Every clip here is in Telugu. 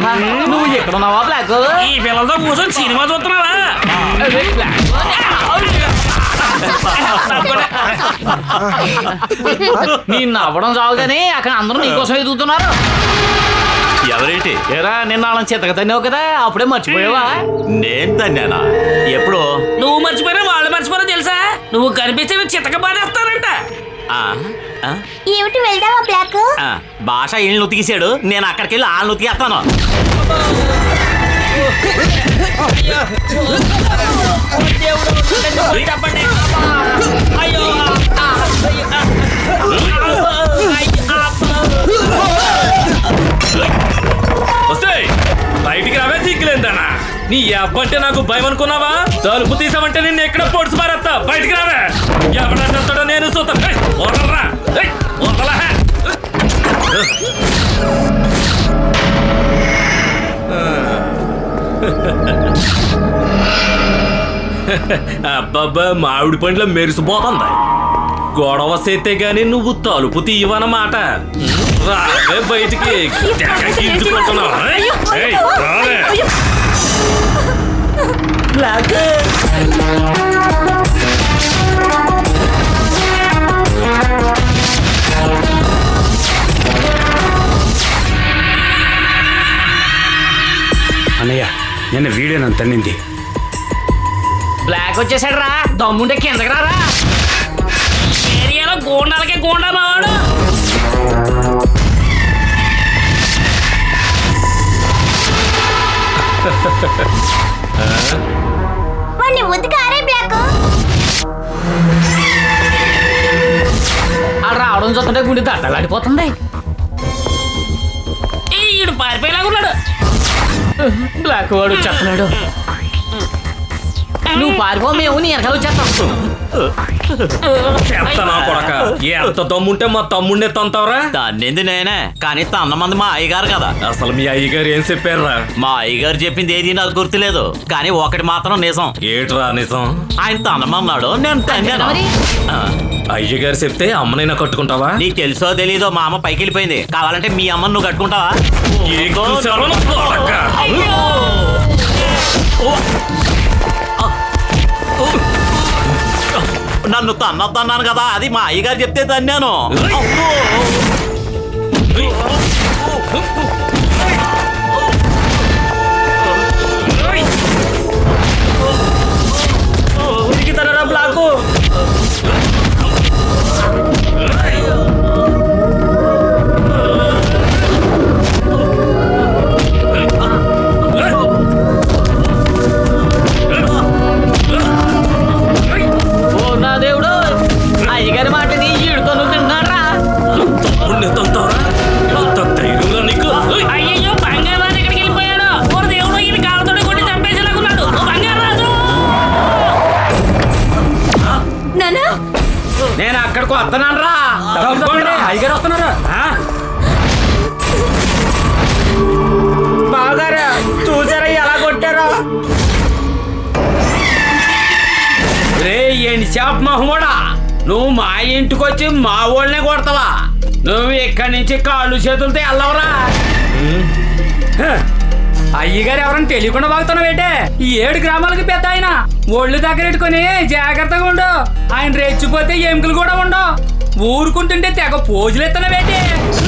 నువ్వు ఎక్కడున్నావా బ్లాక్? ఈ పిల్లలతో కూర్చొని సినిమా చూస్తున్నావా? నేను నవ్వడం చాలు కానీ అక్కడ అందరూ నీకోసం ఎదుగుతున్నారు. ఎవరేంటి? ఏరా నిన్న వాళ్ళని చితక తన్నావు కదా, అప్పుడే మర్చిపోయావా? నేను తన్నానా? ఎప్పుడు? నువ్వు మర్చిపోయినా వాళ్ళు మర్చిపోయినా తెలుసా? నువ్వు కనిపిస్తే చితక బాధేస్తారంట. ఏమిటి వెళ్దామా బ్లాక్? భాష ఇళ్ళని ఉతికేసాడు, నేను అక్కడికి వెళ్ళి వాళ్ళని ఉతికేస్తాను. బయటికి రావే సిగ్గులేందన్నా. నీ అబ్బంటే నాకు భయం అనుకున్నావా? తలుపు తీసామంటే నిన్ను ఎక్కడ పొడిచి మారేస్తా. బయటికి రావే. ఎవడన్నాడో నేను చూస్తా. వదలరా. వదలా. అబ్బబ్బా మామిడి పండ్ల మెరిసిపోతుంది. గొడవ చేస్తే గాని నువ్వు తలుపు తీయవన్నమాట. రావే బయటికి. అన్నయ్య నిన్న వీడియో నన్ను తన్నింది. బ్లాక్ వచ్చేసాడు రా, దమ్ముంటే కిందకి రారా. ఏరియాలో గోండాలకే గోండా మావాడు. వాడిని ఉతికారే బ్లాక్. అలా రావడం చూస్తుంటే గుండె దట్టలాడిపోతుంది. ఈడు పారిపోయేలాగున్నాడు. బ్లాక్ వాడు చెప్తున్నాడు. నువ్వు పారిపో, మేము నీ వెనకాల వచ్చేస్తాం. చెప్తానా కొడక? ఎంత దమ్ముంటే మా తమ్ముడిని తంతావరా? తన్నింది నేనే, కానీ తన్నమంది మా అయ్యగారు కదా. అసలు మీ అయ్యగారు ఏం చెప్పారా? మా అయ్యగారు చెప్పింది ఏది నాకు గుర్తులేదు, కానీ ఒకటి మాత్రం నిజం. ఏట్రా నిజం? ఆయన తన్నమన్నాడు, నేను తన్నాను. అయ్యగారు చెప్తే అమ్మనైనా కట్టుకుంటావా? నీకు తెలుసో తెలీదో మా అమ్మ పైకి వెళ్ళిపోయింది. కావాలంటే మీ అమ్మని నువ్వు కట్టుకుంటావా? నన్ను తన్నొద్దన్నాను కదా, అది మా అయ్యగారు చెప్తే తన్నాను. బ్లాకు దేవుడు, అయ్యగారి మాటని ఈడుతో నువ్వు తింటున్నారా? అయ్యో బంగారాజు ఎక్కడికి వెళ్ళిపోయాడు? దేవుడు ఈయన కాళ్ళతోటి కొట్టి చంపేసేలాగున్నాడు. బంగారాజు నేను అక్కడికి వస్తున్నాను రా. అయ్యగారు వస్తున్నారా? బాగారా చూసారా ఎలా కొట్టారో? రే ఏంటి చేప మహమ్మడా, నువ్వు మా ఇంటికి వచ్చి మా వాళ్ళనే కొడతావా? నువ్వు ఇక్కడి నుంచి కాళ్ళు చేతులతో వెళ్ళవరా? అయ్యగారు ఎవరైనా తెలియకుండా బాగుతున్నావేటే? ఈ 7 గ్రామాలకి పెద్ద ఆయన. ఒళ్ళు దగ్గర పెట్టుకుని జాగ్రత్తగా ఉండు. ఆయన రెచ్చిపోతే ఎముకలు కూడా ఉండవు. ఊరుకుంటుంటే తెగ పోజులు ఎత్తనవేటే?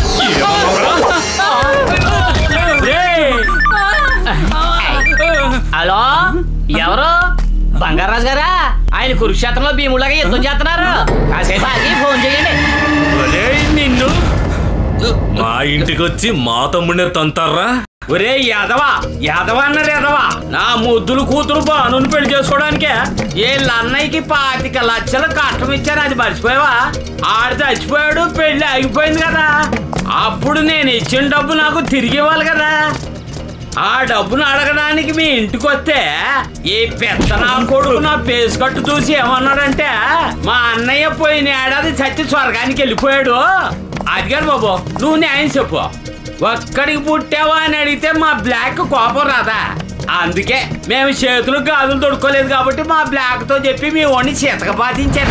హలో, ఎవరు? బంగారాజు గారా? ఆయన కురుక్షేత్రంలో భీములాగా యుద్ధం చేస్తున్నారు. కాసేపు ఆగి ఫోన్ చేయండి. నిన్ను మా ఇంటికి వచ్చి మా తమ్ముడిని తంతారా? ఒరే యాదవా, యాదవ అన్నారు యాదవా. నా ముద్దులు కూతురు బాను పెళ్లి చేసుకోవడానికే వీళ్ళ అన్నయ్యకి 25 లక్షలు కష్టం ఇచ్చారు. అది మర్చిపోయావా? ఆడు చచ్చిపోయాడు, పెళ్లి ఆగిపోయింది కదా. అప్పుడు నేను ఇచ్చిన డబ్బు నాకు తిరిగి ఇవ్వాలి కదా. ఆ డబ్బును అడగడానికి మీ ఇంటికి వస్తే ఈ పెద్ద నా కొడుకు నా పేసు కట్టు చూసి ఏమన్నాడంటే, మా అన్నయ్య పోయిన ఏడాది చచ్చి స్వర్గానికి వెళ్ళిపోయాడు. అడిగాడు బాబు, నువ్వు న్యాయం చెప్పు. ఒక్కడికి పుట్టావా అని అడిగితే మా బ్లాక్ కోపం రాదా? అందుకే మేము చేతులు గాజులు తొడుక్కోలేదు కాబట్టి మా బ్లాక్ తో చెప్పి మీ వాడిని చేతక బాధించాను.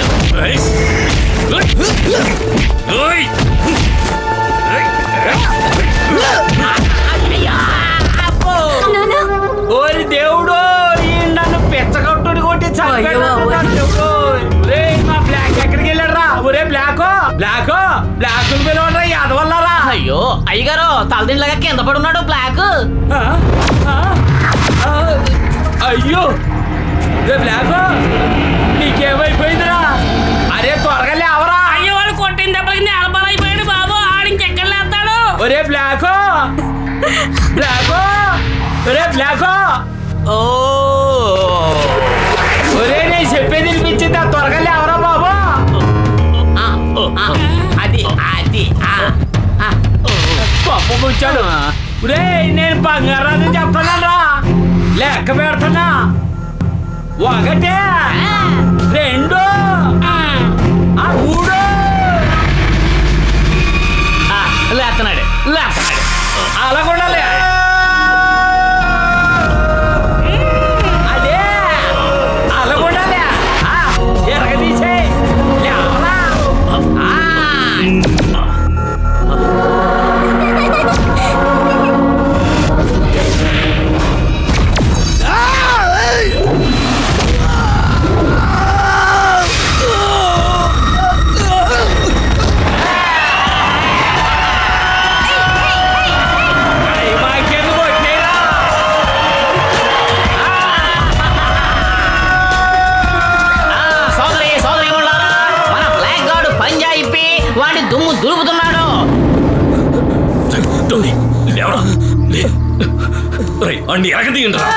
గారు తలదిండ్లాగా కింద పడున్నాడు బ్లాక్. అయ్యో బ్లాక్ నీకేమైపోయిందిరా? అరే త్వరగా లేవరా. అయ్యో వాళ్ళు కొట్టిన దెబ్బకి నేలపాలైపోయాడు బాబు. ఆడించెక్కలు లేస్తాడు. ఒరే బ్లాక్ ఒరే బ్లాక్ ఒరే నేను చెప్పేది వినిపించిందా? త్వరగా లేవరా బాబు. అది అది గొప్ప కూర్చాడు. ఒరే నేను బంగారాన్ని చెప్తున్నాను రా. లెక్క పెడుతున్నా. 1 2 3 లేస్తున్నాడు. అలాగుండాలి. అదే అలాగుండాలి. ఎరగదీసే లేవరా. వాడి దుమ్ము దులుపుతున్నాడు. అన్ని ఎరగదీయండిరా.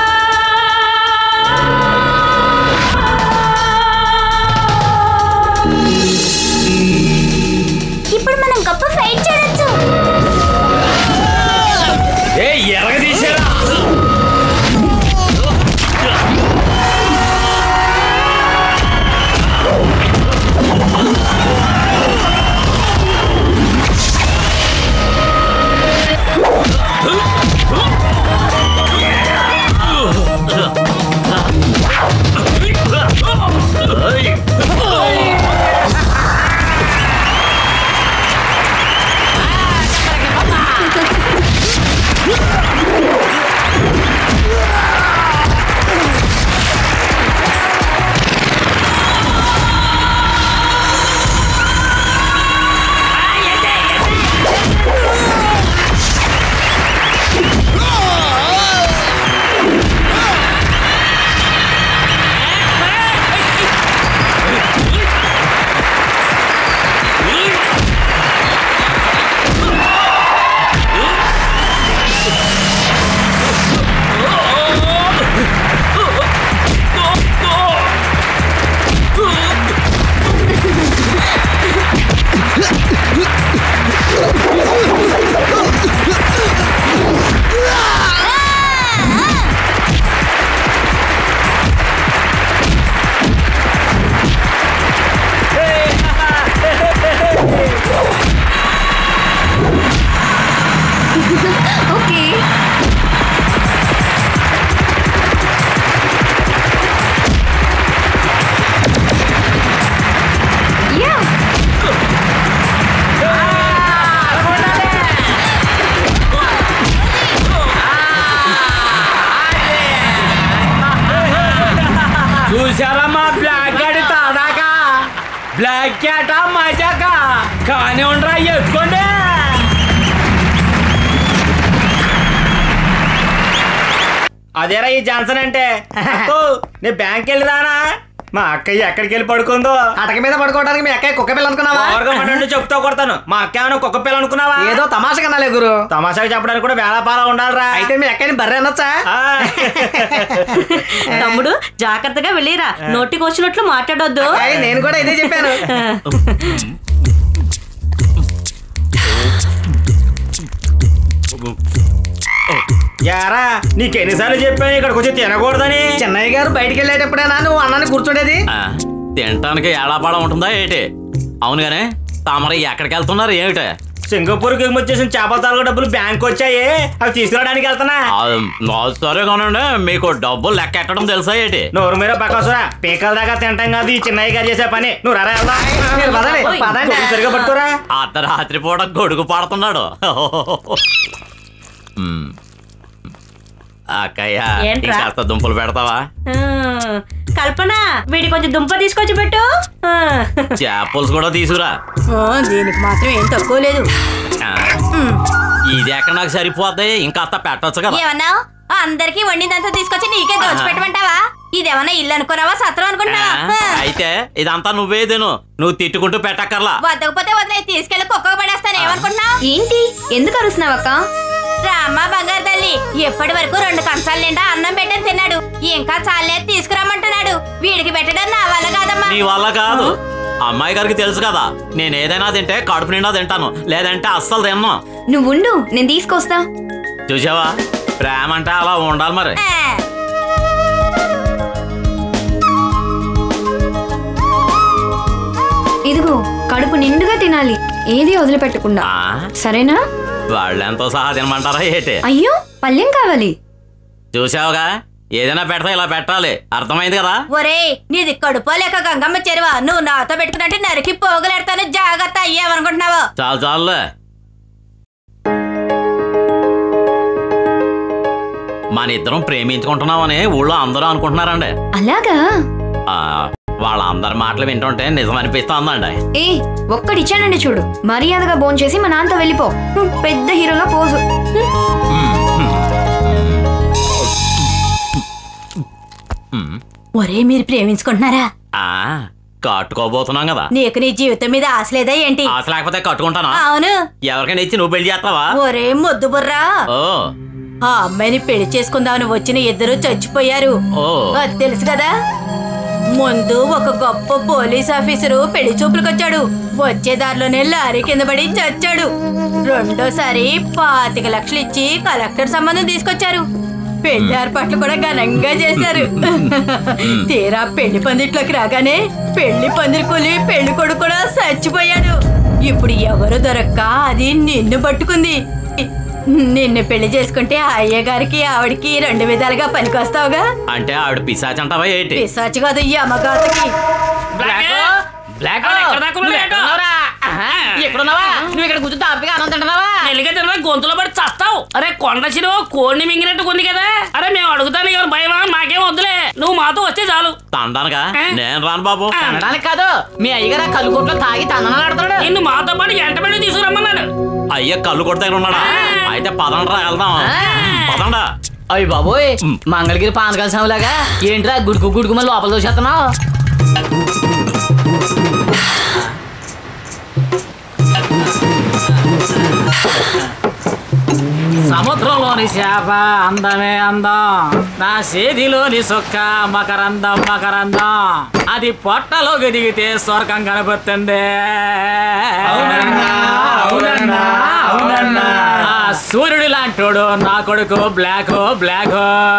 ఇప్పుడు మనం గొప్ప ఫైట్ చేయొచ్చు. ఎరగదీసారా? చూసారమ్మా బ్లాక్ గాడి తాడాక. బ్లాక్ క్యాట మజాక. కానీ ఉండరా ఎత్తుకోండి. అదేరా ఈ జాన్సన్ అంటే. నేను బ్యాంక్ వెళ్ళి రానా? మా అక్కయ్య ఎక్కడికి వెళ్ళి పడుకుందో? అటక మీద పడుకోవడానికి మీ అక్కయ్య కుక్క పిల్ల అనుకున్నావా? చెప్తా కొడతాను. మా అక్క ఏమైనా కుక్క పిల్ల అనుకున్నావా? ఏదో తమాషా కన్నాలే గురు. తమాషాగా చెప్పడానికి కూడా వేళపాలా ఉండాలిరా. అయితే మీ అక్కని బర్రె అనొచ్చా? తమ్ముడు జాగ్రత్తగా వెళ్ళిరా. నోటికి వచ్చినట్లు మాట్లాడొద్దు. నేను కూడా ఇదే చెప్పాను. యారా నీకెన్నిసార్లు చెప్పాను ఇక్కడికి వచ్చి తినకూడదని? చెన్నయ్య గారు బయటికి వెళ్ళేటప్పుడేనా నువ్వు అన్నాన్ని కూర్చోడేది? తినటానికి ఏడాపాడం ఉంటుందా ఏటి? అవునుగానే తమరు ఎక్కడికి వెళ్తున్నారు ఏమిటి? సింగపూర్కి వచ్చేసిన చేపల తాలూకు డబ్బులు బ్యాంక్ వచ్చాయి, అవి తీసుకురావడానికి వెళ్తున్నా. సరే కానండి, మీకు డబ్బులు లెక్క ఎట్టడం తెలుసా ఏంటి? నోరు మీద పక్కసురా. పీకల దాకా తింటాం కాదు ఈ చిన్నయ్య గారు చేసే పని. నువ్వు రారా సరిగా పట్టుకోరా. అర్ధరాత్రి పూట గొడుగు పడుతున్నాడు. అక్కయ్య కాస్త దుంపలు పెడతావా? కల్పన వీడి కొంచెం దుంప తీసుకొచ్చి పెట్టు. చేపల్స్ కూడా తీసుకురా. దీనికి మాత్రం ఏం తక్కువ లేదు. ఇది ఎక్కడ నాకు సరిపోద్ది ఇంకా పెట్టొచ్చు కదా. ఏమన్నావు? అందరికి వండిందంతా తీసుకొచ్చి నీకే దోచిపెట్టమంటావా? ఇదేమన్నా ఇల్లు అనుకున్నావా, సత్రం అనుకుంటున్నావా? అయితే ఇదంతా నువ్వే తిను, నువ్వు తిట్టుకుంటూ పెట్టక్కర్లా. వద్దకపోతే వదిలే, తీసుకెళ్లి కుక్క పడేస్తాను. ఏమనుకుంటున్నావు? ఏంటి ఎందుకు అరుస్తున్నావు అక్క? రామ్మా బంగారు తల్లి, ఎప్పటి వరకు 2 కంచాల నిండా అన్నం పెట్టని తిన్నాడు. ఇంకా చాలేదు తీసుకురమ్మంటున్నాడు. వీడికి పెట్టడం నా వల్ల కాదమ్మా. నీ వల్ల కాదు, అమ్మాయి గారికి తెలుసు కదా, నేను ఏదైనా తింటే కడుపు నిండా తింటాను, లేదంటే అస్సలు తిన్నాను. నువ్వు ఉండు, నేను తీసుకొస్తా. చూసావా, ప్రేమ అంటే అలా ఉండాలి మరి. ఇదిగో కడుపు నిండుగా తినాలి, ఏది వదిలిపెట్టకుండా, సరేనా? వాళ్ళెంతో సహా తినమంటారా ఏంటి? అయ్యో పళ్ళెం కావాలి. చూసావుగా, ఏదైనా పెడతా ఇలా పెట్టాలి, అర్థమైంది కదా? ఒరే, నీది కడుపో లేక గంగమ్మ చెరువా? నువ్వు నాతో పెట్టుకున్నట్టు నరికి పోగలెడతాను, జాగ్రత్త. అయ్యేమనుకుంటున్నావు? చాలు చాలులే. మన ఇద్దరం ప్రేమించుకుంటున్నామని ఊళ్ళో అందరూ అనుకుంటున్నారండి. అలాగా? వాళ్ళందరి మాటలు వింటుంటే నిజం అనిపిస్తోందండి. ఏ ఒక్కడిచ్చానండి చూడు, మర్యాదగా భోంచేసి మా నాన్నతో వెళ్ళిపో. పెద్ద హీరోలా పోజు. ఒరే, మీరు ప్రేమించుకుంటున్నారా? కట్టుకోబోతున్నాం కదా. నీకు నీ జీవితం మీద ఆశ లేదా ఏంటి? ఆశ లేకపోతే కట్టుకుంటానా? అవును. ఎవరికైనా ఇచ్చి నువ్వు పెళ్లి చేస్తావా? ఒరే ముద్దు బుర్రా, ఆ అమ్మాయిని పెళ్లి చేసుకుందామని వచ్చిన ఇద్దరు చచ్చిపోయారు. అది తెలుసు కదా. ముందు ఒక గొప్ప పోలీస్ ఆఫీసరు పెళ్లి చూపులకొచ్చాడు. వచ్చే దారిలోనే లారీ కింద పడి చచ్చాడు. రెండోసారి 25 లక్షలు ఇచ్చి కలెక్టర్ సంబంధం తీసుకొచ్చారు. పెళ్లి ఏర్పాట్లు కూడా ఘనంగా చేశారు. తీరా పెళ్లి పందిట్లోకి రాగానే పెళ్లి పందిరి కూలి పెళ్లి కొడుకు కూడా చచ్చిపోయాడు. ఇప్పుడు ఎవరు దొరక్క అది నిన్ను పట్టుకుంది. నిన్ను పెళ్లి చేసుకుంటే అయ్య గారికి ఆవిడికి 2 విధాలుగా పనికొస్తావుగా. అంటే ఆవిడ పిశాచి అంటావా ఏంటి? పిశాచి కాదు, ఈ అమ్మగారికి. ఎక్కడున్నావా? నువ్వు ఇక్కడ కూర్చుంటే హ్యాపీగా ఆనందం తింటున్నావా? నెల్లిగా తినవా, గొంతులో పడి చస్తావు. అరే కొండ చిరువ కోడిని మింగినట్టు ఉంది కదా. అరే మేము అడుగుతాను, ఎవరు భయమా? మాకేం వద్దులే, నువ్వు మాతో వస్తే చాలు. తండానుగా నేను రాను బాబు. అనడానికి కాదు, మీ అయ్యగారు కళ్ళు కొట్లో తాగి తందనాలు ఆడుతున్నాడు. నిన్ను మాతో పాటు ఎంటబడి తీసుకురమ్మన్నాడు. అయ్య కళ్ళు కొడితే ఉన్నాడా? అయితే పదండ్రా వెళ్దాం. పదండా. అయ్యి బాబోయ్, మంగళగిరి పానకాల సమలాగా ఏంట్రా గుడుకు గుడుకు మళ్ళీ లోపల దోసేస్తున్నావు? సముద్రంలోని చేప అందమే అందం, నా సేదిలోని సుక్క మకరందం మకరందం, అది పొట్టలోకి దిగితే స్వర్గం కనబడుతుంది. ఆ సూర్యుడి లాంటోడు నా కొడుకు బ్లాక్ బ్లాక్.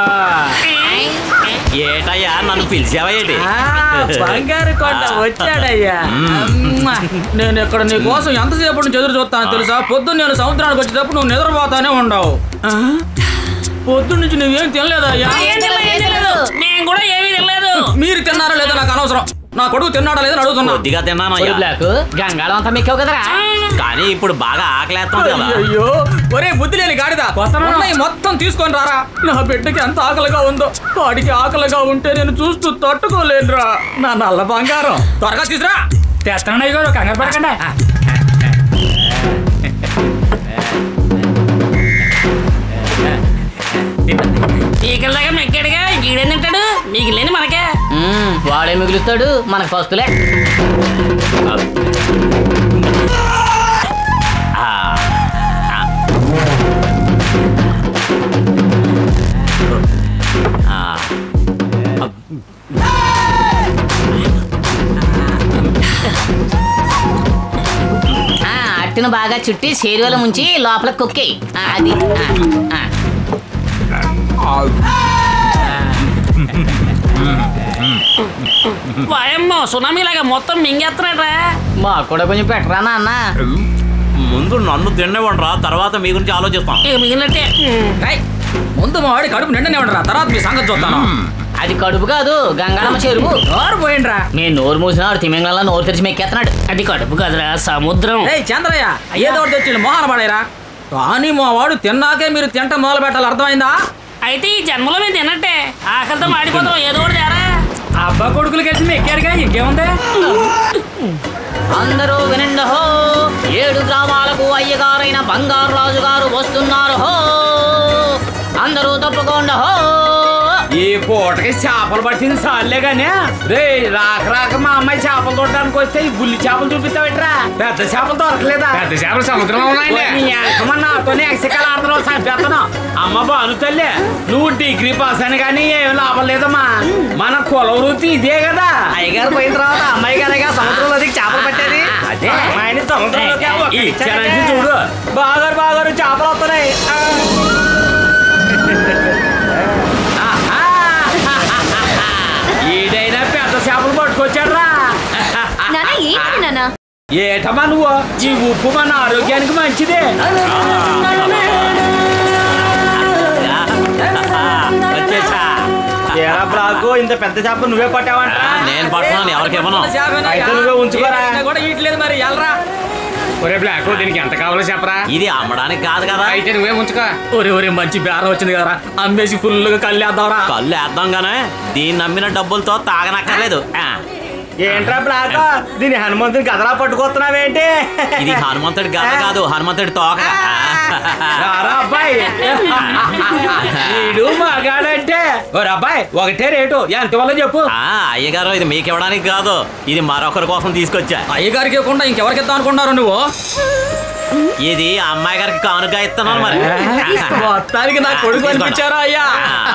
ఏటయ్యా నన్ను పిలిచావా ఏంటి? బంగారు కొండ వచ్చాడయ్యా. నేను ఇక్కడ నీ కోసం ఎంతసేపు నుంచి ఎదురు చూస్తాను తెలుసా? పొద్దున్న నేను సముద్రానికి వచ్చేటప్పుడు నువ్వు నిద్రపోతానే ఉండవు. పొద్దున్న నుంచి నువ్వేం తినలేదయ్యా? నేను కూడా ఏమీ తినలేదు. మీరు తిన్నారా లేదా నాకు అనవసరం. నా కొడుకు తిన్నాడా లేదని అడుగుతున్నా. కొద్దిగా తిన్నాను బ్లాక్ గంగాళం అంతా మెక్కావు కదరా. కానీ ఇప్పుడు బాగా ఆకలేస్తుంది కదా. అయ్యో ఒరే బుద్ధి లేని గాడిద, మొత్తం తీసుకొని రారా. నా బిడ్డకి ఎంత ఆకలిగా ఉందో. వాడికి ఆకలిగా ఉంటే నేను చూస్తూ తట్టుకోలేనురా. నా నల్ల బంగారం త్వరగా తీసురా. తెస్తానయ్య గారు, కంగారు పడకండి. ఈకల్లాగా మెక్కాడుగా, ఈడేం తింటాడు? మిగిలింది మనకే. వాడే మిగులుస్తాడు, మనకు ఫస్టులే. అట్టును బాగా చుట్టి సేరువల ముంచి లోపల కుక్కి. అది వాయమ్మో, సునామీ లాగా మొత్తం మింగేస్తున్నాడ్రా. మాకు కూడా కొంచెం పెట్టరా నాన్న. ముందు నన్ను తినేవంటరా, తర్వాత మీ గురించి ఆలోచిస్తాం. మిగిలినట్టే. ముందు మా వాడి కడుపు నిండనే ఉండరా, తర్వాత మీ సంగతి చూస్తాను. అది కడుపు కాదు, గంగాళమ్మ చెరువు. నోరు పోయిండ్రా. మీ నోరు మూసినాడు, తిమింగళంలో నోరు తెరిచి మెక్కేస్తున్నాడు. అది కడుపు కాదురా, సముద్రం. చంద్రయ్య ఏదో తెచ్చి మోహన పడేరా. కానీ మా వాడు తిన్నాకే మీరు తింట మొదలు పెట్టాలి, అర్థమైందా? అయితే ఈ జన్మలో మేము తిన్నట్టే, ఆకలితో మాడిపోతాం. ఏదో ఒకటి తేరా. అబ్బా కొడుకులు కలిసి ఎక్కారుగా, ఇంకేముంది? అందరూ వినండి హో 7 గ్రామాలకు అయ్యగారైన బంగారు రాజు గారు వస్తున్నారు హో అందరూ తప్పకుండా హో ఈ పూటకి చేపలు పట్టింది సార్లే గానీ రే రాక రాక మా అమ్మాయి చేపలు తోడడానికి వస్తే ఈ బుల్లి చేపలు చూపిస్తావేట్రా పెద్ద చేపలు దొరకలేదా పెద్ద చేపలు సముద్రంలో ఉన్నాయండి. నాతోనే ఎక్సకాలు ఆడుతున్నావు చంపేస్తాను అమ్మ బాను తల్లి నువ్వు డిగ్రీ పాస్ అని కానీ ఏం లాభం లేదమ్మా మన కుల వృత్తి ఇదే కదా అయ్యగారు పోయిన తర్వాత అమ్మాయి గారిగా సముద్రంలో దిగి చేపలు పట్టేది. అదే అమ్మాయిని సముద్రంలోకి ఇచ్చానంటే చూడు బాగారు చేపలు వస్తున్నాయి ఈడైనా పెద్ద చేపలు పట్టుకొచ్చాడు రా నాన్న ఏంటి నాన్న ఏటమ్మా నువ్వు ఈ ఉప్పు మన ఆరోగ్యానికి మంచిదే బ్రాకు ఇంత పెద్ద చేప నువ్వే పట్టావంట. నేను పట్టుకున్నాను ఎవరికి ఇవ్వను. అయితే నువ్వే ఉంచుకోరా. కూడా ఇట్లేదు మరి ఎల్రా ఒరే బ్లాక్ దీనికి ఎంత కావాలో చెప్పరా. ఇది అమ్మడానికి కాదు కదా. అయితే నువ్వే ఉంచుకో. ఒరే మంచి బేరం వచ్చింది కదా అమ్మేసి ఫుల్గా కళ్ళేద్దాంరా. కళ్ళు వేద్దాం గానే దీన్ని అమ్మిన డబ్బులతో తాగనక్కర్లేదు. ఏంట్రా బ్లాక్ దీని హనుమంతుని గదరా పట్టుకొస్తున్నావేంటి? ఇది హనుమంతుడి గద కాదు హనుమంతుడి తోక. అబ్బాయి వీడు మగాడంటే అబ్బాయి ఒకటే రేటు ఎంత వల్ల చెప్పు. అయ్యగారు ఇది మీకు ఇవ్వడానికి కాదు ఇది మరొకరి కోసం తీసుకొచ్చా. అయ్యగారికి ఇవ్వకుండా ఇంకెవరికి ఇద్దాం అనుకున్నారు నువ్వు? ఇది అమ్మాయి గారికి కానుక ఇస్తున్నాను మరి. మొత్తానికి నా కొడుకు అనిపించారా అయ్యా?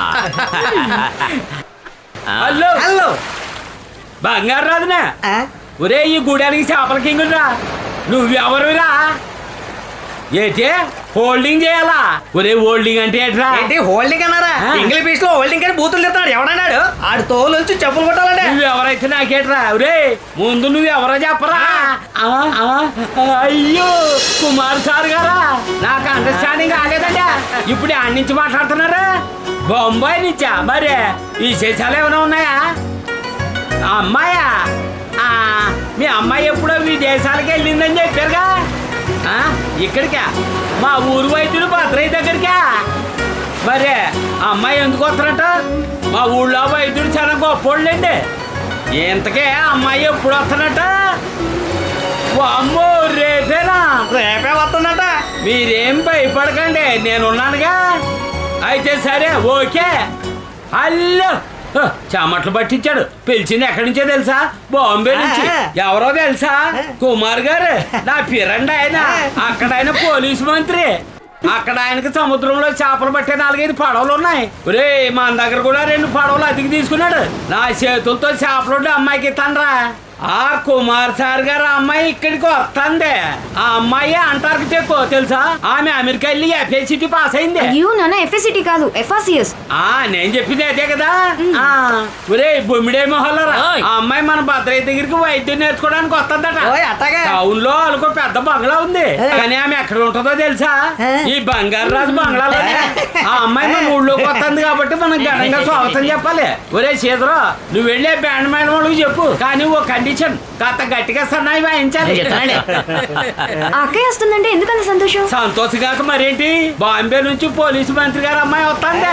హలో హలో బంగారు రాదునా ఒరే ఈ గుడానికి చేపల కింగురా నువ్వెవరురా ఏంటి హోల్డింగ్ చేయాలా? ఒరే హోల్డింగ్ అంటే ఏంట్రా? ఏంటి హోల్డింగ్ అన్నారా? ఇంగ్లీష్ పీస్ లో హోల్డింగ్ అని బూతులు చెప్తాడు ఎవడన్నాడు? ఆడు తోలు నుంచి చెప్పులు కొట్టాలంటే నువ్వెవరైతే నాకేట్రా ఒరే ముందు నువ్వెవరో చెప్పరా. అయ్యో కుమార్ సార్ గారా నాకు అండర్స్టాండింగ్ కాలేదండి. ఇప్పుడు ఆడి నుంచి మాట్లాడుతున్నారా? బొంబాయి నుంచా? మరి విశేషాలు ఏమైనా ఉన్నాయా? అమ్మాయా మీ అమ్మాయి ఎప్పుడో విదేశాలకు వెళ్ళిందని చెప్పారుగా. ఇక్కడికా మా ఊరు వైద్యుడు భద్రయ్య దగ్గరికా? మరి అమ్మాయి ఎందుకు వస్తారట? మా ఊళ్ళో వైద్యుడు చాలా గొప్పోళ్ళండి. ఇంతకే అమ్మాయి ఎప్పుడు వస్తానట? అమ్మో రేపేనా? రేపే వస్తుందట. మీరేం భయపడకండి నేనున్నానుగా. అయితే సరే ఓకే. హలో చెమట్లు పట్టించాడు. పిలిచింది ఎక్కడి నుంచో తెలుసా? బాంబే నుంచి. ఎవరో తెలుసా? కుమార్ గారు నా పిరండి ఆయన. అక్కడ ఆయన పోలీసు మంత్రి. అక్కడ ఆయనకి సముద్రంలో చేపలు పట్టే 4-5 పడవలు ఉన్నాయి. రే మన దగ్గర కూడా 2 పడవలు అతికి తీసుకున్నాడు. నా చేతులతో చేపలు అమ్మాయికి ఇస్తానరా. ఆ కుమార్ సార్ గారు అమ్మాయి ఇక్కడికి వస్తుంది. ఆ అమ్మాయి అంటార్కిటిక్ ఎక్కువ తెలుసా? ఆమె అమెరికా వెళ్ళి FACT పాస్ అయింది. అయ్యో నాన్న FACT కాదు FRCS. నేను చెప్పింది అదే కదా. ఒరే బొమ్మిడే మొహల్లరా ఆ అమ్మాయి మన భద్రయ్య దగ్గరికి వైద్యం నేర్చుకోవడానికి వస్తుందట. టౌన్ లో వాళ్ళకు పెద్ద బంగ్లా ఉంది. కానీ ఆమె ఎక్కడ ఉంటుందో తెలుసా? ఈ బంగారు రాజు బంగ్లాలో. ఆ అమ్మాయి మన ఊళ్ళోకి వస్తుంది కాబట్టి మనం ఘనంగా స్వాగతం చెప్పాలి. ఒరే సీదరు నువ్వు వెళ్ళే బ్యాండ్ మేడం వాళ్ళకి చెప్పు. కానీ ఓ కండిషన్ కాస్త గట్టిగా సన్నాయి వాయించాలి. అక్కయ్య వస్తుందంటే ఎందుకంత సంతోషం? సంతోషం కాక మరేంటి బాంబే నుంచి పోలీసు మంత్రి గారు అమ్మాయి వస్తుంది.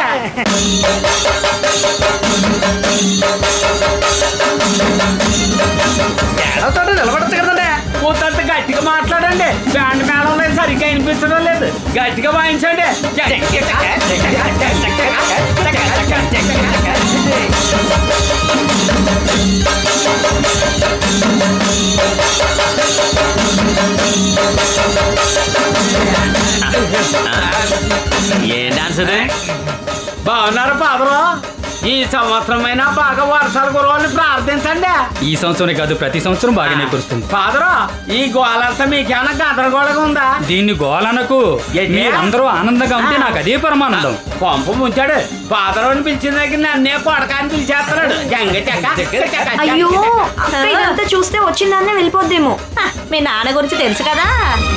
నిలబడచ్చు కదండి. కూతంత గట్టిగా మాట్లాడండి. బ్యాండ్ మేళం లేదు సరిగ్గా వినిపించడం లేదు. గట్టిగా వాయించండి. ఏ డాన్స్ ఇది? బాగున్నారా పాదరు? ఈ సంవత్సరమైనా బాగా వర్షాలు కురవాలని ప్రార్థించండి. ఈ సంవత్సరం కాదు ప్రతి సంవత్సరం బాగానే కురుస్తుంది. పాదరు ఈ గోలంతా మీకేమన్నా గదరగోళగా ఉందా? దీన్ని గోలనకు మీరందరూ ఆనందంగా ఉంటే నాకు అదే పరమానందం. పంపు ముంచాడు. పాదరు అని పిలిచిన దగ్గర నన్నే కొడకాని పిలిచేస్తున్నాడు. అయ్యో అక్క ఇదంతా చూస్తే వచ్చిందాన్నే వెళ్ళిపోద్దేమో. మీ నాన్న గురించి తెలుసు కదా.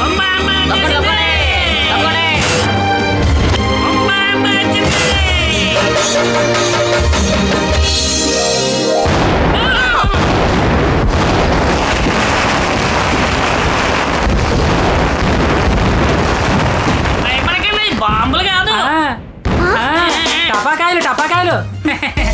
బాంబులు కాదు టపాకాయలు.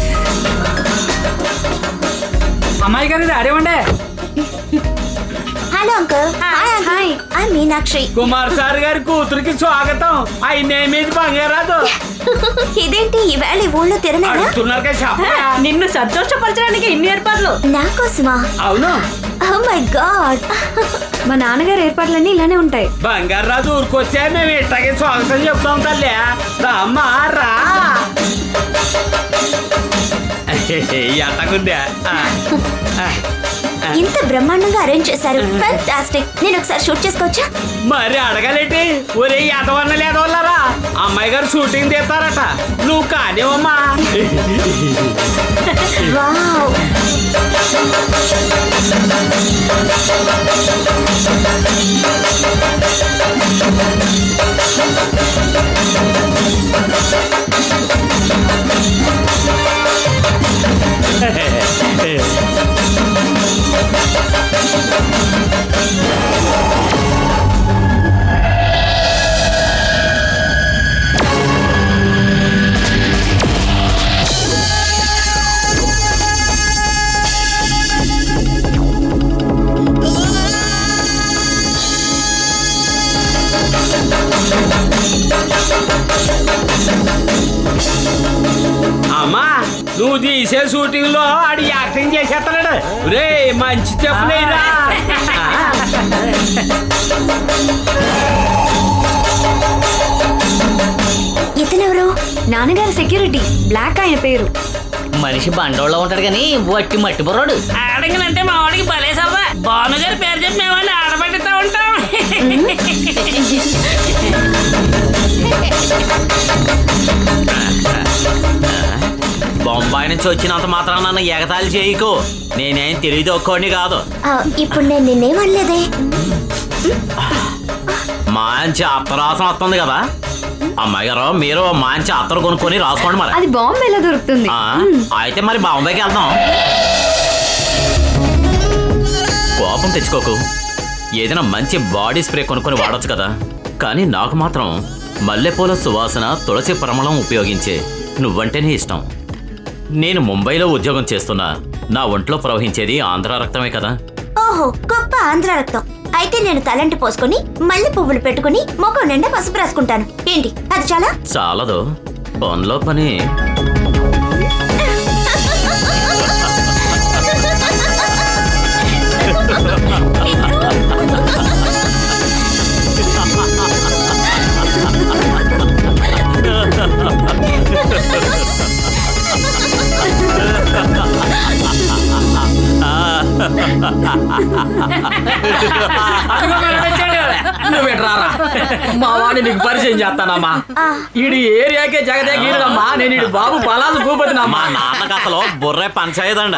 అమ్మాయి గారు ఇది అరేవండే. Hello uncle. Hi, I Meenakshi. Kumar sir గారి కూతురికి స్వాగతం. అయినేమేది బంగారాదు. ఇదేంటి ఈవేళ ఈ ఊళ్ళో తిరగలేదా? నిన్ను సంతోషపరచడానికి ఇన్ని ఏర్పాట్లు నా కోసమా? అవును. Oh my god. మా నాన్నగారు ఏర్పాట్లన్నీ ఇలానే ఉంటాయి. బంగారాజు ఊరికొస్తే మేము ఇట్టగే స్వాగతం చెప్తాం తల్లి. రామ్మా రా. ఎట్టకుందా? ఇంత బ్రహ్మాండంగా అరేంజ్ చేశారు. ఫెంటాస్టిక్. నేను ఒకసారి షూట్ చేసుకోవచ్చా? మరి అడగలేటి. ఒరే ఎదవన్న లేదవల్లారా, అమ్మాయి గారు షూటింగ్ తీస్తారట. నువ్వు కానివమ్మా. వావ్. అమ్మా నువ్వు తీసే షూటింగ్ లో ఆడి యాక్టింగ్ చేసేస్తాడు. రే మంచి చెప్పలేదా? ఇతనెవరు? నాన్నగారు సెక్యూరిటీ, బ్లాక్ ఆయన పేరు. మనిషి బండోళ్ళ ఉంటాడు కానీ వట్టి మట్టి బుర్రాడు. ఆడంగలంటే మా వాడికి భలే సరదా. భానుగారి పేరు చెప్పి మేమని ఆడబెట్టుతా ఉంటాం. బొంబాయి నుంచి వచ్చినంత మాత్రం నన్ను ఎగతాళి చేయకు. నేనేం తెలియదు ఒక్కోడిని కాదు. ఇప్పుడు నేను నిన్నేమనలేదే. మంచి అత్తరాసం వస్తుంది కదా అమ్మాయి గారు, మీరు మంచి అత్తరు కొనుక్కొని రాసుకోండి. మరి అది బాంబేలో దొరుకుతుంది. అయితే మరి బాంబేకి వెళ్దాం. కోపం తెచ్చుకోకు. ఏదైనా మంచి బాడీ స్ప్రే కొనుక్కొని వాడొచ్చు కదా. కానీ నాకు మాత్రం మల్లెపూల సువాసన, తులసి పరిమళం ఉపయోగించే నువ్వంటేనే ఇష్టం. నేను ముంబైలో ఉద్యోగం చేస్తున్నా. నా ఒంట్లో ప్రవహించేది ఆంధ్ర రక్తమే కదా. ఓహో, గొప్ప ఆంధ్ర రక్తం. అయితే నేను తలంటి పోసుకుని మల్లె పువ్వులు పెట్టుకుని ముఖం నిండా పసుపు రాసుకుంటాను. ఏంటి అది చాలా? చాలదు, పనిలో పని. నువ్వేట్రారా మా వాడిని నీకు పరిచయం చేస్తానమ్మా. ఈడు ఏరియాకే జగదేగీరుడమ్మా. నేను ఈడు బాబు పలాసు భూపతినమ్మా. మా నాన్నకు అసలు బుర్రే పంచాయదండి.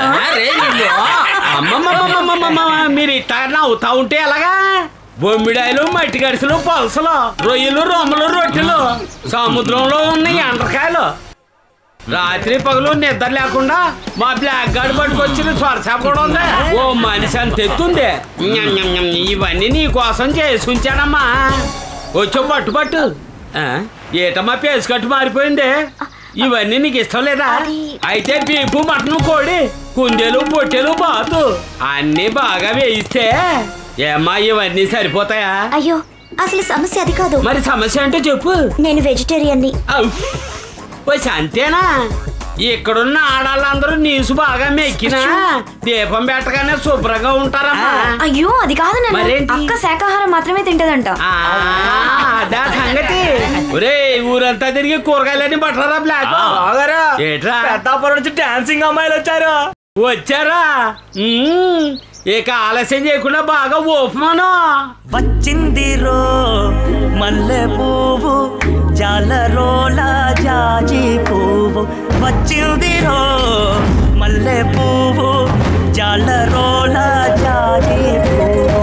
మీరు ఇట్లా అవుతా ఉంటే ఎలాగా? బొమ్మిడాయలు, మట్టి గడిసెలు, పొలసలు, రొయ్యలు, రొమ్మలు, రొట్టెలు, సముద్రంలో ఉన్న ఎండ్రకాయలు, రాత్రి పగలు నిద్ర లేకుండా మా బ్లాక్ గార్డ్ పట్టుకొచ్చిన స్వర్శ కూడా ఉంది. ఓ మనిషి అంత ఎత్తుంది. ఇవన్నీ నీ కోసం చేసి ఉంచానమ్మా. వచ్చో పట్టు. ఏటమ్మా పేసు కట్టు మారిపోయింది. ఇవన్నీ నీకు ఇష్టం లేదా? అయితే బీపు, మటను, కోడి, కుందేలు, పొట్టెలు, బాతు అన్ని బాగా వేయిస్తే ఏమ్మా ఇవన్నీ సరిపోతాయా? అయ్యో, అసలు సమస్య అది కాదు. మరి సమస్య అంటే చెప్పు. నేను వెజిటేరియన్ని. అంతేనా? ఇక్కడున్న ఆడాళ్ళందరూ నీసు బాగా మెక్కినా దీపం పెట్టగానే శుభ్రంగా ఉంటారమ్మా. అయ్యో అది కాదు, మరేంటి? అక్క శాకాహారం మాత్రమే తింటదంట. అదా సంగతి. ఒరే ఊరంతా తిరిగి కూరగాయలని పట్టరా బ్లాక్. ఏట్రా పెద్దాపురం నుంచి డాన్సింగ్ అమ్మాయిలు వచ్చారా? ఇక ఆలస్యం చేయకుండా బాగా ఓపమాను. వచ్చింది రో మల్లె పువ్వు, జాలరోల జాజి పువ్వు. వచ్చింది రో మల్లె పువ్వు, జాలరోల జాజి పువ్వు.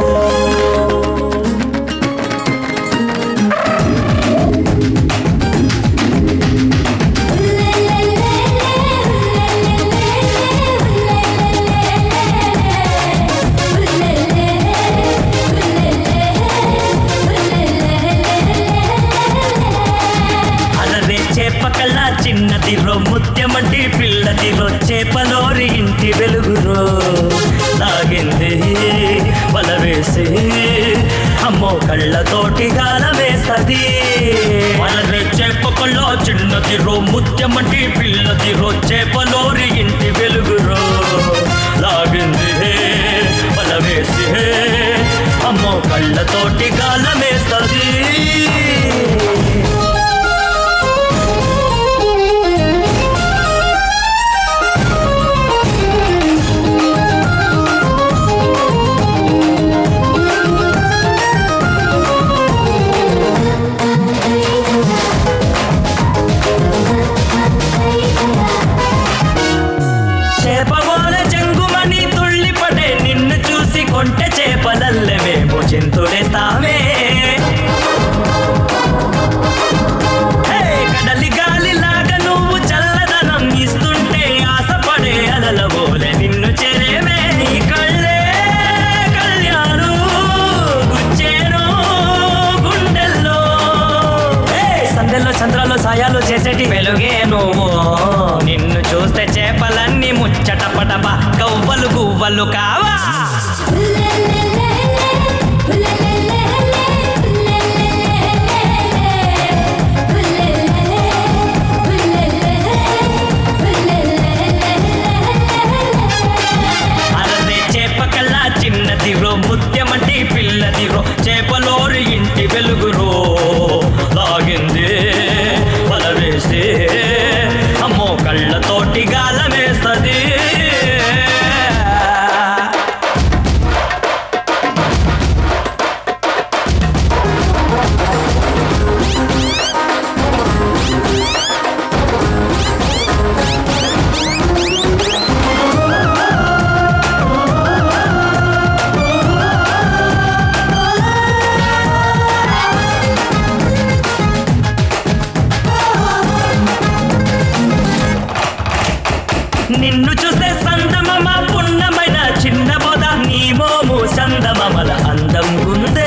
చేపకల్ల చిన్నదిరో ముత్యమంటి పిల్లదిరో చేపలోరి ఇంటి వెలుగురో లాగింది వల వేసి అమ్మో కళ్ళతోటి గాల వేస్తది వలనే చేపల్లో చిన్నదిరో ముత్యమంటి పిల్లదిరో చేపలోరి ఇంటి వెలుగురో లాగింది వల వేసి అమ్మో కళ్ళతోటి గాల వేస్తది కొంటె చేపలల్లవేమో చింతులేస్తావే కడలి గాలిలాగా నువ్వు చల్లదనం ఇస్తుంటే ఆశపడే అలలవోలే నిన్ను చేరేమే నీ కళ్ళే కళ్యాణు గుచ్చేను గుండెల్లో సందెల్లో చంద్రాలు సాయాలు చేసేటి వెలుగే నువ్వు నిన్ను చూస్తే చేపలన్నీ ముచ్చట పటప గవ్వలు గువ్వలు కావా అరదే చేపకల్లా చిన్నదిరో ముత్యమంటి పిల్లదిరో చేపలోరి ఇంటి వెలుగురో లాగింది వల వేసి అమ్మో కళ్ళతోటి గాల వేస్తది నిన్ను చూస్తే సందమమ పున్నమైన చిన్న బోధ నీ మోము సందమమల అందం గుందే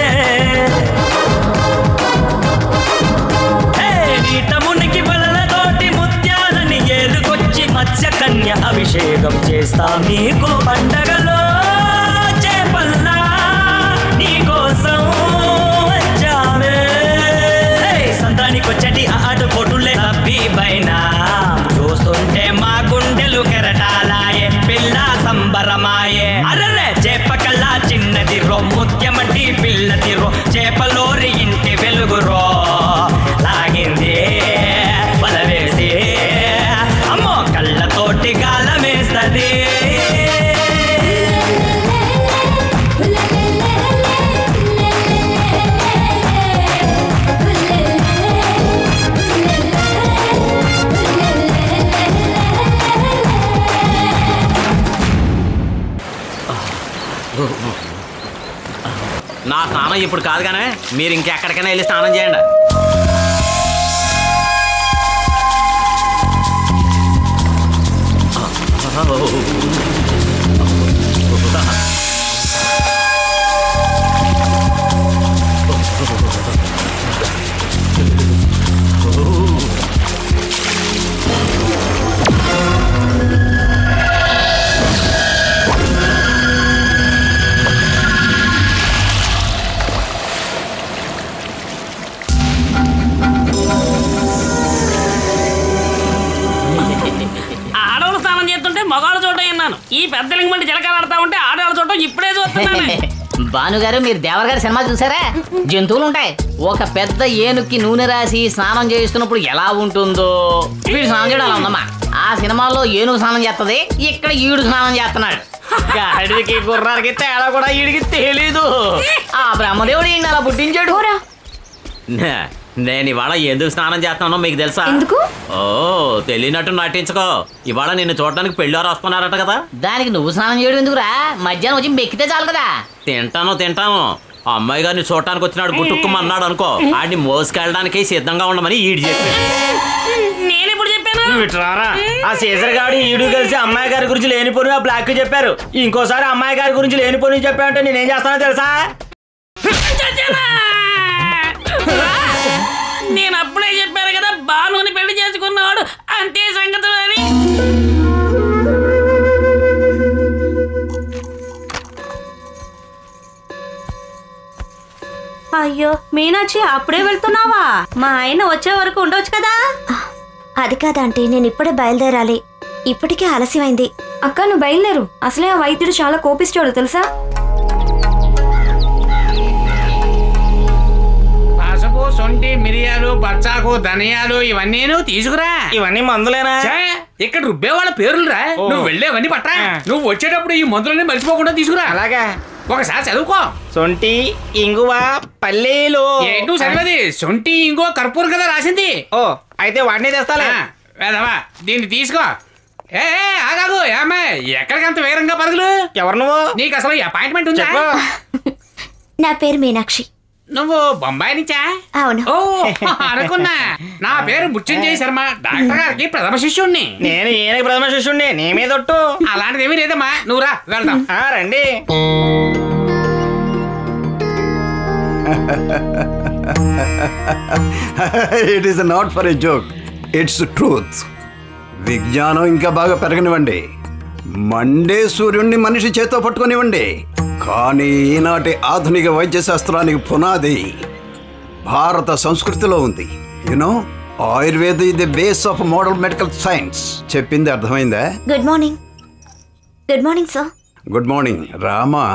నీటమునికి వలలతోటి ముత్యాలని ఏలుకొచ్చి మత్స్య కన్య అభిషేకం చేస్తా నీకు పండగలో చేపల్లా నీకోసం వచ్చామే సంతానికొచ్చటి ఆటు పొటులే అబ్బి బైనా చూస్తుంటే మా గుండెలు కెరటాలాయే పిల్ల సంబరమాయే అరరే చేపకల్లా చిన్నదిరో ముత్యమంటి పిల్లదిరో చేపలోరి ఇంటి వెలుగురో లాగింది వల వేసి అమ్మో కళ్ళతోటి గాల వేస్తది నా స్నానం ఇప్పుడు కాదు కానీ మీరు ఇంకెక్కడికైనా వెళ్ళి స్నానం చేయండి. ఈ పెద్ద లింగమంటి జలకాలు ఆడుతా ఉంటే ఆడాళ్ళ చూడటం ఇప్పుడే చూస్తున్నాను. భానుగారు మీరు దేవర్ సినిమా చూసారా? జంతువులు ఉంటాయి. ఒక పెద్ద ఏనుక్కి నూనె రాసి స్నానం చేస్తున్నప్పుడు ఎలా ఉంటుందో వీడు స్నానం చేయడం అలా ఉందమ్మా. ఆ సినిమాలో ఏనుగు స్నానం చేస్తుంది, ఇక్కడ ఈడు స్నానం చేస్తున్నాడు. గాడికి గుర్రానికి తేడా కూడా ఈడికి తెలీదు. ఆ బ్రహ్మదేవుడు ఈయన అలా పుట్టించాడు. నేను ఇవాళ ఎందుకు స్నానం చేస్తున్నానో మీకు తెలుసా? ఓ తెలియనట్టు నటించుకో. ఇవాళ నిన్ను చూడడానికి పెళ్ళారు వస్తున్నారట కదా. దానికి నువ్వు స్నానం చేయడం ఎందుకురా? మధ్యాహ్నం వచ్చి మెక్కితే చాలు కదా. తింటాను ఆ అమ్మాయి గారిని చూడటానికి వచ్చినాడు గుట్టుక్కుమన్నాడు అనుకో, ఆడిని మోసుకెళ్ళడానికి సిద్ధంగా ఉండమని ఈడు చెప్పాడు. నేనెప్పుడు చెప్పాను? ఆ సీజర్ గాడు ఈడు కలిసి అమ్మాయి గారి గురించి లేనిపోని ఆ బ్లాక్ చెప్పారు. ఇంకోసారి అమ్మాయి గారి గురించి లేనిపోని చెప్పామంటే నేనేం చేస్తానో తెలుసా? నేను అప్పుడే చెప్పాను కదా బాలుని పెళ్లి చేసుకున్నాడు అంతే సంగతి అని. అయ్యో మీనాక్షి, అప్పుడే వెళ్తున్నావా? మా ఆయన వచ్చే వరకు ఉండొచ్చు కదా. అది కాదంటే నేను ఇప్పుడే బయలుదేరాలి. ఇప్పటికే ఆలస్యమైంది. అక్క నువ్వు బయలుదేరు. అసలే ఆ వైద్యుడు చాలా కోపిస్తాడు తెలుసా. పసుపు, సొంటి, మిరియాలు, బచ్చాకు, ధనియాలు ఇవన్నీ తీసుకురా. ఇవన్నీ మందులేనా? ఇక్కడ రుబ్బే వాళ్ళ పేర్లు రా. నువ్వు వెళ్ళేవన్నీ పట్టా. నువ్వు వచ్చేటప్పుడు ఈ మందులన్నీ మర్చిపోకుండా తీసుకురా. అలాగా. ఒకసారి చదువుకో. సొంటి, ఇంగువ, పల్లీలు. ఏంటూ సరిపది. సొంటి, ఇంకో కర్పూరం కదా రాసింది. ఓ అయితే వాడిని తెస్తాలే. వేదవా, దీన్ని తీసుకో. ఏ ఆగాదు. ఏమ్మాయి, ఎక్కడికంత వేగంగా పరుగులు? ఎవరు నువ్వు? నీకు అసలు అపాయింట్మెంట్ ఉందా? నా పేరు మీనాక్షి. నువ్వు బొంబాయి నుంచా? అవును. ఓ అనుకున్నా. నా పేరు మృత్యుంజయ శర్మ, డాక్టర్ గారికి ప్రథమ శిష్యుణ్ణి. నేను ఈయనకి ప్రథమ శిష్యుణ్ణి. నీ మీద ఒట్టు. అలాంటిది ఏమీ లేదమ్మా. నువ్వు రా, వెళ్దాం. రండి. It is not for a joke, it's truth. విజ్ఞానం ఇంకా బాగా పెరగనివ్వండి, మండే సూర్యుడిని మనిషి చేతో పట్టుకునివ్వండి, కానీ ఈనాటి ఆధునిక వైద్య శాస్త్రానికి పునాది భారత సంస్కృతిలో ఉంది. You know, Ayurveda is the base of model medical science. చెప్పింది అర్థమైందా? Good morning. Good morning sir. Good morning Rama.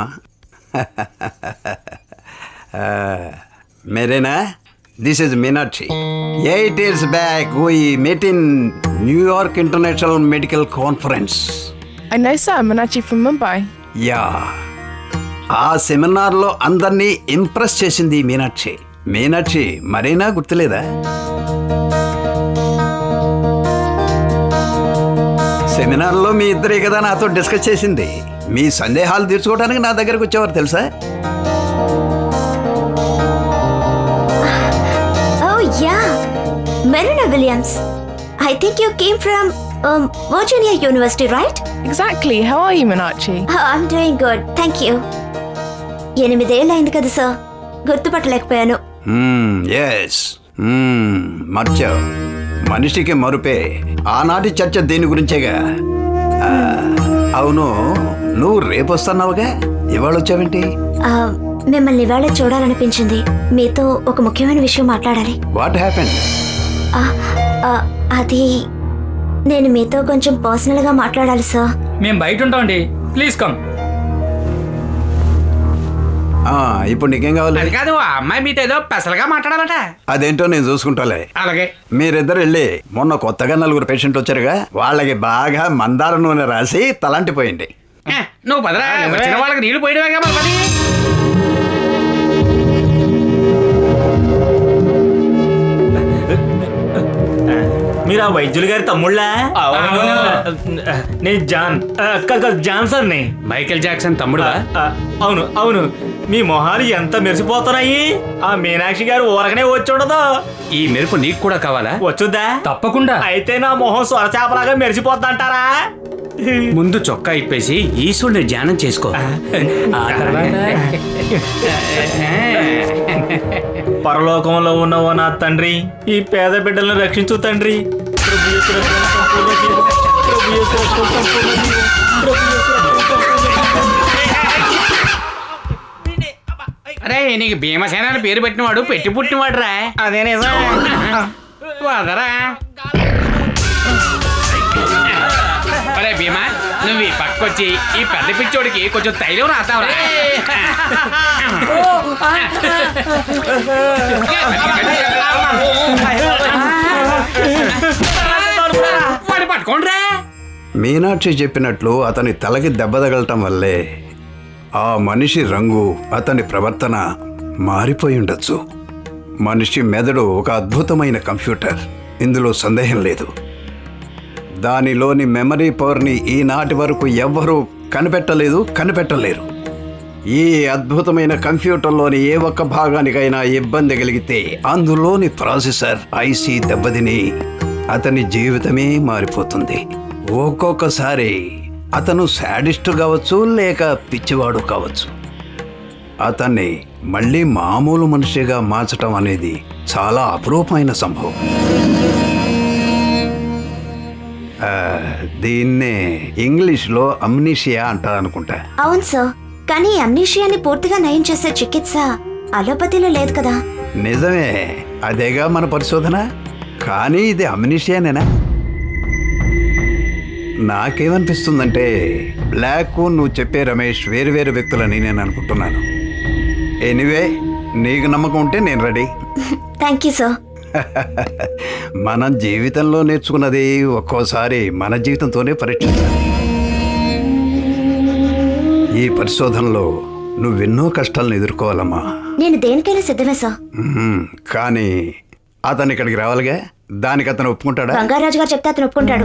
Merena, this is Meenakshi. 8 years back, we met in New York International Medical Conference. I know sir, Meenakshi from Mumbai. Yeah. ఆ సెమినార్లో అందరినీ ఇంప్రెస్ చేసింది మీనాక్షి. మీనాక్షి మరేనా గుర్తులేదా? సెమినార్లో మీ ఇద్దరే కదా నాతో డిస్కస్ చేసింది. మీ సందేహాలు తీర్చుకోవడానికి నా దగ్గరకు వచ్చేవారు తెలుసా? Marina Williams, I think you came from Virginia University, right? Exactly. How are you, Meenakshi? I'm doing good, thank you. 8 ఏళ్ళు అయింది కదా సార్, గుర్తుపట్టలేకపోయాను. ఎస్, మర్చావు. మనిషికి మరుపే. ఆనాటి చర్చ దీని గురించేగా. అవును, నువ్వు రేపు వస్తున్నావుగా, ఇవాళ వచ్చావేంటి? మిమ్మల్ని ఇవాళ చూడాలనిపించింది. మీతో ఒక ముఖ్యమైన విషయం మాట్లాడాలి. What happened? అది నేను మీతో కొంచెం పర్సనల్ గా మాట్లాడాలి సార్. మేము బయట ఉంటామండి, ప్లీజ్ కమ్. ఇప్పుడు నీకేం కావాలి? అది కాదు, ఆ అమ్మాయి మీతో ఏదో స్పెషల్గా మాట్లాడాలట. అదేంటో నేను చూసుకుంటాలే. అలాగే. మీరిద్దరు వెళ్ళి మొన్న కొత్తగా 4 పేషెంట్ వచ్చారుగా, వాళ్ళకి బాగా మందార నూనె రాసి తలంటిపోయింది. నువ్వు పదరా, వచ్చిన వాళ్ళకి నీళ్లు పోయడమే మరి పని. మీరు ఆ వైద్యులు గారి తమ్ముళ్ళా? నేను జాన్ జాన్సన్ని. మైకేల్ జాక్సన్ తమ్ముడు? అవును అవును. మీ మొహాలు ఎంత మెరిసిపోతున్నాయి. ఆ మీనాక్షి గారు ఊరకనే వచ్చి ఉండదు. ఈ మెరుపు నీకు కూడా కావాలా? వచ్చుద్దా? తప్పకుండా. అయితే నా మొహం సొరచేపలాగా మెరిసిపోద్దంటారా? ముందు చొక్కా ఇప్పేసి ఈశ్వరుని ధ్యానం చేసుకో. పరలోకంలో ఉన్నవో నా తండ్రి, ఈ పేద బిడ్డలను రక్షించు తండ్రి. అరే, నీకు భీమసేన అని పేరు పెట్టినవాడు పెట్టి పుట్టినవాడు రా. అదే నిజం. వదరా. అరే భీమా, నువ్వు ఈ పక్కొచ్చి ఈ పెద్ద పిచ్చోడికి కొంచెం తైలం రాస్తావురా. వాడు పట్టుకోండిరా. మీనాక్షి చెప్పినట్లు అతని తలకి దెబ్బ తగలటం వల్లే ఆ మనిషి రంగు, అతని ప్రవర్తన మారిపోయి ఉండొచ్చు. మనిషి మెదడు ఒక అద్భుతమైన కంప్యూటర్, ఇందులో సందేహం లేదు. దానిలోని మెమరీ పవర్ని ఈనాటి వరకు ఎవ్వరూ కనిపెట్టలేరు. ఈ అద్భుతమైన కంప్యూటర్లోని ఏ ఒక్క భాగానికైనా ఇబ్బంది కలిగితే అందులోని ప్రాసెసర్ ఐసీ దెబ్బతిని అతని జీవితమే మారిపోతుంది. ఒక్కొక్కసారి అతను శాడిస్టు కావచ్చు, లేక పిచ్చివాడు కావచ్చు. అతన్ని మళ్ళీ మామూలు మనిషిగా మార్చడం అనేది చాలా అపురూపమైన సంభవం. దీన్నే ఇంగ్లీష్లో అమ్నీషియా అంటారు అనుకుంటా. అవును సార్, కానీ అమ్నీషియాని పూర్తిగా నయం చేసే చికిత్స అలోపతిలో లేదు కదా. నిజమే, అదేగా మన పరిశోధన. కానీ ఇది అమ్నీషియానేనా? నాకేమనిపిస్తుందంటే బ్లాక్ నువ్వు చెప్పే రమేష్ వేరు వేరు వ్యక్తులని నేను అనుకుంటున్నాను. ఎనీవే, నీకు నమ్మకం ఉంటే నేను రెడీ. Thank you sir. మనం జీవితంలో నేర్చుకున్నది ఒక్కోసారి మన జీవితంతోనే పరీక్షించాలి. ఈ పరిశోధనలో నువ్వెన్నో కష్టాలను ఎదుర్కోవాలమ్మా. నేను దేనికైనా సిద్ధమే సార్. కానీ అతను ఇక్కడికి రావాలిగా, దానికి అతను ఒప్పుకుంటాడా? బంగారాజు గారు చెప్తే అతను ఒప్పుకుంటాడు.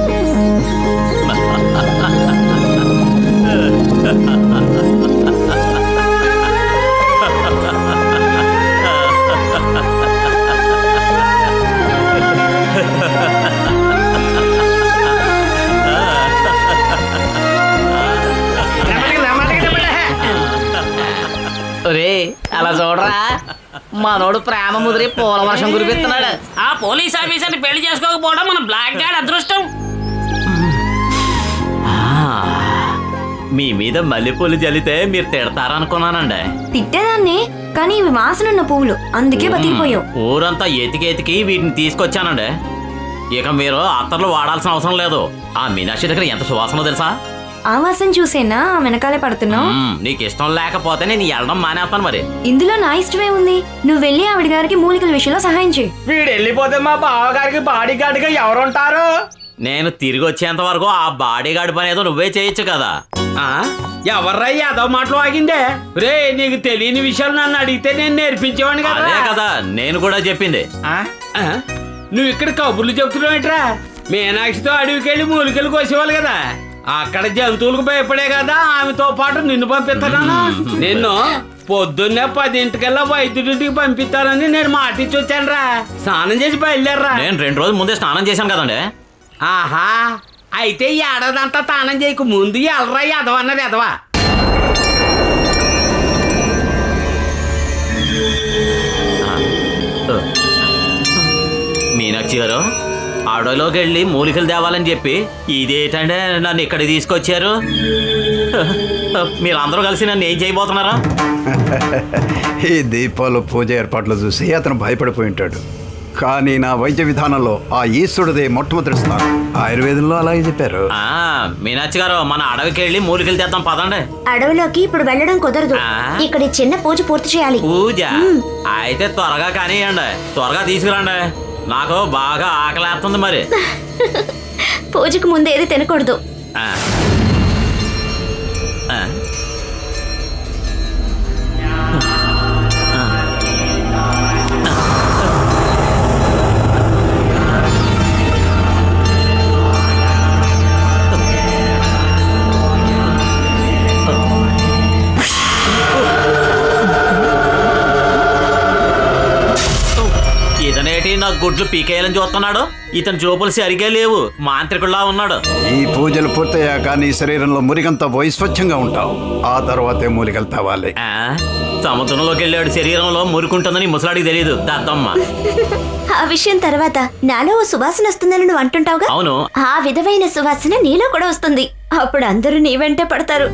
అలా చూడరా, మనోడు ప్రేమ ముదిరి పూల వర్షం కురిపిస్తున్నాడు. ఆ పోలీస్ ఆఫీసర్ని పెళ్లి చేసుకోకపోవడం మన బ్లాక్ గార్డ్ అదృష్టం. మీ మీద మల్లెపూలు జల్లితే మీరు తిడతారనుకున్నానండి. తిట్టేదాన్ని, కానీ ఇవి వాసనున్న పువ్వులు, అందుకే బతికిపోయావు. ఊరంతా ఎతికి వీటిని తీసుకొచ్చానండి. ఇక మీరు అత్తర్లు వాడాల్సిన అవసరం లేదు. ఆ మీనాక్షి దగ్గర ఎంత సువాసనో తెలుసా? ఆ వాసన చూసేనా వెనకాలే పడుతున్నావు? నీకు ఇష్టం లేకపోతే నేను వెళ్ళడం మానేస్తాను. మరి ఇందులో నా ఇష్టమే ఉంది. నువ్వు వెళ్ళి ఆవిడ గారికి మూలికల విషయంలో సహాయం చేయి. వీడు వెళ్ళిపోతే మా బావగారికి బాడీ గార్డ్ గా ఎవరుంటారు? నేను తిరిగి వచ్చేంత వరకు ఆ బాడీ గార్డ్ పని ఏదో నువ్వే చేయొచ్చు కదా. ఎవర్రా యాదవ మాటలు ఆగిందే? రే, నీకు తెలియని విషయాలు నన్ను అడిగితే నేను నేర్పించేవాడిని కదా. అదే కదా నేను కూడా చెప్పింది. నువ్వు ఇక్కడ కబుర్లు చెప్తున్నావేట్రా? మీనాక్షితో అడవికి వెళ్ళి మూలికలు కోసేవాళ్ళు కదా. అక్కడ జంతువులకు భయపడే కదా ఆమెతో పాటు నిన్ను పంపిస్తున్నాను. నిన్ను పొద్దున్నే 10 వైద్యుడింటికి పంపిస్తానని నేను మాట ఇచ్చి వచ్చాను రా. స్నానం చేసి బయలుదేరరా. నేను 2 రోజుల ముందే స్నానం చేశాను కదండి. ఆహా, అయితే ఈ ఏడాదంతా స్నానం చేయకు, ముందు ఎలరా ఎదవ అన్నది ఎదవా. మీనాక్షి గారు, అడవిలోకి వెళ్ళి మూలికలు తేవాలని చెప్పి ఇదేంటంటే నన్ను ఇక్కడికి తీసుకొచ్చారు. మీరందరూ కలిసి నన్ను ఏం చేయబోతున్నారా? ఈ దీపాలు పూజ ఏర్పాట్లు చూసి అతను భయపడిపోయి ఉంటాడు. కానీ నా వైద్య విధానంలో ఆ ఈశ్వరుడే మొట్టమొదటి స్థానం. ఆయుర్వేదంలో అలాగే చెప్పారు. మీనాక్షి గారు, మన అడవికి వెళ్ళి మూలికలు తెద్దాం పదండి. అడవిలోకి ఇప్పుడు వెళ్ళడం కుదరదు. ఇక్కడ చిన్న పూజ పూర్తి చేయాలి. పూజ అయితే త్వరగా కానివ్వండి, త్వరగా తీసుకురండి. నాకు బాగా ఆకలేస్తుంది. మరి పూజకు ముందు ఏది తినకూడదు. ఇతనేటి నాకు గుడ్లు పీకేయాలని చూస్తున్నాడు. ఇతని చూపులు సరిగా లేవు, మాంత్రికుల్లా ఉన్నాడు. ఈ పూజలు పూర్తయ్యాక నీ శరీరంలో మురికంతా పోయి స్వచ్ఛంగా ఉంటావు. ఆ తర్వాతే మూలికలు తవ్వాలి. సముద్రంలోకి వెళ్ళాడు, శరీరంలో మురికుంటుందని ముసలాడికి తెలియదు. దద్దమ్మ ఆ విషయం తర్వాత నాలో ఓ సువాసన వస్తుందని నువ్వు అంటుంటావుగా. అవును, ఆ విధమైన సువాసన నీలో కూడా వస్తుంది. అప్పుడు అందరూ నీ వెంటే పడతారు.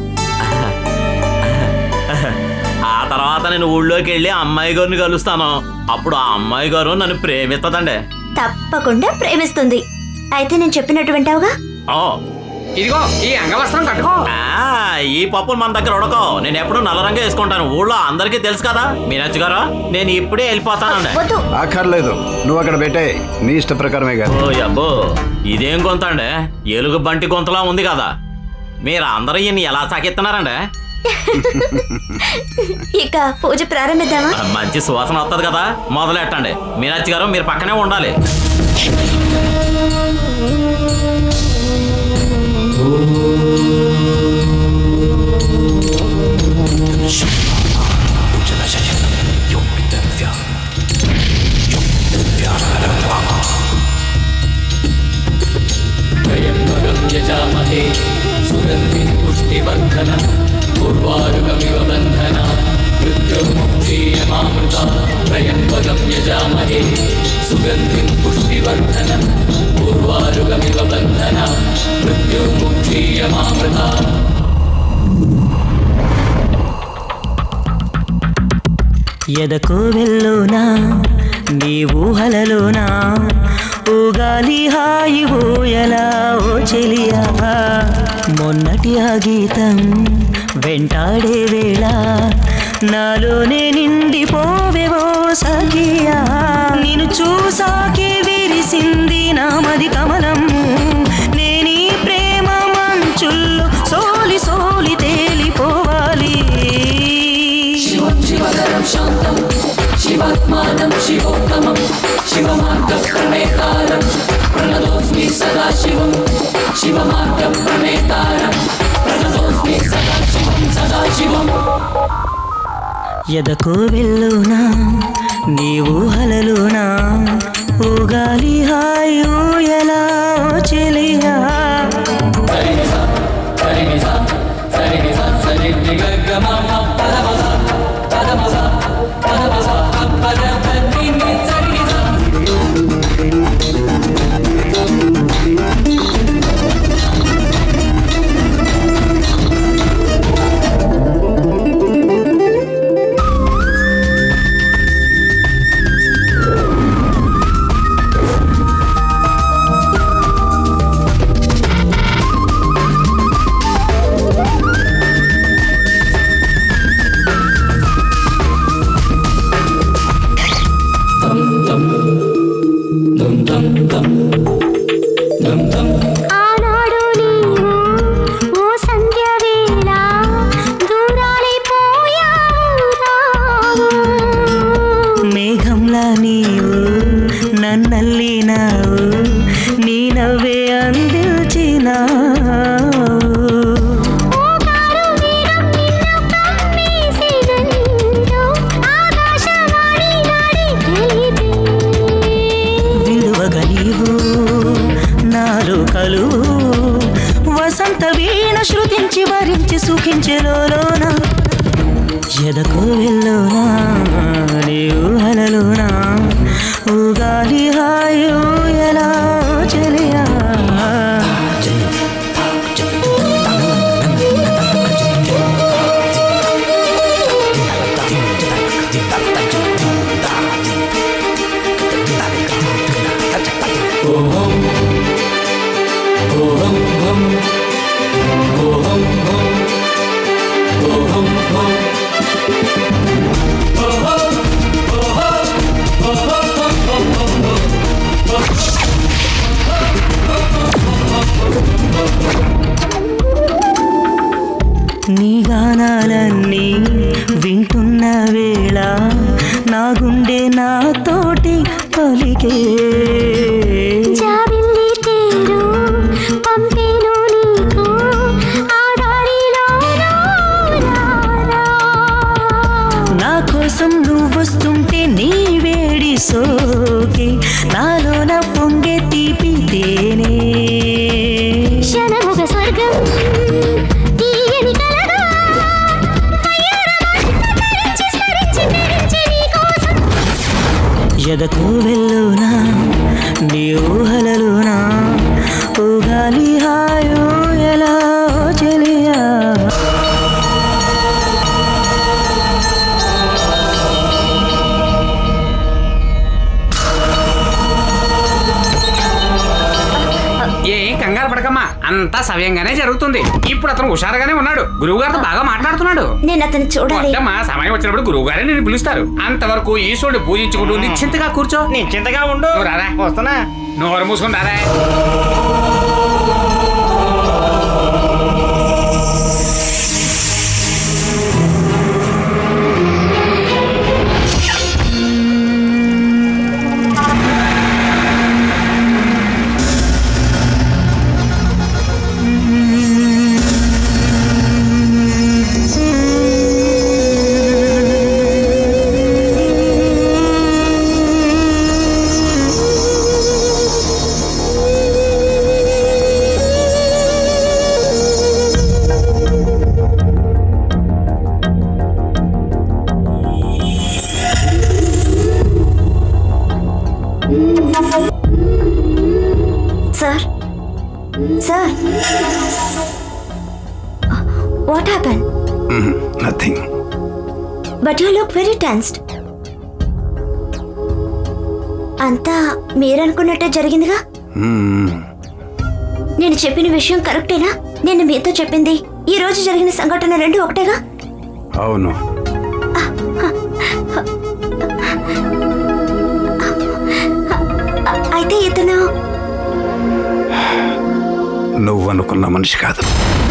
ఆ తర్వాత నేను ఊళ్ళోకి వెళ్ళి అమ్మాయి గారిని కలుస్తాను. అప్పుడు ఆ అమ్మాయి గారు నన్ను ప్రేమిస్తుందండి. తప్పకుండా ప్రేమిస్తుంది. అయితే నేను చెప్పినట్టు వింటావుగా. ఇదిగో ఈ అంగవస్త్రం కట్టుకో. ఈ పప్పులు మన దగ్గర ఉడకో. నేను ఎప్పుడు నల్ల రంగు వేసుకుంటాను. ఊళ్ళో అందరికీ తెలుసు కదా. మీనాక్షి గారు, నేను ఇప్పుడే వెళ్ళిపోతానండి. అక్కర్లేదు, నువ్వు అక్కడ పెట్టే, నీ ఇష్ట ప్రకారమే కాదు. ఓ అబ్బో, ఇదేం గొంత అండి? ఎలుగు బంటి గొంతలా ఉంది కదా. మీరు అందరూ ఈయన్ని ఎలా సాకిస్తున్నారండి? ఇక పూజ ప్రారంభిద్దామా? మంచి సువాసన వస్తుంది కదా, మొదలెట్టండి. మీనాక్షి గారు, మీరు పక్కనే ఉండాలి. यजामहे सुगन्धिं पुष्टिवर्धनं पूर्वारुगमिव बन्धना मृत्युर्मुक्षीयमामृता त्र्यम्बकं यजामहे सुगन्धिं पुष्टिवर्धनं ఎదకోవెల్లోనా నీ ఊహలలోనా ఊగాలి హాయి ఊయలా ఓ చెలియా మొన్నటి ఆ గీతం వెంటాడే వేళ నాలోనే నిండిపోవేవో సఖియా నిన్ను చూసాకే విరిసింది నామది కమలం నేనీ ప్రేమ మంచుల్లో సోలి సోలి తేలిపోవాలి శివధరం శాంతం శివాత్మానం శివోత్తమం శివమార్గ ప్రణేతారం ప్రణతోస్మి సదా శివం శివమార్గ ప్రణేతారం ప్రణతోస్మి సదా శివం సదా శివం ఎదకోవెల్లోనా నీ ఊహలలోనా ఊగాలి హాయి ఊయలా ఓ చెలియా ఆనాడు నీవు ఓ సంధ్య వేళ దూరాలిపోయావు మేఘంలా నీవు నన్నల్లినావు నీ నవ్వే అందించినావు విడువగా నీవు నాలో కలువు వసంత వీణ శృతించి వరించి సుఖించెలోన ఎదకోవెల్లోనా నీ ఊహలలోనా ఊగాలి హాయి ఊయలా ఓ చెలియా నీ గానాలన్నీ వింటున్న వేళ నా గుండె నాతోటి పలికే జాబిల్లి తీరు పంపేను నీకు ఆడారిలో నా కోసం నువ్వొస్తుంటే నీ వేడి సోకి నాలోన పొంగే తీపి తేనే క్షణముగ స్వర్గం తీయని కలగా ఎదకోవెల్లోనా నీ ఊహలలోనా ఊగాలి హాయి ఊయలా ఓ చెలియా ఏం కంగారు పడకమ్మా, అంతా సవ్యంగానే జరుగుతుంది. ఇప్పుడు అతను హుషారుగానే ఉన్నాడు, గురువు గారితో బాగా మాట్లాడుతున్నాడు. నేను అతను చూడాలి. సమయం వచ్చినప్పుడు గురువు గారే నేను పిలుస్తారు. అంతవరకు ఈశ్వరుడు పూజించుకుంటూ నిశ్చింతగా కూర్చో. నిశ్చింతగా ఉండు. రారా, వస్తున్నా. నోరు మూసుకుని రారా. Sir? Sir? What happened? Nothing. But you look very tensed. అంతా మీరనుకున్నట్టే జరిగిందిగా. నేను చెప్పిన విషయం కరెక్టేనా? నేను మీతో చెప్పింది ఈ రోజు జరిగిన సంఘటన రెండు ఒకటేగా? అవును. అయితే ఇతను నువ్వనుకున్న మనిషి కాదు.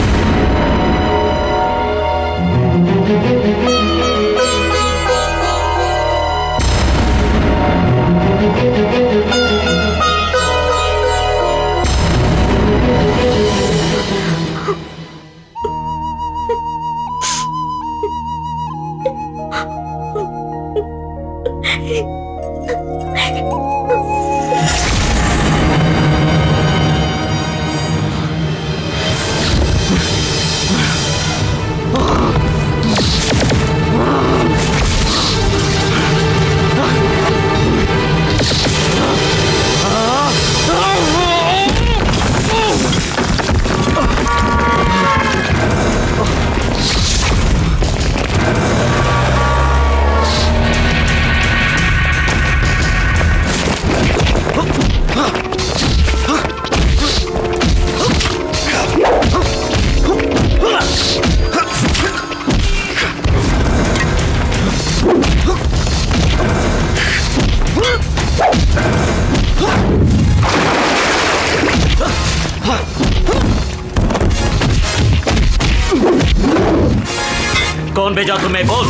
कौन भेजा तुम्हें? बोल।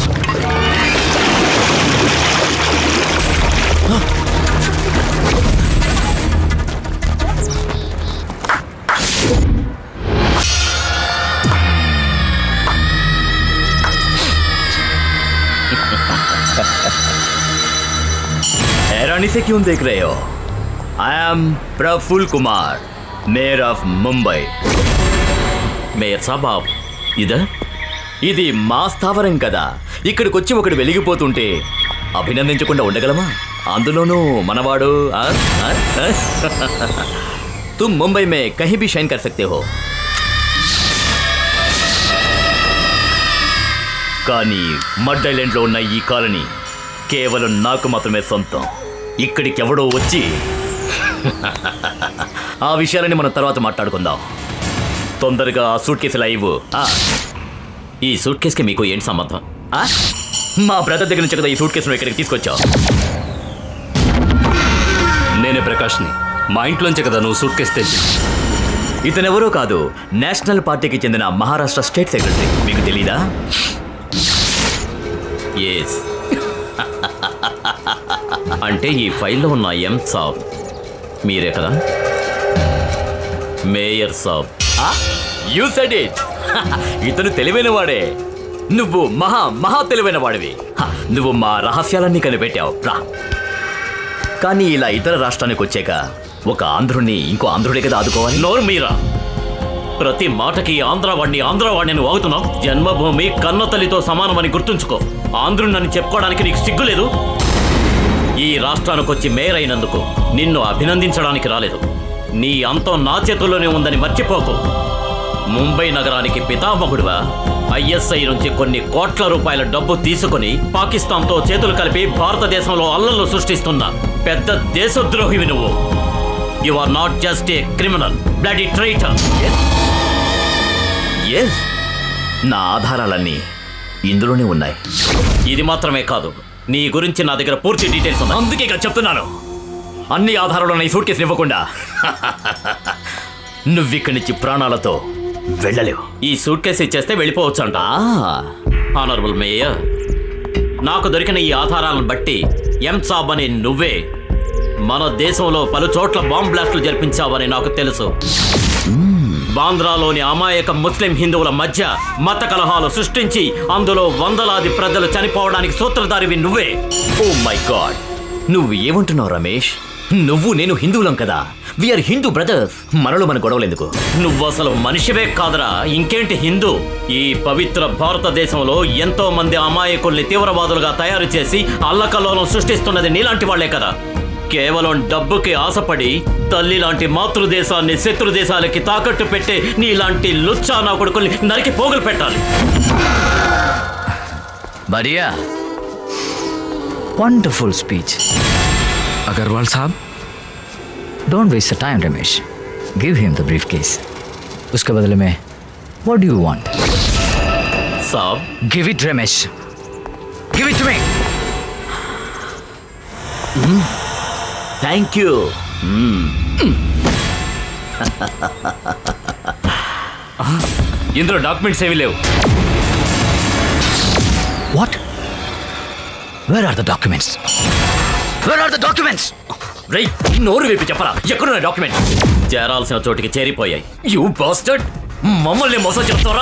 हैरानी से क्यों देख रहे हो? I am Praful Kumar, mayor of Mumbai. Mayor సాబ్ ఇదా? ఇది మా స్థావరం కదా. ఇక్కడికి వచ్చి ఒకడు వెలిగిపోతుంటే అభినందించకుండా ఉండగలమా? అందులోనూ మనవాడు. तुम मुंबई में कहीं भी शाइन कर सकते हो, కానీ మడ్ ఐలాండ్లో ఉన్న ఈ కాలనీ కేవలం నాకు మాత్రమే సొంతం. ఇక్కడికి ఎవడో వచ్చి ఆ విషయాలని మనం తర్వాత మాట్లాడుకుందాం. తొందరగా ఆ సూట్ కేసు లైవ్. ఈ సూట్ కేసుకి మీకు ఏంటి సంబంధం? మా బ్రదర్ దగ్గర నుంచి కదా ఈ సూట్ కేసును ఇక్కడికి తీసుకొచ్చావు. నేనే ప్రకాష్ని. మా ఇంట్లోంచే కదా నువ్వు సూట్ కేసు తెచ్చి. ఇతనెవరో కాదు, నేషనల్ పార్టీకి చెందిన మహారాష్ట్ర స్టేట్ సెక్రటరీ. మీకు తెలీదా? ఎస్. అంటే ఈ ఫైల్లో ఉన్న ఎం సాబ్ మీరే కదా? మేయర్ సాబ్. You said it. ఇతను తెలివైన వాడే. నువ్వు మహా తెలివైన వాడివి. నువ్వు మా రహస్యాలన్నీ కనిపెట్టావు రా. కానీ ఇలా ఇతర రాష్ట్రానికి వచ్చాక ఒక ఆంధ్రుణ్ణి ఇంకో ఆంధ్రుడే కదా ఆదుకోవాలి. నోరు మీరా. ప్రతి మాటకి ఆంధ్రవాడిని అని వాగుతున్నావు. జన్మభూమి కన్న తల్లితో సమానమని గుర్తుంచుకో. ఆంధ్రుణ్ణని చెప్పుకోవడానికి నీకు సిగ్గులేదు? ఈ రాష్ట్రానికి వచ్చి మేయర్ అయినందుకు నిన్ను అభినందించడానికి రాలేదు. నీ అంతం నా చేతుల్లోనే ఉందని మర్చిపోకు. ముంబై నగరానికి పితామహుడువా? ఐఎస్ఐ నుంచి కొన్ని కోట్ల రూపాయల డబ్బు తీసుకుని పాకిస్తాన్తో చేతులు కలిపి భారతదేశంలో అల్లర్లు సృష్టిస్తున్న పెద్ద దేశద్రోహివి నువ్వు. You are not just a criminal, bloody traitor. Yes, నా ఆధారాలన్నీ ఇందులోనే ఉన్నాయి. ఇది మాత్రమే కాదు, నీ గురించి నా దగ్గర పూర్తి డీటెయిల్స్ ఉన్నాయి. అందుకే ఇక్కడ చెప్తున్నాను, అన్ని ఆధారాలు ఈ సూట్ కేసు ఇవ్వకుండా నువ్విక్కడి నుంచి ప్రాణాలతో వెళ్ళలేవు. ఈ సూట్ కేసు ఇచ్చేస్తే వెళ్ళిపోవచ్చు అంట. ఆనరబుల్ మేయర్, నాకు దొరికిన ఈ ఆధారాలను బట్టి ఎం సాబ్ అని నువ్వే మన దేశంలో పలు చోట్ల బాంబ్ బ్లాస్టులు జరిపించావని నాకు తెలుసు. బాంద్రాలోని అమాయక ముస్లిం హిందువుల మధ్య మత కలహాలు సృష్టించి అందులో వందలాది ప్రజలు చనిపోవడానికి సూత్రధారివి నువ్వే. ఓ మై గాడ్, నువ్వు ఏమంటున్నావు రమేష్? నువ్వు నేను హిందువులం కదా, వీఆర్ హిందూ బ్రదర్స్. మనలో మన గొడవలు ఎందుకు? నువ్వు అసలు మనిషివే కాదురా, ఇంకేంటి హిందూ? ఈ పవిత్ర భారతదేశంలో ఎంతో మంది అమాయకుల్ని తీవ్రవాదులుగా తయారు చేసి అల్లకల్లోలం సృష్టిస్తున్నది నీలాంటి వాళ్లే కదా. కేవలం డబ్బుకి ఆశపడి తల్లి లాంటి మాతృదేశాన్ని శత్రు దేశాలకి తాకట్టు పెట్టే నీలాంటి లుచ్చా నా కొడుకుల్ని నరికి పోగులు పెట్టాలి. Maria, wonderful speech. Agarwal साहब, don't waste your time, Ramesh. Give him the briefcase. उसके बदले में, what do you want? साहब, give it, Ramesh. Give it to me. Thank you. ఇందులో డాక్యుమెంట్స్ ఏమీ లేవు. What? Where are the documents? Where are the documents? రై, నోరు వేపి చెప్పరా, ఎక్కడున్న డాక్యుమెంట్? చేరాల్సిన చోటికి చేరిపోయాయి. యూ బాస్టర్డ్, మమ్మల్ని మోసం చేస్తారా?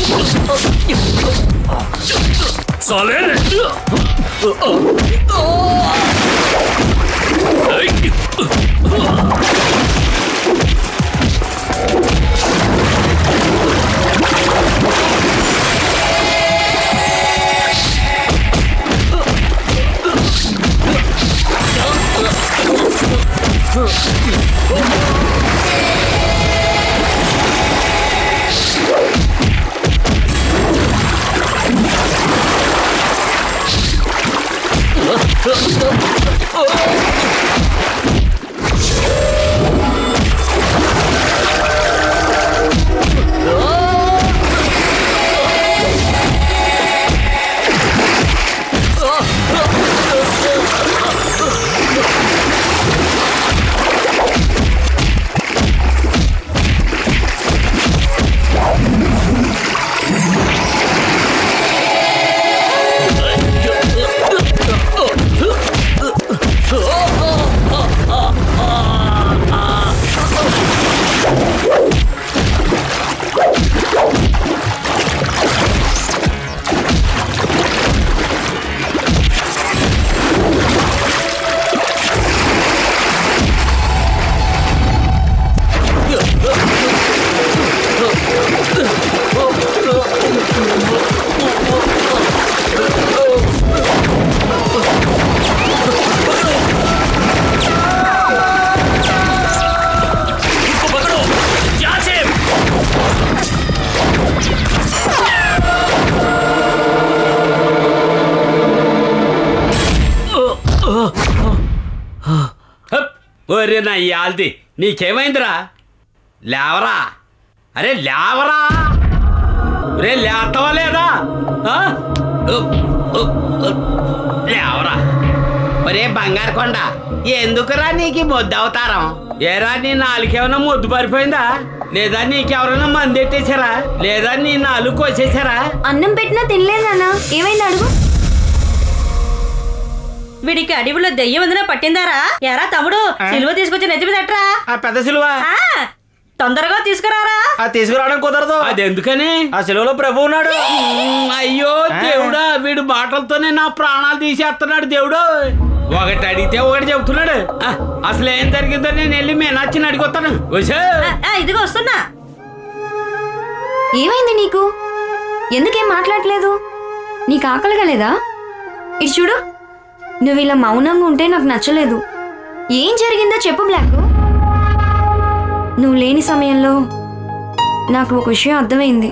ఒరే నా యాల్ది, నీకేమైందిరా? లేవరా, అరే లేవరా, రే లేస్తావా లేదా? లేవరా. ఒరే బంగారు కొండ, ఎందుకురా నీకు మొద్దు అవతారం? ఏరా, నీ నాలుకేమన్నా మొద్దు పారిపోయిందా? లేదా నీకెవరైనా మంది ఎట్టేశారా? లేదా నీ నాలుగు కోసేశారా? అన్నం పెట్టినా తినలేదన్నా, ఏమైంది అడుగు. వీడికి అడవిలో దెయ్యం వందన పట్టిందారా? ఎరా తమ్ముడు, సిలువ తీసుకొచ్చి నెత్తిమీద పెట్టరా. పెద్ద సిలువ తొందరగా తీసుకురారా. తీసుకురావడం కుదరదు. అది ఎందుకని? ఆ సిలువలో ప్రభు ఉన్నాడు. అయ్యో దేవుడా, వీడు మాటలతోనే నా ప్రాణాలు తీసేస్తున్నాడు దేవుడు. ఒకటి అడిగితే ఒకటి చెబుతున్నాడు. అసలు ఏం జరిగిందో నేను వెళ్ళి మీనాచ్చిని అడిగొస్తాను. ఇదిగో వస్తున్నా. ఏమైంది నీకు? ఎందుకేం మాట్లాడలేదు? నీకు ఆకలిగా లేదా? ఇటు చూడు, నువ్వు ఇలా మౌనంగా ఉంటే నాకు నచ్చలేదు. ఏం జరిగిందో చెప్పు బ్లాక్. నువ్వు లేని సమయంలో నాకు ఒక విషయం అర్థమైంది.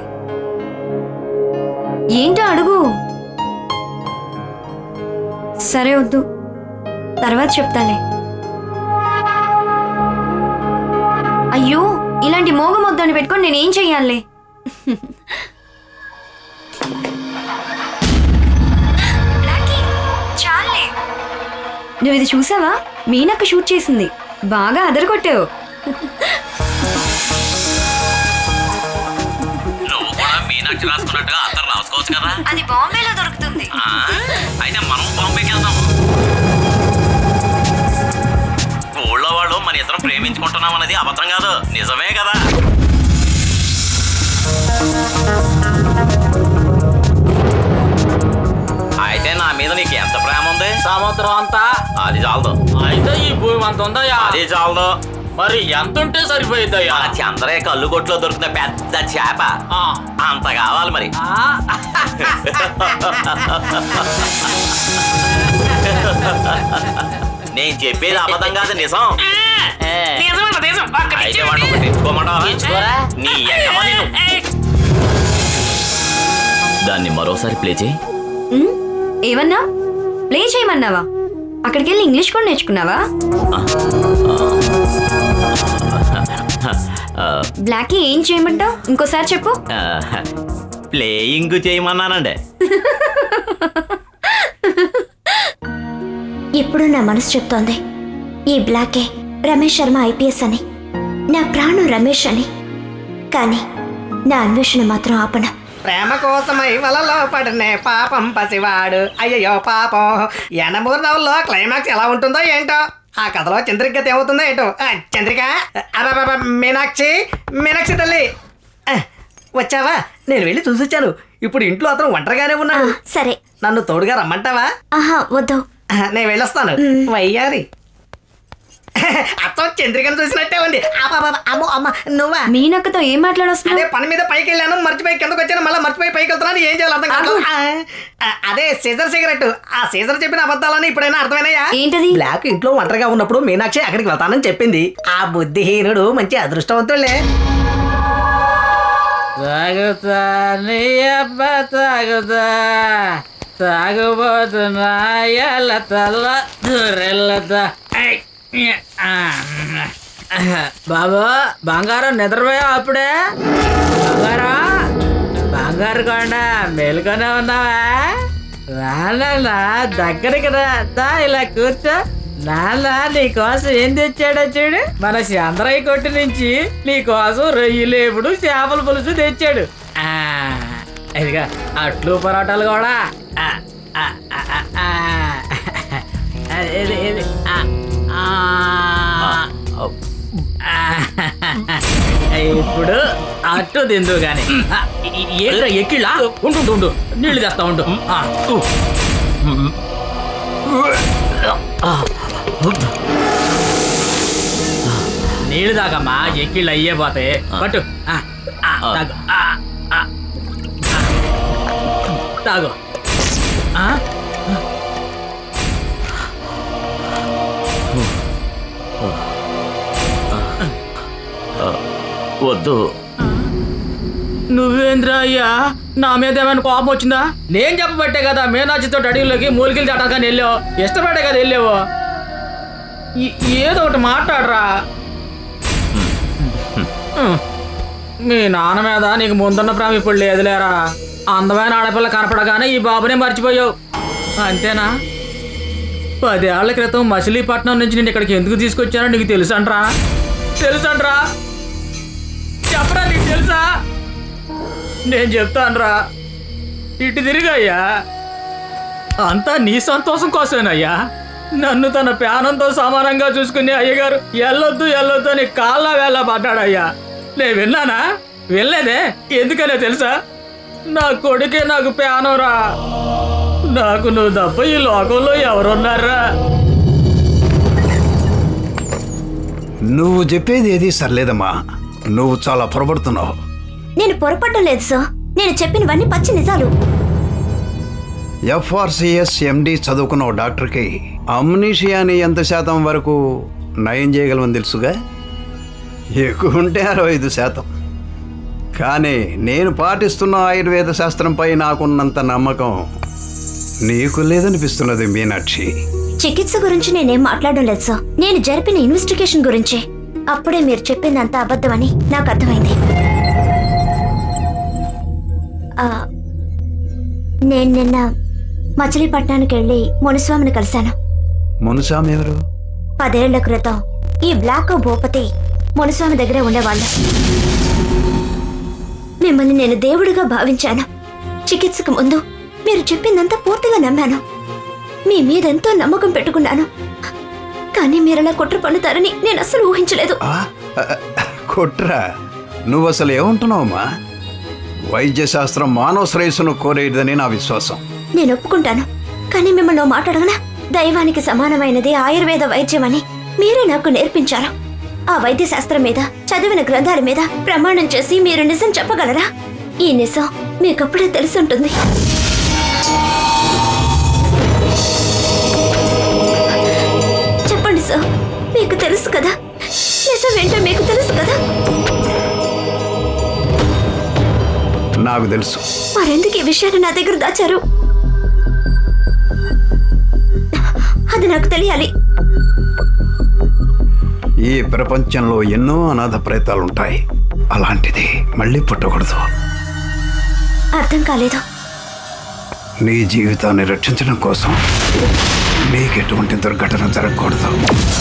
ఏంటో అడుగు. సరే వద్దు, తర్వాత చెప్తాలే. అయ్యో, ఇలాంటి మోగమొద్దని పెట్టుకొని నేనేం చెయ్యాలి? నువ్వు ఇది చూసావా? మీనక్క షూట్ చేసింది. బాగా అదరగొట్టావు. నువ్వు కూడా మీనాక్షి రాసుకున్నట్టుగా అతను రాసుకోవచ్చు కదా. అది బాంబేలో దొరుకుతుంది. అయితే మనం బాంబేకి వెళ్దాం. ఊళ్ళో వాళ్ళు మన ఇద్దరం ప్రేమించుకుంటున్నాం అన్నది అబద్ధం కాదు, నిజమే కదా. అయితే నా మీద నీకు ఎంత ప్రేమ ఉంది? సముద్రం అంతా. అది చాలదు. అయితే ఈ భూమి అంత ఉందయ్యా. అది చాలదు. మరి ఎంత ఉంటే సరిపోయిద్దయ్యా? చంద్రే కల్లుగొట్లో దొరికిన పెద్ద చేప అంత కావాలి మరి. నేను చెప్పేది అబద్ధం కాదు, నిజం. అయితే వాడిని ఒకటి తెచ్చుకోమంటావా? నీ ఎక్కమని దాన్ని మరోసారి ప్లే చేయి. ఏమన్నా? ప్లే చేయమన్నావా? అక్కడికి వెళ్ళి ఇంగ్లీష్ కూడా నేర్చుకున్నావా? బ్లాకీ ఏం చేయమంటావు? ఇంకోసారి చెప్పు. ప్లేయింగ్ చేయమన్నానండి. ఇప్పుడు నా మనసు చెప్తోంది ఈ బ్లాకే రమేష్ శర్మ ఐపీఎస్ అని, నా ప్రాణం రమేష్ అని. కానీ నా అన్వేషణ మాత్రం ఆపన. ప్రేమ కోసమై వలలో పడనే పాపం పసివాడు, అయ్యయ్యో పాపం. ఎనమూరు నవల్లో క్లైమాక్స్ ఎలా ఉంటుందో ఏంటో, ఆ కథలో చంద్రిక ఏమవుతుందో ఏంటో. చంద్రిక, మీనాక్షి, మీనాక్షి తల్లి వచ్చావా? నేను వెళ్ళి చూసొచ్చాను. ఇప్పుడు ఇంట్లో అతను ఒంటరిగానే ఉన్నాడు. సరే, నన్ను తోడుగా రమ్మంటావా? ఆహా వద్దు, నేను వెళ్ళొస్తాను. వయ్యారి అత్త చంద్రికను చూసినట్టే ఉంది. అమ్మో అమ్మ, నువ్వా? మీనక్కతో ఏం మాట్లాడొస్తున్నావు? అదే పని మీద పైకి వెళ్ళాను, మర్చిపోయి కిందకు వచ్చాను, మళ్ళీ మర్చిపోయి పైకి వెళ్తున్నాను. ఏం చేయాలి అర్థం కాదు. అదే సీజర్ సిగరెట్. ఆ సీజర్ చెప్పిన అబద్ధాలని ఇప్పుడైనా అర్థమైనాయా? ఏంటది? బ్లాక్ ఇంట్లో ఒంటరిగా ఉన్నప్పుడు మీనాక్షి అక్కడికి వెళ్తానని చెప్పింది. ఆ బుద్ధిహీనుడు మంచి అదృష్టవంతులే. తాగుతా నీ అబ్బ తాగుతా, తాగుబోతున్నా ఎల్ల తల్ల దూరెళ్ళతా. బాబు బంగారం నిద్రపోయా అప్పుడే? బంగారు కొండ మేలుకొని ఉన్నావా? నాన్న దగ్గరికి రా, ఇలా కూర్చో. నాన్న నీకోసం ఏం తెచ్చాడో చూడు. మన చంద్రయ్య కొట్టు నుంచి నీకోసం రొయ్యలేపుడు చేపల పులుసు తెచ్చాడు. ఇదిగా అట్లు పరోటాలు కూడా. ఇప్పుడు అట్టు తిందు గాని. ఏంట్రా ఎక్కిళ్ళా? ఉండు, నీళ్లు తెస్తా ఉండు. నీళ్ళు తాగమ్మా, ఎక్కిళ్ళు అయ్యే పోతాయి. పట్టు, తాగు తాగు. వద్దు. నువ్వేంద్రా అయ్యా, నా మీద ఏమైనా కోపం వచ్చిందా? నేను చెప్పబట్టే కదా మీనాచితో అడవిలోకి మూలికలు దాటాలని వెళ్ళావు. ఇష్టపడే కదా వెళ్ళావు. ఏదో ఒకటి మాట్లాడరా. మీ నాన్న మీద నీకు ముందున్న ప్రేమ ఇప్పుడు లేదులేరా. అందమైన ఆడపిల్ల కనపడగానే ఈ బాబునే మర్చిపోయావు అంతేనా? 10 ఏళ్ల క్రితం మచిలీపట్నం నుంచి నేను ఇక్కడికి ఎందుకు తీసుకొచ్చానో నీకు తెలుసంట్రా? చెప్పరా, నీకు తెలుసా? నేను చెప్తానురా. ఇటు తిరిగయ్యా, అంతా నీ సంతోషం కోసమేనయ్యా. నన్ను తన ప్రాణంతో సమానంగా చూసుకునే అయ్యగారు ఎల్లొద్దు అని కాళ్ళ వేళ పడ్డాడయ్యా. నేను విన్నానా? వెళ్ళలేదే. ఎందుకనే తెలుసా? నా కొడుకే నాకు ప్రాణంరా. నాకు నువ్వు తప్ప ఈ లోకంలో ఎవరున్నారా? నువ్వు చెప్పేది ఏది సర్లేదమ్మా. నువ్వు చాలా పొరపడుతున్నావు. నేను పొరపడడం లేదు సార్. నేను చెప్పినవన్నీ పచ్చి నిజాలు. FRCS MD చదువుకున్న ఓ డాక్టర్కి అమ్నీషియాని ఎంత శాతం వరకు నయం చేయగలమని తెలుసుగా? ఎక్కువ ఉంటే 65%. కానీ నేను పాటిస్తున్న ఆయుర్వేద శాస్త్రంపై నాకున్నంత నమ్మకం నీకు లేదనిపిస్తున్నది మీనాక్షి. చికిత్స గురించి నేనేం మాట్లాడడం లేదు సార్. నేను జరిపిన ఇన్వెస్టిగేషన్ గురించే. అప్పుడే మీరు చెప్పిందంత అబద్ధమని నాకు అర్థమైంది. నేను నిన్న మచిలీపట్నానికి వెళ్ళి మునిస్వామిని కలిశాను. మునిస్వామి ఎవరు? 10 ఏళ్ల క్రితం ఈ బ్లాక్ భూపతి మునిస్వామి దగ్గరే ఉండేవాళ్ళు. మిమ్మల్ని నేను దేవుడిగా భావించాను. చికిత్సకు ముందు మీరు చెప్పిందంతా పూర్తిగా నమ్మాను. మీ మీదెంతో నమ్మకం పెట్టుకున్నాను. కానీ మీరలా కుట్ర పన్నుతారని నేను అస్సలు ఊహించలేదు. కుట్ర? నువ్వు అసలు ఏమంటున్నావమ్మా? వైద్య శాస్త్రం మానవ శ్రేయస్సును కోరేదని నా విశ్వాసం. నేను ఒప్పుకుంటాను. కానీ మిమ్మల్ని మాట్లాడగనా? దైవానికి సమానమైనది ఆయుర్వేద వైద్యం అని మీరే నాకు నేర్పించారు. ఆ వైద్య శాస్త్రం మీద చదివిన గ్రంథాల మీద ప్రమాణం చేసి మీరు నిజం చెప్పగలరా? ఈ నిజం మీకప్పుడే తెలుసుంటుంది. చెప్పండి సార్, మీకు తెలుసు కదా? నిజం ఏంటో మీకు తెలుసు కదా? నాకు తెలుసు. మరెందుకు ఈ విషయాన్ని నా దగ్గర దాచారు? అది నాకు తెలియాలి. ఈ ప్రపంచంలో ఎన్నో అనాథ ప్రేతాలుంటాయి. అలాంటిది మళ్ళీ పుట్టకూడదు. అర్థం కాలేదు. నీ జీవితాన్ని రక్షించడం కోసం నీకెటువంటి దుర్ఘటన జరగకూడదు.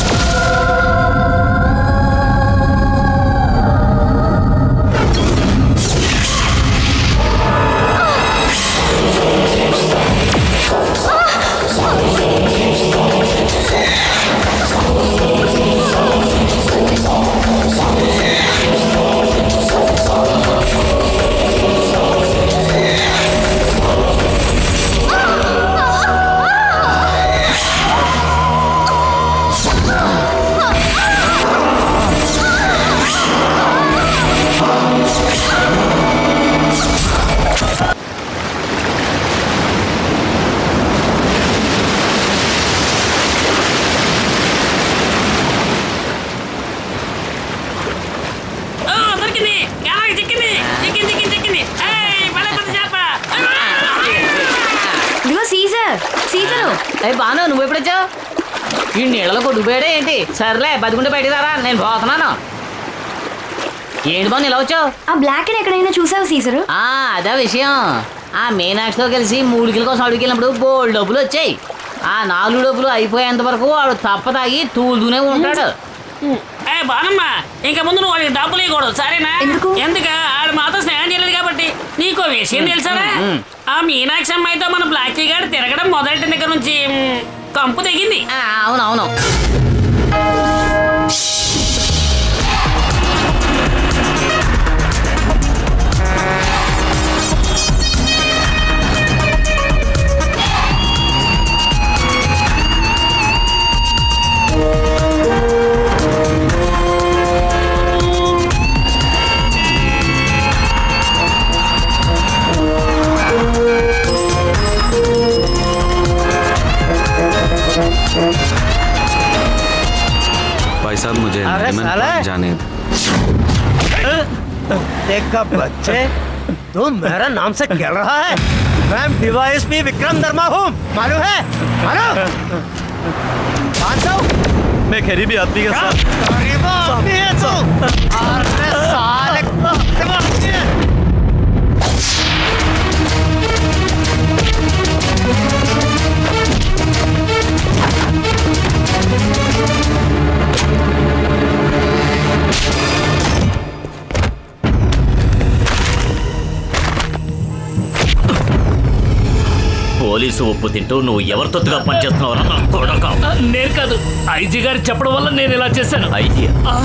బాను నువ్వు ఎప్పుడొచ్చావు? ఈ నీళ్ళలో కొట్టుకుపోయాడే ఏంటి? సర్లే బతుకుంటే బయటికి రారా, నేను పోతున్నాను. ఏంటి బాను ఇలా వచ్చావు? ఆ బ్లాక్ ఎక్కడైనా చూసావు సీజరు? అదే విషయం. ఆ మీనాక్షితో కలిసి 3 కిలో కోసం అడుగుకెళ్ళినప్పుడు బోల్డ్ డబ్బులు వచ్చాయి. ఆ 4 డబ్బులు అయిపోయేంత వరకు వాడు తప్ప తాగి తూలుతూనే ఉంటాడు. బానమ్మా ఇంకా ముందు నువ్వు వాడికి డబ్బులు ఇవ్వకూడదు, సరేనా? ఎందుకు? ఆడు మాతో స్నేహం చేయలేదు కాబట్టి. నీకు విషయం తెలుసారా? ఆ మీనాక్షి అమ్మాయితో మన బ్లాకీ గారు తిరగడం మొదటి దగ్గర నుంచి కంపు తెగింది. అవునవును. भाई साहब मुझे जाने देखा बच्चे, तुम मेरा नाम से खेल रहा है? मैं डीवाईएसपी विक्रम वर्मा हूँ, मालूम है? मालूम? मैं गरीबी आदमी का साथ गरीब आदमी है तू? अरे साले పోలీసు ఉప్పు తింటూ నువ్వు ఎవరితోగా పనిచేస్తున్నావు? నేను కాదు, ఐజీ గారు చెప్పడం వల్ల నేను ఇలా చేశాను. ఐజీ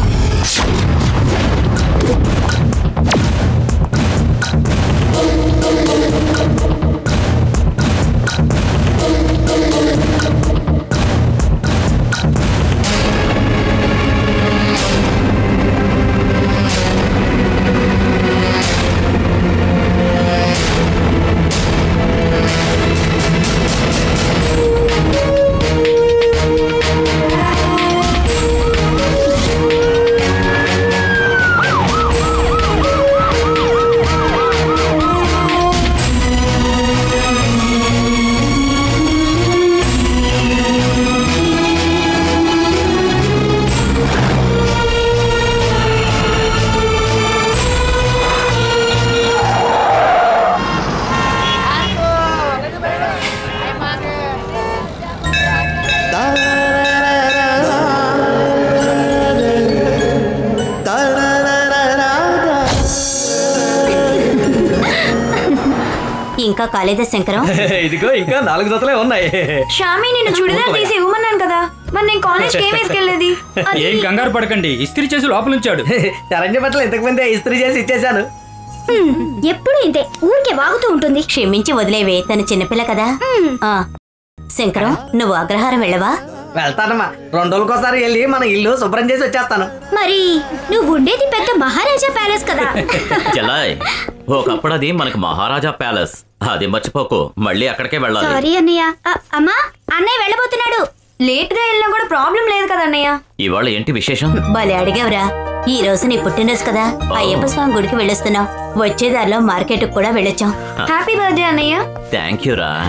ఇంకా కాలేదా శంకరం? ఇదిగో ఇంకా 4 జతలే ఉన్నాయి. షామి నిన్ను చుడిదార్ తీసి ఇవ్వమన్నాను కదా, మరి నేను కాలేజ్కి ఏం వేసుకెళ్ళేది? ఏం కంగారు పడకండి, ఇస్త్రీ చేసి లోపల ఉంచాడు. చరంజీ బట్టలు ఇంతకు ముందే ఇస్త్రీ చేసి ఇచ్చేసాను. ఎప్పుడు ఇంతే ఊరికే వాగుతూ ఉంటుంది. క్షమించి వదిలేవే, తన చిన్నపిల్ల కదా. శంకరం నువ్వు అగ్రహారం వెళ్ళవా? వెళ్తానమ్మా, 2 రోజులకోసారి వెళ్ళి మన ఇల్లు శుభ్రం చేసి వచ్చేస్తాను. మరి నువ్వు ఉండేది పెద్ద మహారాజా ప్యాలెస్ కదా. జలాయ్, ఒకప్పుడు అది మనకు మహారాజా ప్యాలెస్, అది మర్చిపోకు. మళ్ళీ అక్కడికే వెళ్ళాలి. సారీ అన్నయ్య. అమ్మా అన్నయ్య వెళ్ళబోతున్నాడు. లేట్ గా వెళ్ళినా కూడా ప్రాబ్లం లేదు కదా అన్నయ్య. ఇవాళ ఏంటి విశేషం? భలే అడిగావురా. ఈ రోజు నీ పుట్టినరోజు కదా, అయ్యప్ప స్వామి గుడికి వెళ్ళొస్తున్నాం. వచ్చేదారిలో మార్కెట్ కూడా వెళ్ళొచ్చాం. హ్యాపీ బర్త్డే అన్నయ్య. థ్యాంక్ యూ రా.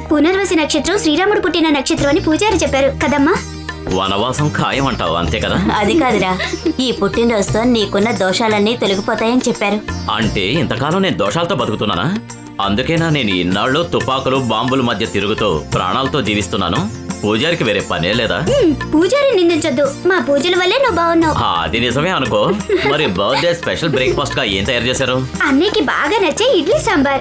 పునర్వసి నక్షత్రం శ్రీరాముడు పుట్టిన నక్షత్రం అని పూజారి చెప్పారు కదమ్మా. వనవాసం ఖాయం అంటావు అంతే కదా? అది కాదురా, ఈ పుట్టినరోజుతో నీకున్న దోషాలన్నీ తొలగిపోతాయని చెప్పారు. అంటే ఇంతకాలం నేను దోషాలతో బతుకుతున్నానా? అందుకేనా నేను ఇన్నాళ్ళు తుపాకులు బాంబుల మధ్య తిరుగుతూ ప్రాణాలతో జీవిస్తున్నాను? పూజారికి వేరే పనే లేదా? పూజారి నిందించొద్దు, మా పూజల వల్లే నువ్వు బాగున్నావు. అది నిజమే అనుకో. మరి బర్త్డే స్పెషల్ బ్రేక్ఫాస్ట్ గా ఏం తయారు చేశారు? అన్నయ్యకి బాగా నచ్చే ఇడ్లీ సాంబార్.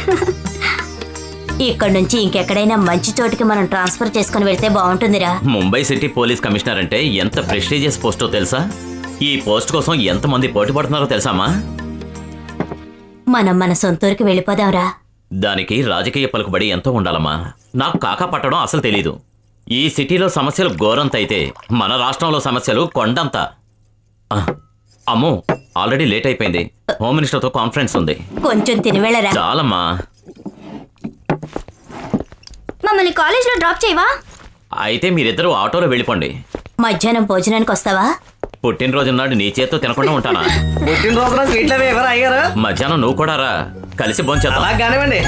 ఇక్కడ నుంచి ఇంకెక్కడైనా మంచి చోటికి మనం ట్రాన్స్ఫర్ చేసుకుని వెళ్తే బాగుంటుందిరా. ముంబై సిటీ పోలీస్ కమిషనర్ అంటే ఎంత ప్రెస్టీజియస్ పోస్టో తెలుసా? ఈ పోస్ట్ కోసం ఎంతమంది పోటీ పడుతున్నారో తెలుసామా? మనం మన సొంతూరికి వెళ్ళిపోదాంరా. దానికి రాజకీయ పలుకుబడి ఎంతో ఉండాలమ్మా. నాకు కాకా పట్టడం అసలు తెలీదు. ఈ సిటీలో సమస్యలు ఘోరంత అయితే మన రాష్ట్రంలో సమస్యలు కొండంత. అమ్మో, ఆల్రెడీ లేట్ అయిపోయింది. హోమ్ మినిస్టర్తో కాన్ఫరెన్స్ ఉంది. కొంచెం తినివెళ్ళరా. చాలమ్మా. మమ్మల్ని కాలేజ్లో డ్రాప్ చేయవా? అయితే మీరిద్దరూ ఆటోలో వెళ్ళిపోండి. మధ్యాహ్నం భోజనానికి వస్తావా? పుట్టినరోజు నాడు నీ చేత్తో తినకుండా ఉంటానా? పుట్టినరోజున స్వీట్లు అవి ఎవరు అయ్యారు? మధ్యాహ్నం నువ్వు కూడా రా, కలిసి భోంచేద్దాం. అలా కానివ్వండి.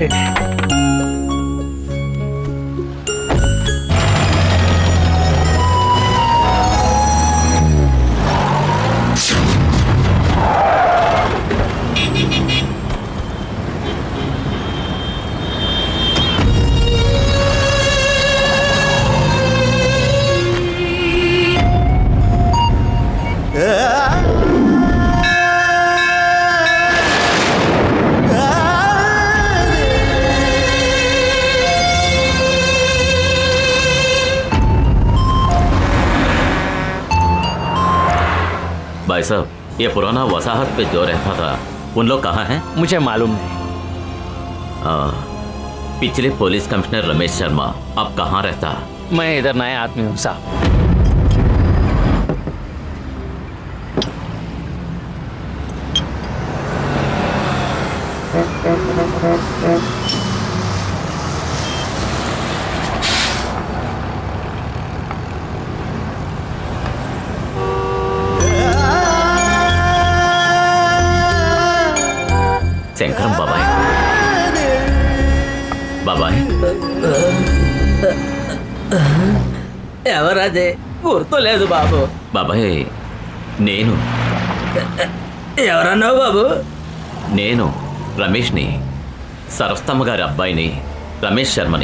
भाई साहब, ये पुराना वसाहत पे जो रहता था उन लोग कहाँ हैं? मुझे मालूम नहीं। पिछले पुलिस कमिश्नर रमेश शर्मा अब कहाँ रहता? मैं इधर नया आदमी हूँ साहब। శంకరం బాబాయ్. బాబాయ్ ఎవరదే? గుర్తులేదు బాబు. బాబాయ్ నేను. ఎవరన్నావు బాబు? నేను రమేష్ని, సరస్తమ్మ గారి అబ్బాయిని, రమేష్ శర్మని.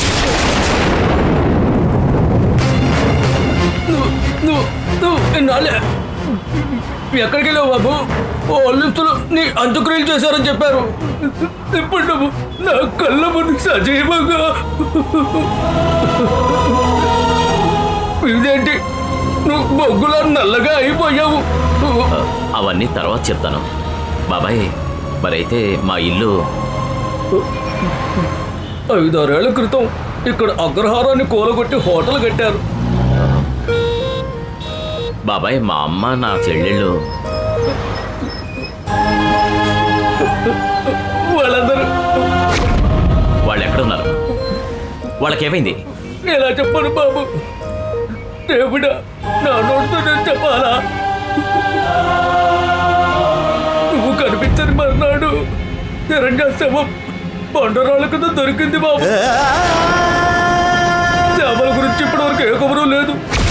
ఎన్నాళ్ళే ఎక్కడికి వెళ్ళావు బాబు? పోలీసులు నీ అంత్యక్రియలు చేశారని చెప్పారు. ఇప్పుడు నువ్వు నా కళ్ళ ముందు సజీవంగా ఇదేంటి? నువ్వు బొగ్గులా నల్లగా అయిపోయావు. అవన్నీ తర్వాత చెప్తాను బాబాయ్. మరైతే మా ఇల్లు 5-6 ఏళ్ల క్రితం ఇక్కడ అగ్రహారాన్ని కూలగొట్టి హోటల్ కట్టారు. బాబాయ్ మా అమ్మ నా చెల్లెళ్ళు వాళ్ళు ఎక్కడున్నారు? వాళ్ళకేమైంది? ఎలా చెప్పను బాబు? దేవుడా, నా నోటితో నేను చెప్పాలా? నువ్వు కనిపించని మర్నాడు నిరంగా శవం పండరాళ్ళ కింద దొరికింది బాబు. శవాల గురించి ఇప్పటివరకు ఏ కబురు లేదు.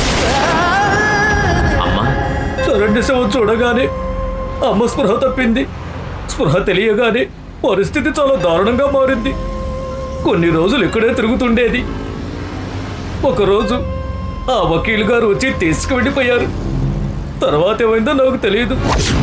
చరండి శవం చూడగానే అమ్మ స్పృహ తప్పింది. స్పృహ తెలియగానే పరిస్థితి చాలా దారుణంగా మారింది. కొన్ని రోజులు ఇక్కడే తిరుగుతుండేది. ఒకరోజు ఆ వకీలు గారు వచ్చి తీసుకువెళ్ళిపోయారు. తర్వాత ఏమైందో నాకు తెలియదు.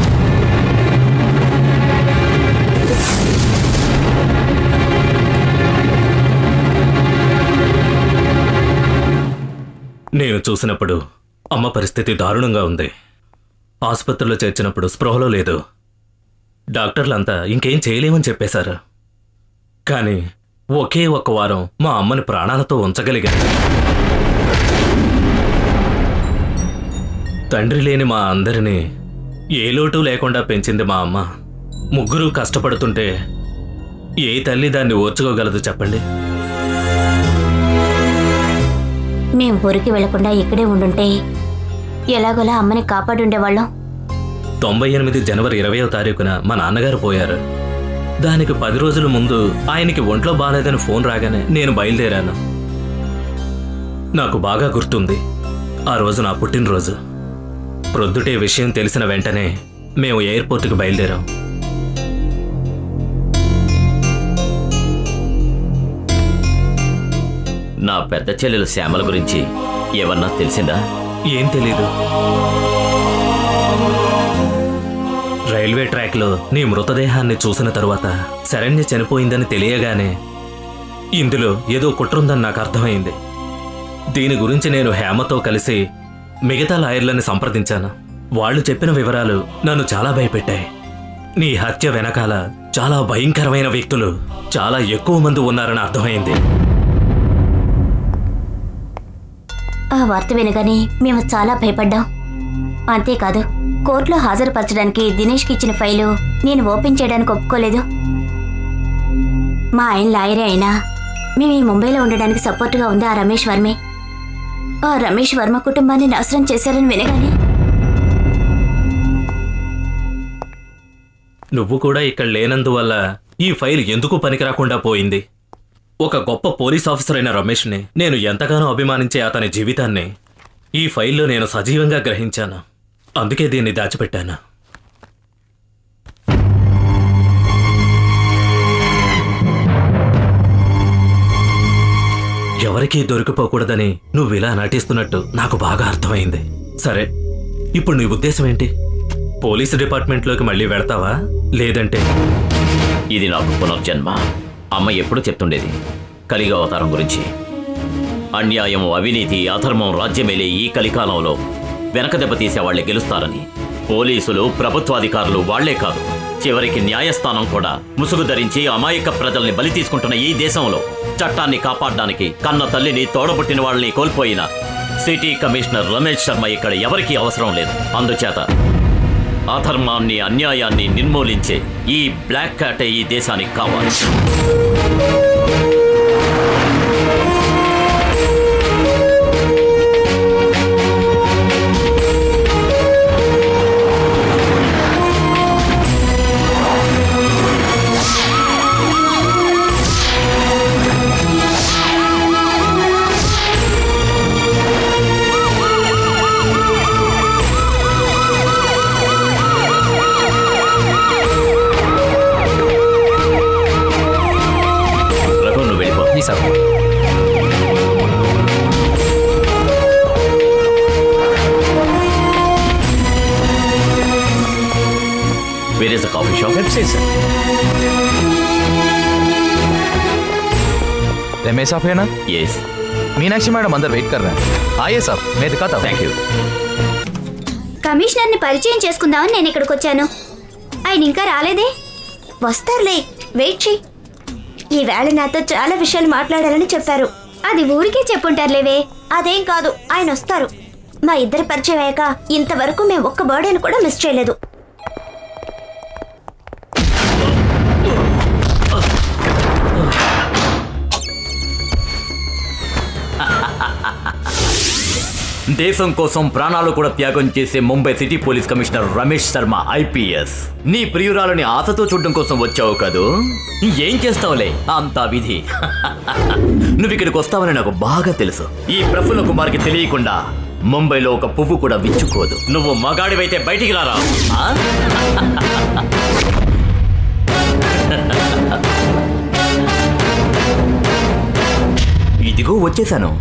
నేను చూసినప్పుడు అమ్మ పరిస్థితి దారుణంగా ఉంది. ఆసుపత్రిలో చేర్చినప్పుడు స్పృహలో లేదు. డాక్టర్లంతా ఇంకేం చేయలేమని చెప్పేశారు. కానీ ఒకే ఒక్క వారం మా అమ్మని ప్రాణాలతో ఉంచగలిగాను. తండ్రి లేని మా అందరినీ ఏ లోటు లేకుండా పెంచింది మా అమ్మ. ముగ్గురు కష్టపడుతుంటే ఏ తల్లి దాన్ని ఓర్చుకోగలదు చెప్పండి? మేం ఊరికి వెళ్లకుండా ఇక్కడే ఉండుంటే ఎలాగోలా అమ్మని కాపాడుండేవాళ్ళం. 98 జనవరి 20వ తారీఖున మా నాన్నగారు పోయారు. దానికి 10 రోజుల ముందు ఆయనకి ఒంట్లో బాగాలేదని ఫోన్ రాగానే నేను బయలుదేరాను. నాకు బాగా గుర్తుంది, ఆ రోజు నా పుట్టినరోజు. ప్రొద్దుటే విషయం తెలిసిన వెంటనే మేము ఎయిర్పోర్ట్కి బయలుదేరాం. నా పెద్ద చెల్లెలు శ్యామల గురించి ఏమన్నా తెలిసిందా? ఏం తెలీదు. రైల్వే ట్రాక్లో నీ మృతదేహాన్ని చూసిన తరువాత శరణ్య చనిపోయిందని తెలియగానే ఇందులో ఏదో కుట్రుందని నాకు అర్థమైంది. దీని గురించి నేను హేమతో కలిసి మిగతా లాయర్లను సంప్రదించాను. వాళ్ళు చెప్పిన వివరాలు నన్ను చాలా భయపెట్టాయి. నీ హత్య వెనకాల చాలా భయంకరమైన వ్యక్తులు, చాలా ఎక్కువ మంది ఉన్నారని అర్థమైంది. ఆ వార్త వినగానే మేము చాలా భయపడ్డాం. అంతేకాదు, కోర్టులో హాజరుపరచడానికి దినేష్కి ఇచ్చిన ఫైలు నేను ఓపెన్ చేయడానికి ఒప్పుకోలేదు. మా ఆయన లాయరే అయినా మేము ఈ ముంబైలో ఉండడానికి సపోర్టుగా ఉంది ఆ రమేష్ వర్మే. ఆ రమేష్ వర్మ కుటుంబాన్ని నాశనం చేశారని వినగానే నువ్వు కూడా ఇక్కడ లేనందువల్ల ఈ ఫైల్ ఎందుకు పనికిరాకుండా పోయింది. ఒక గొప్ప పోలీస్ ఆఫీసర్ అయిన రమేష్ని, నేను ఎంతగానో అభిమానించే అతని జీవితాన్ని ఈ ఫైల్లో నేను సజీవంగా గ్రహించాను. అందుకే దీన్ని దాచిపెట్టాను. ఎవరికీ దొరికిపోకూడదని నువ్వు ఇలా నటిస్తున్నట్టు నాకు బాగా అర్థమైంది. సరే, ఇప్పుడు నీ ఉద్దేశం ఏంటి? పోలీసు డిపార్ట్మెంట్లోకి మళ్ళీ వెళ్తావా, లేదంటే? ఇది నాకు పునర్జన్మ. అమ్మ ఎప్పుడు చెప్తుండేది కలిగ అవతారం గురించి. అన్యాయం, అవినీతి, అధర్మం రాజ్యమేలే ఈ కలికాలంలో వెనక దెబ్బతీసే వాళ్లే గెలుస్తారని. పోలీసులు, ప్రభుత్వాధికారులు వాళ్లే కాదు, చివరికి న్యాయస్థానం కూడా ముసుగు ధరించి అమాయక ప్రజల్ని బలి తీసుకుంటున్న ఈ దేశంలో చట్టాన్ని కాపాడడానికి కన్న తల్లిని, తోడబుట్టిన వాళ్ళని కోల్పోయిన సిటీ కమిషనర్ రమేష్ శర్మ ఇక్కడ ఎవరికీ అవసరం లేదు. అందుచేత అధర్మాన్ని, అన్యాయాన్ని నిర్మూలించే ఈ బ్లాక్ క్యాటే ఈ దేశానికి కావాలి. Where is the coffee shop? Pepsi, sir. Ramesh साहब है ना? Yes. मीनाक्षी मैडम अंदर वेट कर रहे हैं. आइए साहब, मैं दिखाता हूँ. Thank you. కమిషనర్ని పరిచయం చేసుకుందామని నేను ఇక్కడికి వచ్చాను. ఆయన ఇంకా రాలేదే? వస్తారులే, వెయిట్ చెయ్యి. ఈవేళ నాతో చాలా విషయాలు మాట్లాడాలని చెప్పారు. అది ఊరికే చెప్పుంటారులేవే. అదేం కాదు, ఆయన వస్తారు. మా ఇద్దరు పరిచయం అయ్యాక ఇంతవరకు మేము ఒక్క బర్త్డేని కూడా మిస్ చేయలేదు. దేశం కోసం ప్రాణాలు కూడా త్యాగం చేసే Mumbai city police commissioner Ramesh Sharma IPS. నీ ప్రియురాలని ఆశతో చూడడం కోసం వచ్చావు కదూ. ఏం చేస్తావులే, అంతా విధి. నువ్వు ఇక్కడికి వస్తావని నాకు బాగా తెలుసు. ఈ ప్రఫుల్ల కుమార్కి తెలియకుండా ముంబైలో ఒక పువ్వు కూడా విచ్చుకోదు. నువ్వు మగాడివైతే బయటికి రారా. ఇదిగో వచ్చేసాను.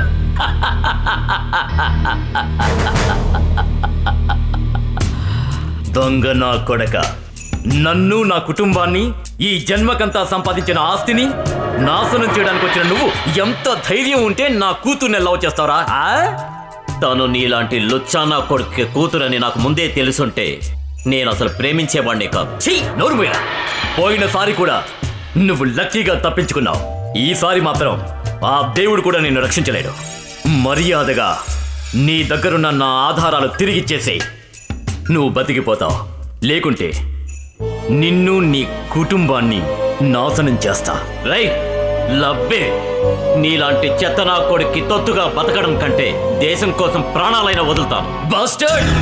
దొంగ నా కొడక, నన్ను, నా కుటుంబాన్ని, ఈ జన్మకంతా సంపాదించిన ఆస్తిని నాశనం చేయడానికి వచ్చిన నువ్వు ఎంత ధైర్యం ఉంటే నా కూతుర్ని లవ్ చేస్తావరా? తను నీలాంటి లుచ్చానా కొడుకు కూతురని నాకు ముందే తెలుసుంటే నేను అసలు ప్రేమించేవాడినే కాదు. ఛీ, నోరు మీద. పోయినసారి కూడా నువ్వు లక్కీగా తప్పించుకున్నావు. ఈసారి మాత్రం ఆ దేవుడు కూడా నిన్ను రక్షించలేడు. మర్యాదగా నీ దగ్గరున్న నా ఆధారాలు తిరిగిచ్చేసి నువ్వు బతికిపోతావు. లేకుంటే నిన్ను, నీ కుటుంబాన్ని నాశనం చేస్తా. రైట్, లబ్బే. నీలాంటి చెత్తనా కొడుక్కి తొత్తుగా బతకడం కంటే దేశం కోసం ప్రాణాలైనా వదులుతాను. బాస్టర్డ్!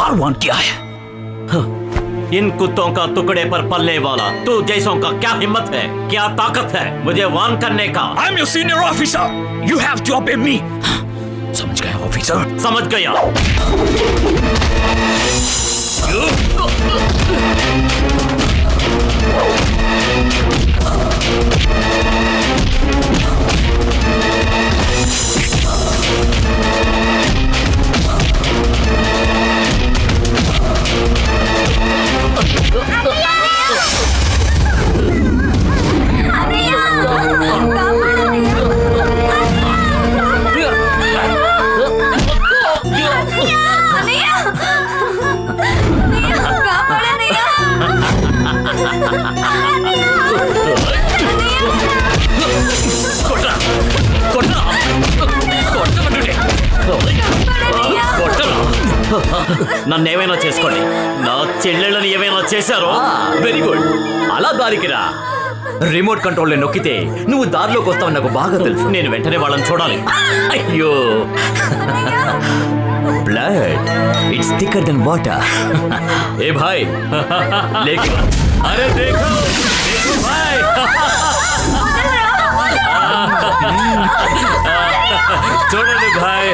कारवान किया है। इन कुत्तों का टुकड़े पर पलने वाला तू जैसों का क्या हिम्मत है, क्या ताकत है मुझे वार्न करने का? I am your senior officer, you have to obey me. समझ गए ऑफिसर? समझ गया। నన్ను ఏమైనా చేసుకోండి, నా చెల్లెళ్ళని ఏమైనా చేశారో వెరీ గుడ్, అలా దారికి రా. రిమోట్ కంట్రోల్ నొక్కితే నువ్వు దారిలోకి వస్తావు నాకు బాగా తెలుసు. నేను వెంటనే వాళ్ళని చూడాలి. అయ్యో blood it's thicker than water. ఏ భాయ్ లేకి అరే देखो भाई చూడండి భాయ్.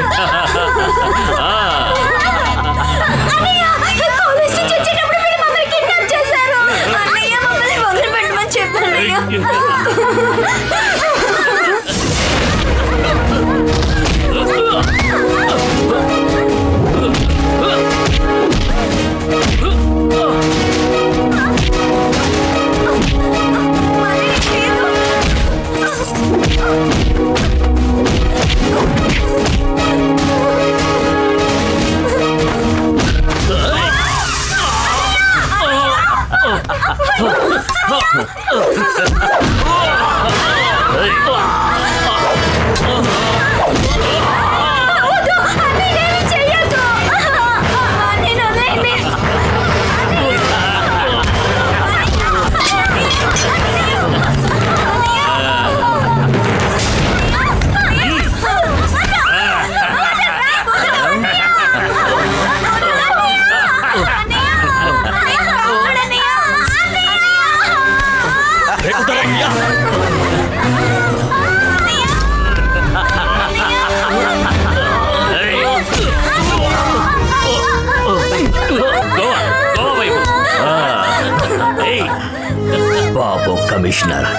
బాబు కమిషనర్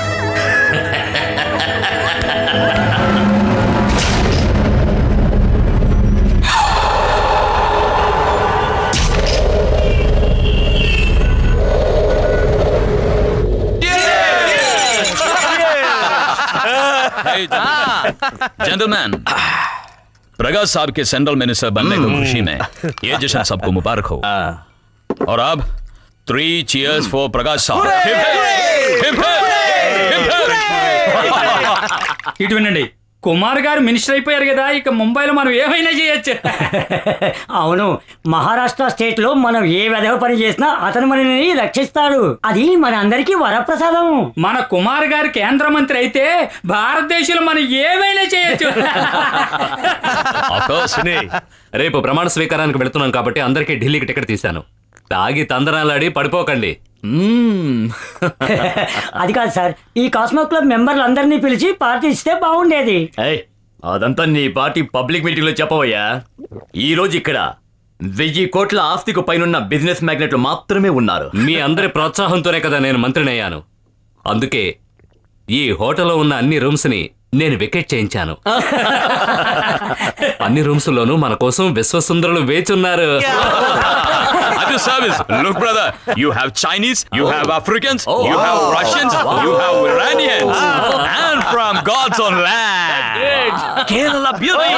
जेंटलमैन, प्रकाश साहब के सेंट्रल मिनिस्टर बनने की खुशी में ये जश्न सबको मुबारक हो। और अब 3 cheers for प्रकाश साहब। ఇటు వినండి, కుమార్ గారు మినిస్టర్ అయిపోయారు కదా, ఇక ముంబైలో మనం ఏమైనా చేయొచ్చు. అవును, మహారాష్ట్ర స్టేట్ లో మనం ఏ విధవ పని చేసినా అతను మనని రక్షిస్తాడు. అది మన అందరికీ వరప్రసాదం. మన కుమార్ గారు కేంద్ర మంత్రి అయితే భారతదేశంలో మనం ఏమైనా చేయొచ్చు. రేపు ప్రమాణ స్వీకారానికి వెళుతున్నాం కాబట్టి అందరికీ ఢిల్లీకి టికెట్ తీశాను. తాగి తందనాలాడి పడిపోకండి. అది కాదు సార్, ఈ కాస్మో క్లబ్ మెంబర్లందరినీ పిలిచి పార్టీ ఇస్తే బాగుండేది. అదంతా నీ పార్టీ పబ్లిక్ మీటింగ్ లో చెప్పవయ్యా. ఈ రోజు ఇక్కడ 1000 కోట్ల ఆస్తికు పైనున్న బిజినెస్ మ్యాగ్నెట్లు మాత్రమే ఉన్నారు. మీ అందరి ప్రోత్సాహంతోనే కదా నేను మంత్రినయ్యాను. అందుకే ఈ హోటల్లో ఉన్న అన్ని రూమ్స్ ని నేను వికెట్ చేయించాను. అన్ని రూమ్స్ లోనూ మన కోసం విశ్వసుందరులు వేచున్నారు. At your service. Look, brother, you have Chinese, you have Africans, you have Russians, you have Iranians, and from God's own land. Kerala beauty.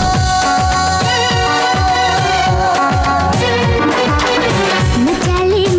मचाली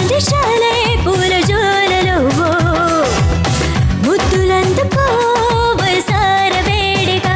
వర్షాలే పూల జోలలో ముద్దులందుకో వసార వేడిగా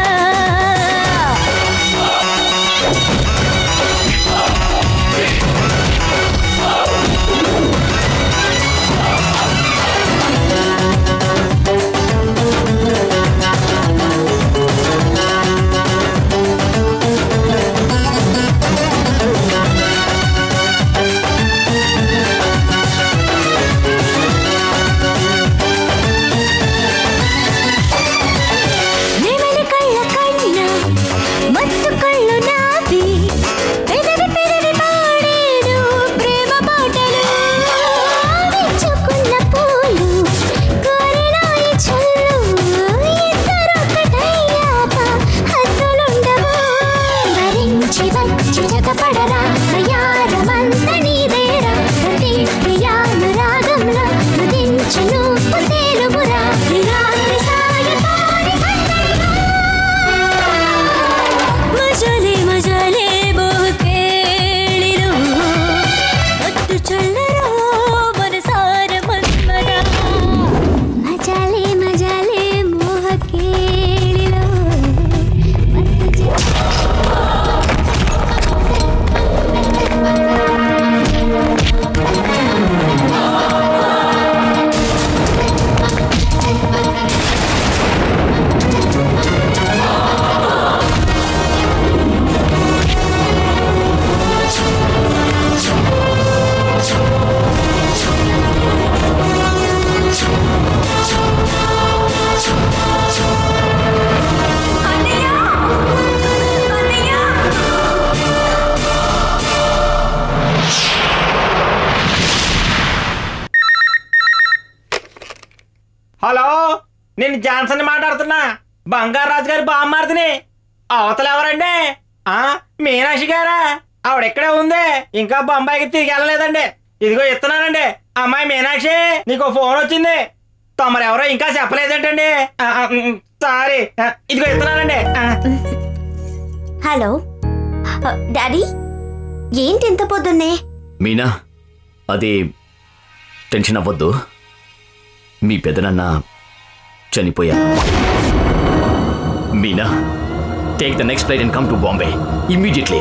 హలో, నేను జాన్సన్ మాట్లాడుతున్నా. బంగారాజు గారి బామ్మార్దిని. అవతల ఎవరండి? మీనాక్షి గారా? ఆవిడెక్కడే ఉంది, ఇంకా బొంబాయికి తిరిగి వెళ్ళలేదండి. ఇదిగో ఇస్తున్నానండి. అమ్మాయి మీనాక్షి, నీకు ఫోన్ వచ్చింది. తమరెవరో ఇంకా చెప్పలేదేంటండి? సారీ, ఇదిగో ఇస్తున్నానండి. హలో డాడీ, ఏంటి ఇంత పొద్దున్నే? మీనా, అది టెన్షన్ అవ్వద్దు. మీ పెదనాన్న చనిపోయారు. Meena, take the next flight and come to Bombay immediately.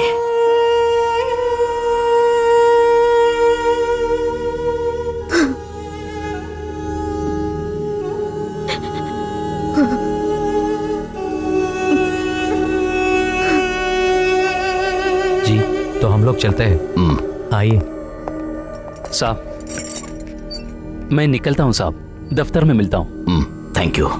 जी, तो हम लोग चलते हैं. आइए. साहब, मैं निकलता हूँ साहब. दफ्तर में मिलता हूँ. Thank you.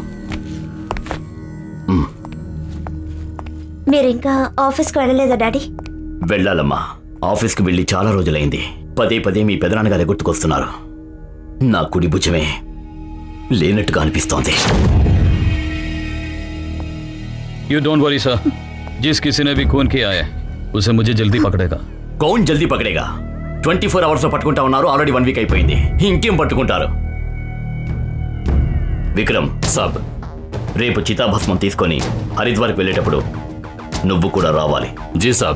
మీరు ఇంకా ఆఫీస్కి వెళ్ళలేదా డాడీ? వెళ్ళాలమ్మా. ఆఫీస్కి వెళ్ళి చాలా రోజులైంది. పదే పదే మీ పెదనాన్నగారే గుర్తుకొస్తున్నారు. నా కుడి భుజమే లేనట్టుగా అనిపిస్తోంది. You don't worry sir. जिस किसी ने भी खून किया है उसे मुझे जल्दी पकड़ेगा. कौन जल्दी पकड़ेगा? 24 అవర్స్ లో పట్టుకుంటా ఉన్నారు. ఆల్రెడీ 1 వీక్ అయిపోయింది. ఇంకేం పట్టుకుంటారు? విక్రమ్ సాబ్, రేపు చితాభస్మం తీసుకొని హరిద్వార్కి వెళ్ళేటప్పుడు నువ్వు కూడా రావాలి. जी साहब.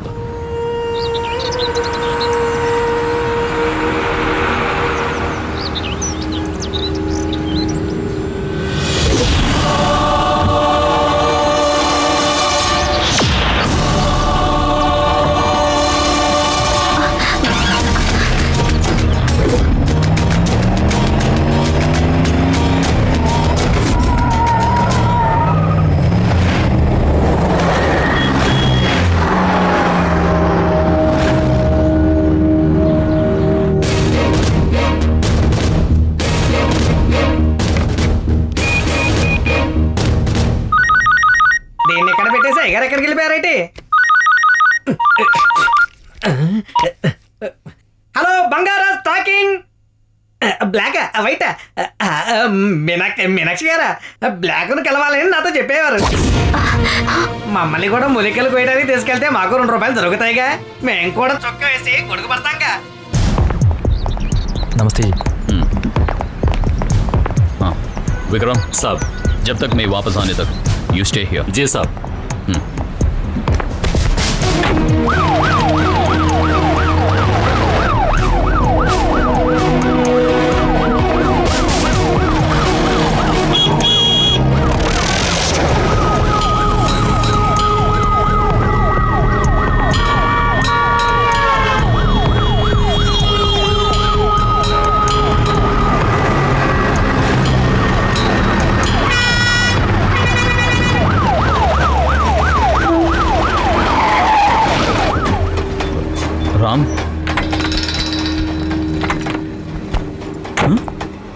ఎక్కడికి వెళ్ళిపోయారైతే? Hello, Bangaraj talking. Black white? Meenakshi గారా? బ్లాక్ను కలవాలని నాతో చెప్పేవారు. మమ్మల్ని కూడా మూలికలు కోయడానికి తీసుకెళ్తే మాకు 2 రూపాయలు దొరుకుతాయిగా. మేము కూడా చొక్కా వేసి గొడుగు పడతాంగా. नमस्ते जी. हाँ विक्रम साहब, जब तक मैं वापस आने तक यू स्टे हियर. जी साहब.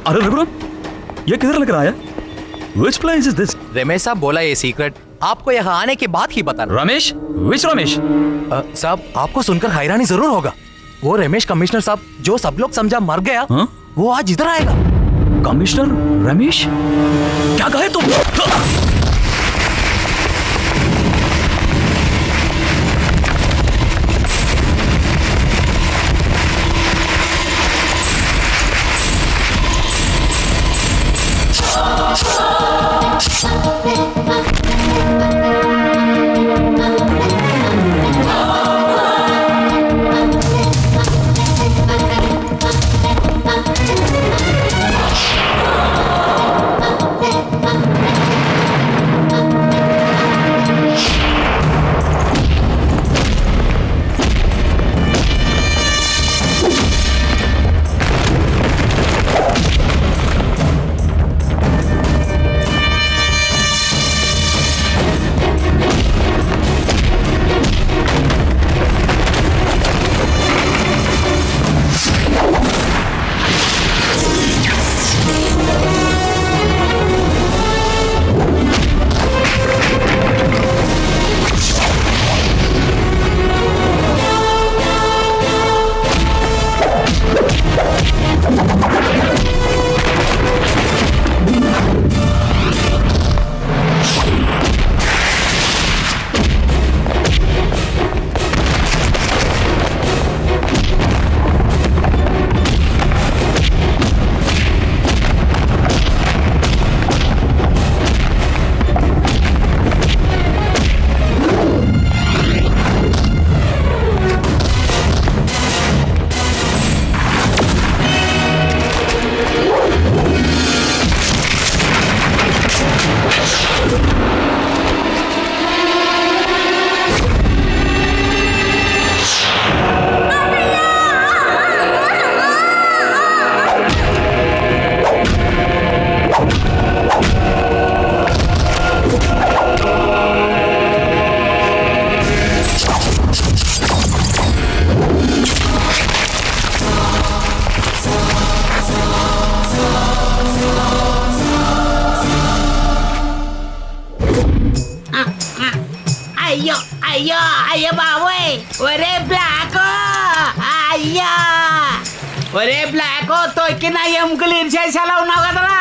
अरे रघुराम, ये किधर लग रहा है? Which place is this? Ramesh साहब बोला ये सीक्रेट आपको यहाँ आने के बाद ही बताना। रमेश? Which रमेश? साहब आपको सुनकर हैरानी जरूर होगा। वो रमेश कमिश्नर साहब जो सब लोग समझा मर गया, वो आज इधर आएगा। कमिश्नर रमेश? क्या कहे तुम? అయ్యో బాబోయ్ ఒరే బ్లాక్ అయ్యా ఒరే బ్లాక్ తొక్కిన ఎముకలు ఇరిచేసేలా ఉన్నావు కదరా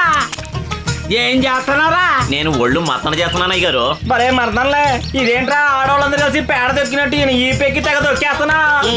ఏం చేస్తున్నారా నేను ఒళ్ళు మత్తన చేస్తున్నాను అయ్యారు మరే మరదలే ఇదేంట్రా ఆడవాళ్ళందరూ కలిసి పేడ తొక్కినట్టు ఈయన ఈ పెక్కి తెగ తొక్కేస్తున్నా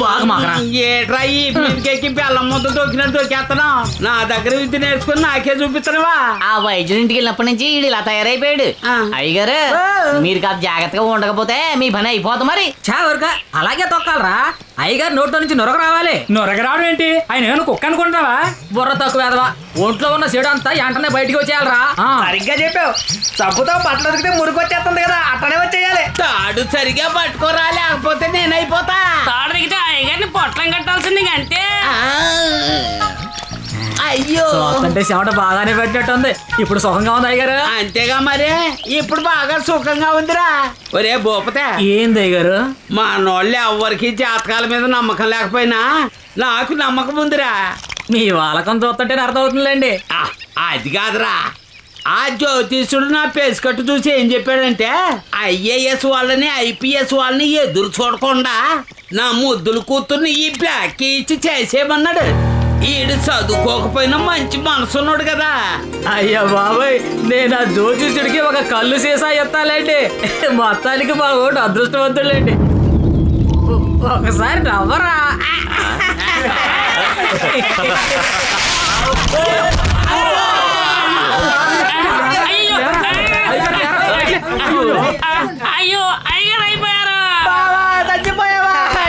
ఏట్రా ఈ పెక్కి బెల్లం ముద్ద తొక్కినట్టు తొక్కేస్తున్నా నా దగ్గర విద్య నేర్చుకుని నాకే చూపిస్తున్నావా ఆ వైద్యుడి ఇంటికి వెళ్ళినప్పటి నుంచి వీడు ఇలా తయారైపోయాడు అయ్యగారు మీరు కాదు జాగ్రత్తగా ఉండకపోతే మీ పని అయిపోతుంది మరి చావరగా అలాగే తొక్కాలరా అయ్యగారు నోట్లో నుంచి నొరగ రావాలి నొరగ రావడం ఏంటి ఆయన ఏమైనా కుక్క అనుకుంటావా బుర్ర తక్కువ వేదవా ఒంట్లో ఉన్న చెడు అంతా వెంటనే బయటికి వచ్చేయాలరా సరిగ్గా చెప్పావు సబ్బుతో బట్టలు ఉతికితే మురికి వచ్చేస్తుంది కదా అట్లనే వచ్చేయాలి తాడు సరిగా పట్టుకోరా లేకపోతే నేనైపోతా తాడు దిగితే అయ్యగారిని పొట్లం కట్టాల్సింది అంతే అయ్యో అంటే చెమట బాగానే పెట్టినట్టుంది ఇప్పుడు సుఖంగా ఉంది అయ్యగారు అంతేగా మరే ఇప్పుడు బాగా సుఖంగా ఉందిరా ఒరే భూపతే ఏంది అయ్యగారు మా నోళ్ళు ఎవరికి జాతకాల మీద నమ్మకం లేకపోయినా నాకు నమ్మకం ఉందిరా మీ వాళ్ళకం చూస్తుంటే అర్థమవుతుందిలేండి అది కాదురా ఆ జ్యోతిష్యుడు నా పేసుకట్టు చూసి ఏం చెప్పాడంటే ఐఏఎస్ వాళ్ళని ఐపీఎస్ వాళ్ళని ఎదురు చూడకుండా నా ముద్దులు కూతుర్ని ఈ బ్లాక్ ఇచ్చి చేసేయమన్నాడు ఈడు చదువుకోకపోయినా మంచి మనసున్నాడు కదా అయ్యా బాబాయ్ నేను ఆ జ్యోతిష్యుడికి ఒక కళ్ళు సీసా ఎత్తాలండి మొత్తానికి మా ఓటు అదృష్టవంతులేండి ఒకసారి నవ్వరా అయ్యో అయ్యారు అయిపోయారు చచ్చిపోయావా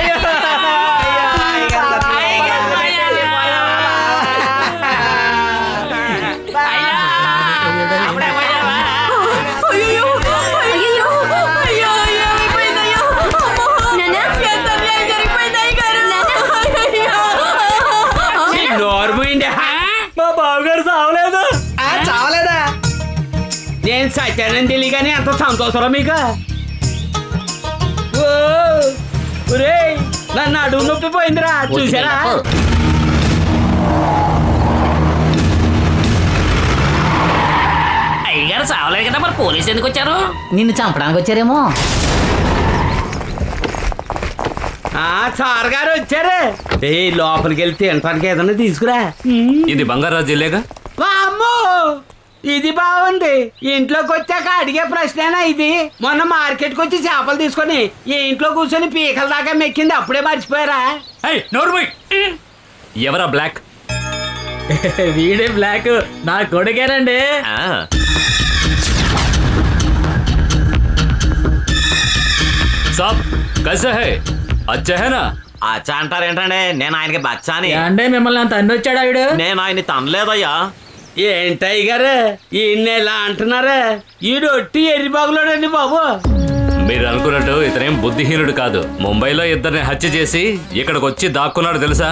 మా బావగారు చావలేదు చావలేదా నేను సత్యాన్ని తెలియగానే అంత సంతోషరా మీకు నన్ను అడుగు నొప్పి పోయిందిరా చూసారా పోలీసు ఎందుకు వచ్చారు? నిన్ను చంపడానికి వచ్చారేమో. సార్ గారు వచ్చారు. లోపలికి వెళ్తే తినడానికి ఏదన్నా తీసుకురా. ఇది బంగారాజు జిల్లేగా? అమ్మో ఇది బాగుంది. ఇంట్లోకి వచ్చాక అడిగే ప్రశ్నేనా ఇది? మొన్న మార్కెట్కి వచ్చి చేపలు తీసుకొని ఈ ఇంట్లో కూర్చొని పీకల దాకా మెక్కింది, అప్పుడే మర్చిపోయారా? ఎవరా బ్లాక్? వీడే బ్లాక్, నా కొడుకేనండి. సాబ్ కైసా హై? అచ్చా హై నా? అచ్చా అంటారేంటండి? నేను ఆయనకి బచ్చాని. అంటే మిమ్మల్ని అంత అన్ని వచ్చాడు ఆవిడ? నేను ఆయన తనలేదయ్యా. ఏంటయ్య గారు ఈయన ఎలా అంటున్నారా? ఈడు ఒట్టి ఎర్రిబాగులోడండి బాబు. మీరు అనుకున్నట్టు ఇతనేం బుద్ధిహీనుడు కాదు. ముంబైలో ఇద్దరిని హత్య చేసి ఇక్కడికి వచ్చి దాక్కున్నాడు తెలుసా?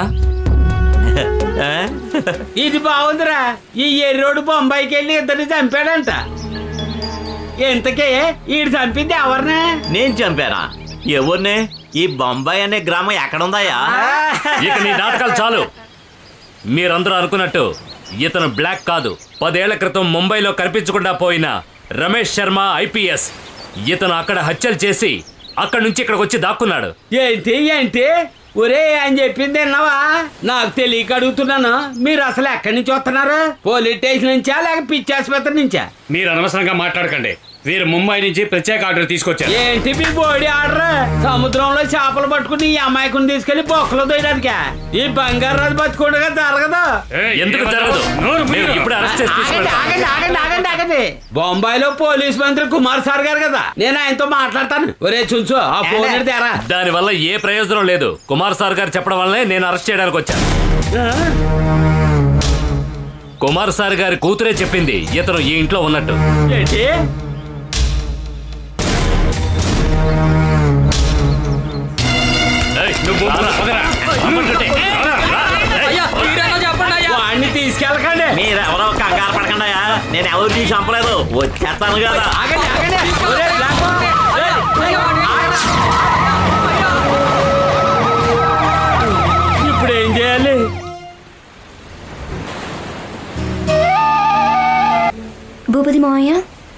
ఇది బాగుందిరా. ఈ ఎర్రోడు బొంబాయికి వెళ్ళి ఇద్దరిని చంపాడంట. ఇంతకే ఈడు చంపింది ఎవరినే? నేను చంపానా? ఎవరినే? ఈ బొంబాయి అనే గ్రామం ఎక్కడుందయ్యా? ఇక నీ నాటకాలు చాలు. మీరందరూ అనుకున్నట్టు ఇతను బ్లాక్ కాదు. 10 ఏళ్ల క్రితం ముంబైలో కనిపించకుండా పోయిన రమేష్ శర్మ ఐపీఎస్. ఇతను అక్కడ హత్యలు చేసి అక్కడి నుంచి ఇక్కడికి వచ్చి దాక్కున్నాడు. ఏంటి ఏంటి? ఒరే అని చెప్పింది విన్నావా? నాకు తెలియక అడుగుతున్నాను. మీరు అసలు ఎక్కడి నుంచి వస్తున్నారు? పోలీస్ స్టేషన్ నుంచా లేక పిచ్చి ఆసుపత్రి నుంచా? మీరు అనవసరంగా మాట్లాడకండి. వీరు ముంబై నుంచి ప్రత్యేక ఆర్డర్ తీసుకొచ్చారు. ఏంటి మీ బోడి ఆర్డర్? సముద్రంలో చేపలు పట్టుకుని ఈ అమాయకుని తీసుకెళ్లి బొక్కలు తోయడానికి. ఈ బంగారాజు బతుకుండగా జరగదు. ఎందుకు జరగదు? ఇప్పుడు అరెస్ట్ చేసి ఆగండి. బొంబాయిలో పోలీస్ మంత్రి కుమార్ సార్ గారు కదా, నేను ఆయనతో మాట్లాడతాను. ఒరే చుంచు ఆ ఫోన్ తేరా. దాని వల్ల ఏ ప్రయోజనం లేదు. కుమార్ సార్ గారు చెప్పడం వల్లనే నేను అరెస్ట్ చేయడానికి వచ్చాను. కుమార్ సార్ గారి కూతురే చెప్పింది ఇతను ఈ ఇంట్లో ఉన్నట్టు. ఏంటి? వాడిని తీసుకెళ్ళకండి. మీరెవరో కంగారు పడకండి. నేను ఎవరిని చంపలేదు, వచ్చేస్తాను కదా. ఇప్పుడు ఏం చేయాలి? భూపతి మావయ్య,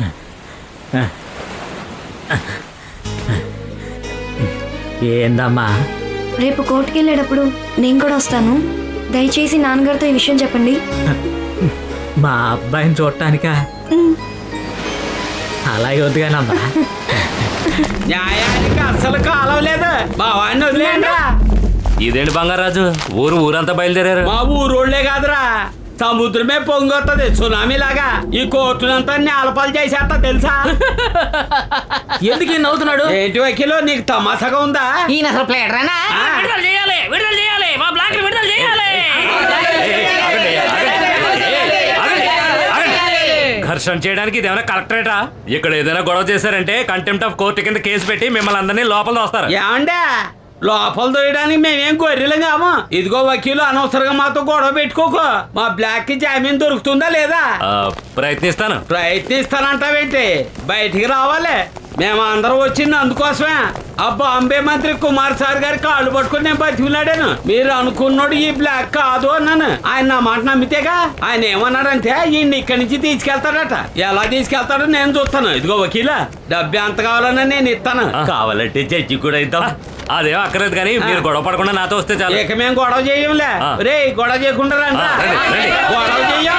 ఏందమ్మా? రేపు కోర్టుకి వెళ్ళేటప్పుడు నేను కూడా వస్తాను. దయచేసి నాన్నగారితో ఈ విషయం చెప్పండి. మా అబ్బాయిని చూడటానికా? అలాగే వద్దుగానమ్మా. న్యాయానికి అస్సలు కాలం లేదు. బావాన్ని వదిలేయండి. ఇదేంటి బంగారాజు, ఊరంతా బయలుదేరారు? మా ఊరోళ్లే కాదురా, సముద్రమే పొంగొత్తది సునామీ లాగా. ఈ కోర్టులంతా నేలపాలు చేసేస్తా తెలుసా? ఎందుకు నవ్వుతున్నాడు? ఏంటి వకీలు, నీకు తమాసగా ఉందా? ఈయన అసలు ప్లేడరేనా? విడుదల చేయాలి, విడుదల చేయాలి, మా బ్లాక్ విడుదల చేయాలి. ఘర్షణ చేయడానికి ఇదేమైనా కలెక్టరేటా? ఇక్కడ ఏదైనా గొడవ చేశారంటే కంటెంప్ట్ ఆఫ్ కోర్టు కింద కేసు పెట్టి మిమ్మల్ని అందరినీ లోపల వస్తారు. ఏమండే లోపల దోయడానికి మేమేం గొర్రెలు కాము. ఇదిగో వకీలు, అనవసరంగా మాతో గొడవ పెట్టుకోకు. మా బ్లాక్ కి జామీన్ దొరుకుతుందా లేదా? ప్రయత్నిస్తానంటావేంటి? బయటికి రావాలి. మేము అందరం వచ్చింది అందుకోసమే. ఆ బాంబే మంత్రి కుమార్ సార్ గారి కాళ్ళు పట్టుకుని నేను బతికిలాడాను. మీరు అనుకున్నాడు ఈ బ్లాక్ కాదు అన్నాను. ఆయన నా మాట నమ్మితేగా. ఆయన ఏమన్నాడంటే ఈయన్ని ఇక్కడి నుంచి తీసుకెళ్తాడట. ఎలా తీసుకెళ్తాడో నేను చూస్తాను. ఇదిగో వకీలా, డబ్బు ఎంత కావాలన్నా నేను ఇస్తాను. కావాలంటే జడ్జి కూడా ఇద్దాం. అదేమో అక్కర్లేదు కానీ మీరు గొడవ పడకుండా నాతో వస్తే చాలు. ఇక మేము గొడవ చేయంలే. రే గొడవ చేయకుండా రండి. గొడవ చెయ్యం.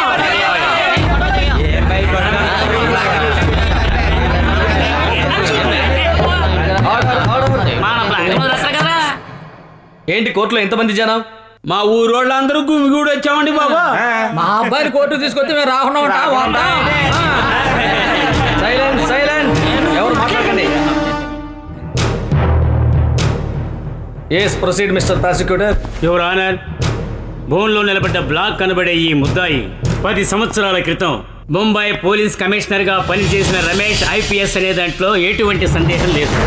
ఏంటి కోర్టులో ఎంతమంది జనం? మా ఊరోళ్ళందరూ గుమిగూడి వచ్చామండి బాబా. మా అబ్బాయిని కోర్టు తీసుకొస్తే మేము రాకుండా ఉంటాం. సైలెంట్, ఎవరు మాట్లాడకండి. Yes, proceed, Mr. Prosecutor. Your honour, భూమిలో నిలబడ్డ బ్లాక్ కనబడే ఈ ముద్దాయి 10 సంవత్సరాల క్రితం ముంబై పోలీస్ కమిషనర్గా పనిచేసిన రమేష్ ఐపీఎస్ అనే దాంట్లో ఎటువంటి సందేహం లేదు.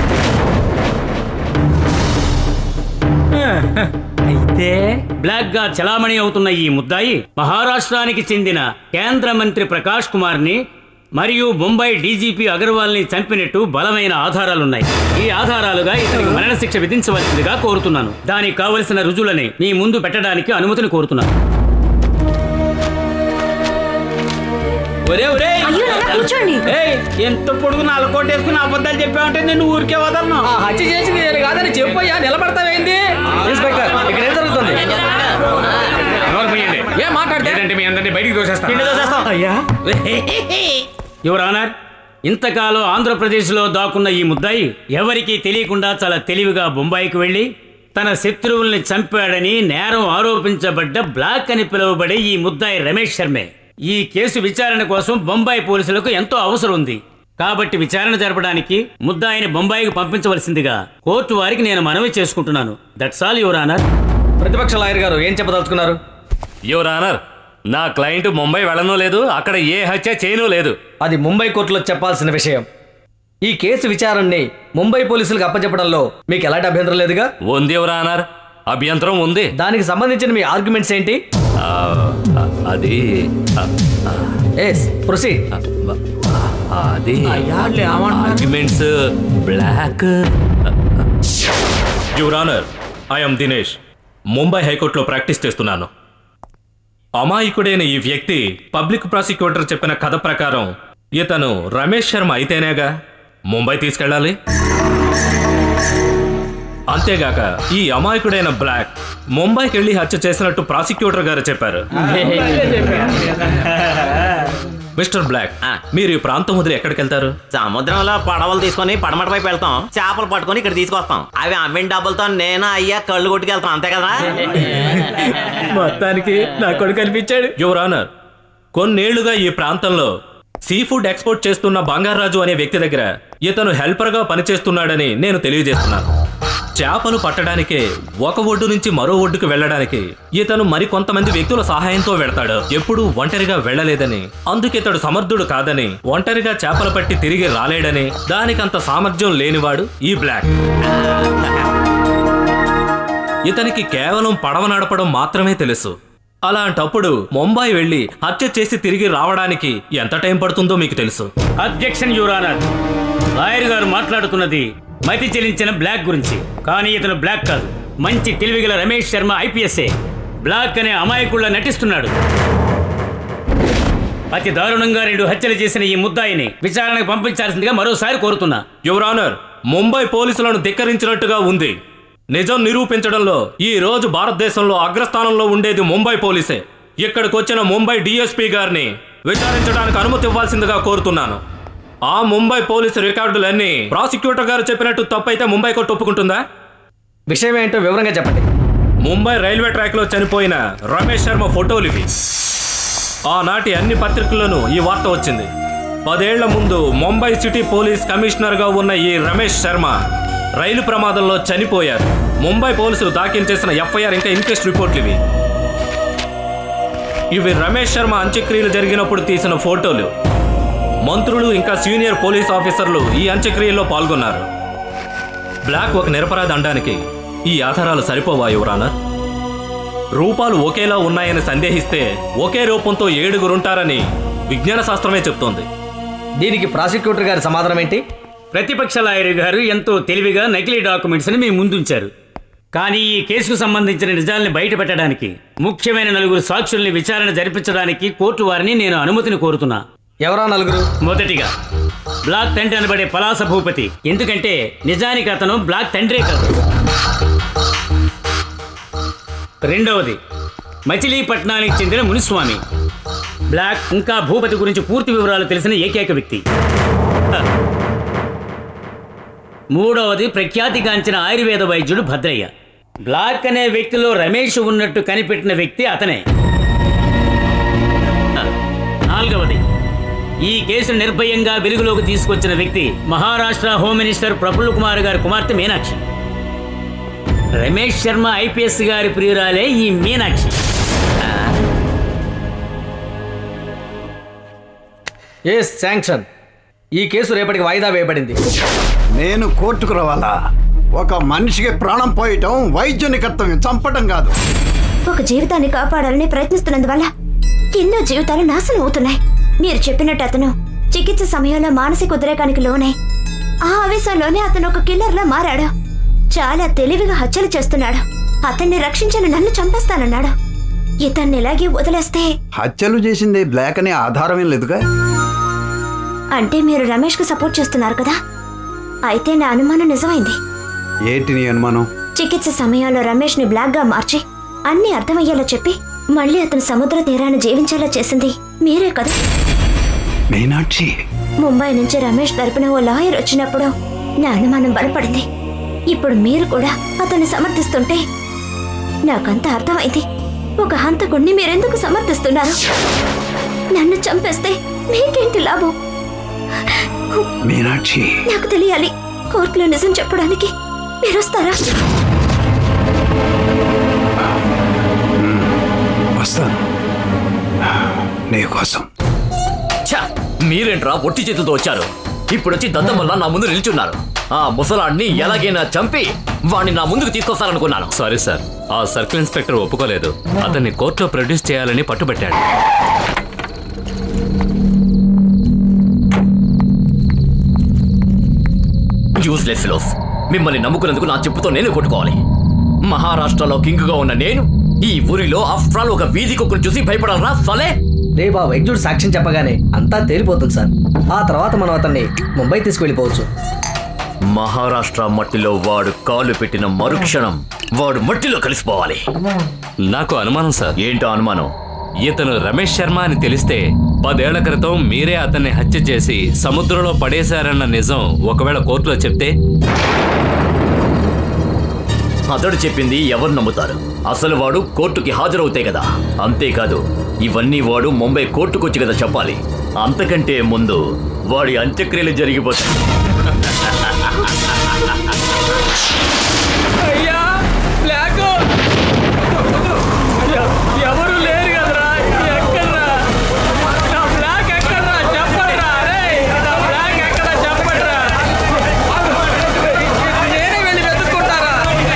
అయితే బ్లాక్ గా చలామణి అవుతున్న ఈ ముద్దాయి మహారాష్ట్రానికి చెందిన కేంద్ర మంత్రి ప్రకాష్ కుమార్ ని మరియు ముంబై డీజీపీ అగర్వాల్ ని చంపినట్టు బలమైన ఆధారాలున్నాయి. ఈ ఆధారాలుగా ఇతనికి మరణశిక్ష విధించవలసిందిగా కోరుతున్నాను. దానికి కావలసిన రుజువులని మీ ముందు పెట్టడానికి అనుమతిని కోరుతున్నాను. ఒరే కూర్చోండి. ఎంత పొడుగు నల్లకోటేసుకుని అబద్ధాలు చెప్పావంటే నేను ఊరికే వదలను. హత్య చేసింది నేను కాదని చెప్పయ్యా, నిలబడతావేంది? ఇన్స్పెక్టర్ ఇక్కడ ఏం జరుగుతుంది? ఏం మాట్లాడితే మీ అందరినీ బయటికి తోసేస్తాం. అయ్యా యువర్ ఆనర్, ఇంతకాలం ఆంధ్రప్రదేశ్లో దాక్కున్న ఈ ముద్దాయి ఎవరికీ తెలియకుండా చాలా తెలివిగా బొంబాయికి వెళ్ళి తన శత్రువుల్ని చంపాడని నేరం ఆరోపించబడ్డ బ్లాక్ అని పిలువబడే ఈ ముద్దాయి రమేష్ శర్మే. ఈ కేసు విచారణ కోసం బొంబాయి పోలీసులకు ఎంతో అవసరం ఉంది. కాబట్టి విచారణ జరపడానికి ముద్దాయిని బొంబాయికి పంపించవలసిందిగా కోర్టు వారికి నేను మనవి చేసుకుంటున్నాను. That's all your honour. ప్రతిపక్ష లాయర్ గారు ఏం చెప్పదలుచుకున్నారు? యువర్ ఆనర్, నా క్లయింట్ ముంబై వెళ్ళనూ లేదు, అక్కడ ఏ హత్య చేయనూ లేదు. అది ముంబై కోర్టులో చెప్పాల్సిన విషయం. ఈ కేసు విచారణని ముంబై పోలీసులకు అప్పచెప్పడంలో మీకు ఎలాంటి అభ్యంతరం లేదుగా? ఉంది యువర్ ఆనర్, అభ్యంతరం ఉంది. దానికి సంబంధించిన మీ ఆర్గ్యుమెంట్స్ ఏంటి? అది ప్రొసీడ్. అది arguments black. Your honour, I am Dinesh, Mumbai హైకోర్టులో ప్రాక్టీస్ చేస్తున్నాను. అమాయకుడైన ఈ వ్యక్తి పబ్లిక్ ప్రాసిక్యూటర్ చెప్పిన కథ ప్రకారం ఇతను రమేష్ శర్మ అయితేనేగా ముంబై తీసుకెళ్ళాలి. అంతేగాక ఈ అమాయకుడైన బ్లాక్ ముంబైకి వెళ్ళి హత్య చేసినట్టు ప్రాసిక్యూటర్ గారు చెప్పారు. మిస్టర్ బ్లాక్, మీరు ఈ ప్రాంతం వదిలి ఎక్కడికి వెళ్తారు? సముద్రంలో పడవలు తీసుకొని పడమట వైపు వెళ్తాం, చేపలు పట్టుకొని ఇక్కడ తీసుకొస్తాం. అవి అమ్మిన డబ్బులతో నేను అయ్యా కళ్ళు కొట్టుకెళ్తాం, అంతే కదా? మొత్తానికి నా కొడుకు కనిపించాడు. యువర్ ఆనర్, కొన్నేళ్లుగా ఈ ప్రాంతంలో సీ ఫుడ్ ఎక్స్పోర్ట్ చేస్తున్న బంగారాజు అనే వ్యక్తి దగ్గర ఇతను హెల్పర్గా పనిచేస్తున్నాడని నేను తెలియజేస్తున్నాను. చేపలు పట్టడానికే ఒక ఒడ్డు నుంచి మరో ఒడ్డుకు వెళ్ళడానికి ఇతను మరికొంతమంది వ్యక్తుల సహాయంతో వెళ్తాడు. ఎప్పుడూ ఒంటరిగా వెళ్ళలేదని, అందుకే ఇతడు సమర్థుడు కాదని, ఒంటరిగా చేపలు పట్టి తిరిగి రాలేడని, దానికంత సామర్థ్యం లేనివాడు ఈ బ్లాక్. ఇతనికి కేవలం పడవ నడపడం మాత్రమే తెలుసు. అలాంటప్పుడు ముంబై వెళ్లి హత్య చేసి తిరిగి రావడానికి ఎంత టైం పడుతుందో మీకు తెలుసు. Objection your honour. లాయర్ గారు మాట్లాడుతున్నది మతి చెల్లించిన బ్లాక్ గురించి, కానీ ఇతను బ్లాక్ కాదు, మంచి తెలివిగల రమేష్ శర్మ ఐపీఎస్ఏ. బ్లాక్ అనే అమాయకుళ్ళ నటిస్తున్నాడు. అతి దారుణంగా 2 హత్యలు చేసిన ఈ ముద్దాయిని విచారణకు పంపించాల్సిందిగా మరోసారి కోరుతున్నా. యువర్ ఆనర్, ముంబై పోలీసులను ధిక్కరించినట్టుగా ఉంది. నిజం నిరూపించడంలో ఈ రోజు భారతదేశంలో అగ్రస్థానంలో ఉండేది ముంబై పోలీసే. ఇక్కడికి వచ్చిన ముంబై డిఎస్పీ గారిని విచారించడానికి అనుమతి ఇవ్వాల్సిందిగా కోరుతున్నాను. ఆ ముంబై పోలీసు రికార్డులన్నీ ప్రాసిక్యూటర్ గారు చెప్పినట్టు తప్పైతే ముంబై కోర్టు ఒప్పుకుంటుందా? విషయం ఏంటో వివరంగా చెప్పండి. ముంబై రైల్వే ట్రాక్ లో చనిపోయిన రమేష్ శర్మ ఫోటోలు ఇవి. ఆనాటి అన్ని పత్రికల్లోనూ ఈ వార్త వచ్చింది. 10 ఏళ్ల ముందు ముంబై సిటీ పోలీస్ కమిషనర్ గా ఉన్న ఈ రమేష్ శర్మ రైలు ప్రమాదంలో చనిపోయారు. ముంబై పోలీసులు దాఖలు చేసిన ఎఫ్ఐఆర్ ఇంకా ఇన్క్వెస్ట్ రిపోర్ట్లు ఇవి రమేష్ శర్మ అంత్యక్రియలు జరిగినప్పుడు తీసిన ఫోటోలు. మంత్రులు ఇంకా సీనియర్ పోలీస్ ఆఫీసర్లు ఈ అంత్యక్రియల్లో పాల్గొన్నారు. బ్లాక్ ఒక నిరపరాధి అనడానికి ఈ ఆధారాలు సరిపోవా యువర్ ఆనర్? రూపాలు ఒకేలా ఉన్నాయని సందేహిస్తే ఒకే రూపంతో 7 ఉంటారని విజ్ఞాన శాస్త్రమే చెప్తోంది. దీనికి ప్రాసిక్యూటర్ గారి సమాధానం ఏంటి? ప్రతిపక్ష లాయర్ గారు ఎంతో తెలివిగా నకిలీ డాక్యుమెంట్స్ని మీ ముందుంచారు. కానీ ఈ కేసుకు సంబంధించిన నిజాల్ని బయటపెట్టడానికి ముఖ్యమైన 4 సాక్షుల్ని విచారణ జరిపించడానికి కోర్టు వారిని నేను అనుమతిని కోరుతున్నా. ఎవరా 4? మొదటిగా బ్లాక్ తండ్రి అనబడే పలాస భూపతి. ఎందుకంటే నిజానికి అతను బ్లాక్ తండ్రే కాదు. రెండవది మచిలీపట్నానికి చెందిన మునిస్వామి. బ్లాక్ ఇంకా భూపతి గురించి పూర్తి వివరాలు తెలిసిన ఏకైక వ్యక్తి. మూడవది ప్రఖ్యాతిగాంచిన ఆయుర్వేద వైద్యుడు భద్రయ్య. బ్లాక్ అనే వ్యక్తిలో రమేష్ ఉన్నట్టు కనిపెట్టిన వ్యక్తి అతనే. నాలుగవది ఈ కేసును నిర్భయంగా వెలుగులోకి తీసుకొచ్చిన వ్యక్తి మహారాష్ట్ర హోమ్ మినిస్టర్ ప్రఫుల్ కుమార్ గారి కుమార్తె మీనాక్షి. రమేష్ శర్మ ఐపీఎస్ గారి ప్రియురాలే ఈ మీనాక్షి. శాంక్షన్. ఈ కేసు రేపటికి వాయిదా వేయబడింది. నేను కోర్టుకు రావాలా? ఒక మనిషికి ప్రాణం పోయటం వైద్యుని కర్తవ్యం, చంపటం కాదు. ఒక జీవితాన్ని కాపాడాలని ప్రయత్నిస్తున్నందువల్ల ఎన్నో జీవితాలు నాశనం అవుతున్నాయి. మీరు చెప్పినట్టు అతను చికిత్స సమయంలో మానసిక ఉద్రేకానికి లోనై ఆ ఆవేశంలోనే అతను ఒక కిల్లర్లా మారాడు. చాలా తెలివిగా హత్యలు చేస్తున్నాడు. అతన్ని రక్షించని నన్ను చంపేస్తానన్నాడు. ఇతన్ని ఇలాగే వదిలేస్తే హత్యలు చేసింది బ్లాక్ అనే ఆధారమేం లేదుగా. అంటే మీరు రమేష్కు సపోర్ట్ చేస్తున్నారు కదా? అయితే నా అనుమానం నిజమైంది. ఏంటి నీ అనుమానం? చికిత్స సమయంలో రమేష్ని బ్లాక్గా మార్చి అన్నీ అర్థమయ్యేలా చెప్పి మళ్ళీ అతను సముద్ర తీరాన్ని జీవించేలా చేసింది మీరే కదా? మీనాక్షి, ముంబై నుంచి రమేష్ తరపున ఓ లాయర్ వచ్చినప్పుడు నా అనుమానం బలపడింది. ఇప్పుడు మీరు కూడా అతన్ని సమర్థిస్తుంటే నాకంతా అర్థమైంది. ఒక హంతకుణ్ణి మీరెందుకు సమర్థిస్తున్నారు? నన్ను చంపేస్తే మీకేంటి లాభం? మీనాక్షి, నాకు తెలియాలి. కోర్టులో నిజం చెప్పడానికి మీరు వస్తారా? వస్తాను నీకోసం. మీరేంట్రా ఒట్టి చేతులతో వచ్చారు? ఇప్పుడు వచ్చి దద్దం వల్ల నా ముందు నిల్చున్నారు. ఆ ముసలాన్ని ఎలాగైనా చంపి వాడిని నా ముందుకు తీసుకొస్తారనుకున్నాను. సారీ సార్, ఆ సర్కిల్ ఇన్స్పెక్టర్ ఒప్పుకోలేదు. అతన్ని కోర్టులో ప్రొడ్యూస్ చేయాలని పట్టుబట్టాడు. యూస్లెస్ ఫెలోస్, మిమ్మల్ని నమ్ముకున్నందుకు నా చెప్పుతో నేను కొట్టుకోవాలి. మహారాష్ట్రలో కింగ్గా ఉన్న నేను ఈ ఊరిలో ఆఫ్టర్ ఆల్ ఒక వీధి కుక్కను చూసి భయపడాలరా సలే? రేపు ఆ వైద్యుడు సాక్ష్యం చెప్పగానే అంతా తేలిపోతుంది సార్. ఆ తర్వాత మనం అతన్ని ముంబై తీసుకువెళ్ళిపోవచ్చు. మహారాష్ట్ర మట్టిలో వాడు కాలు పెట్టిన మరుక్షణం వాడు మట్టిలో కలిసిపోవాలి. నాకు అనుమానం సార్. ఏంటో అనుమానం? ఇతను రమేష్ శర్మ అని తెలిస్తే 10 ఏళ్ల క్రితం మీరే అతన్ని హత్య చేసి సముద్రంలో పడేశారన్న నిజం ఒకవేళ కోర్టులో చెప్తే? అతడు చెప్పింది ఎవరు నమ్ముతారు? అసలు వాడు కోర్టుకి హాజరవుతే కదా. అంతేకాదు, ఇవన్నీ వాడు ముంబై కోర్టుకొచ్చి కదా చెప్పాలి. అంతకంటే ముందు వాడి అంత్యక్రియలు జరిగిపోతాయి. అయ్యా బ్లాక్, ఎవరు లేరు కదరా? ఎక్కడ్రా నా బ్లాక్? ఎక్కడ్రా చెప్పండిరా. అరే నా బ్లాక్ ఎక్కడా చెప్పండిరా. నేనే వెళ్ళి వెతుక్కుంటారా?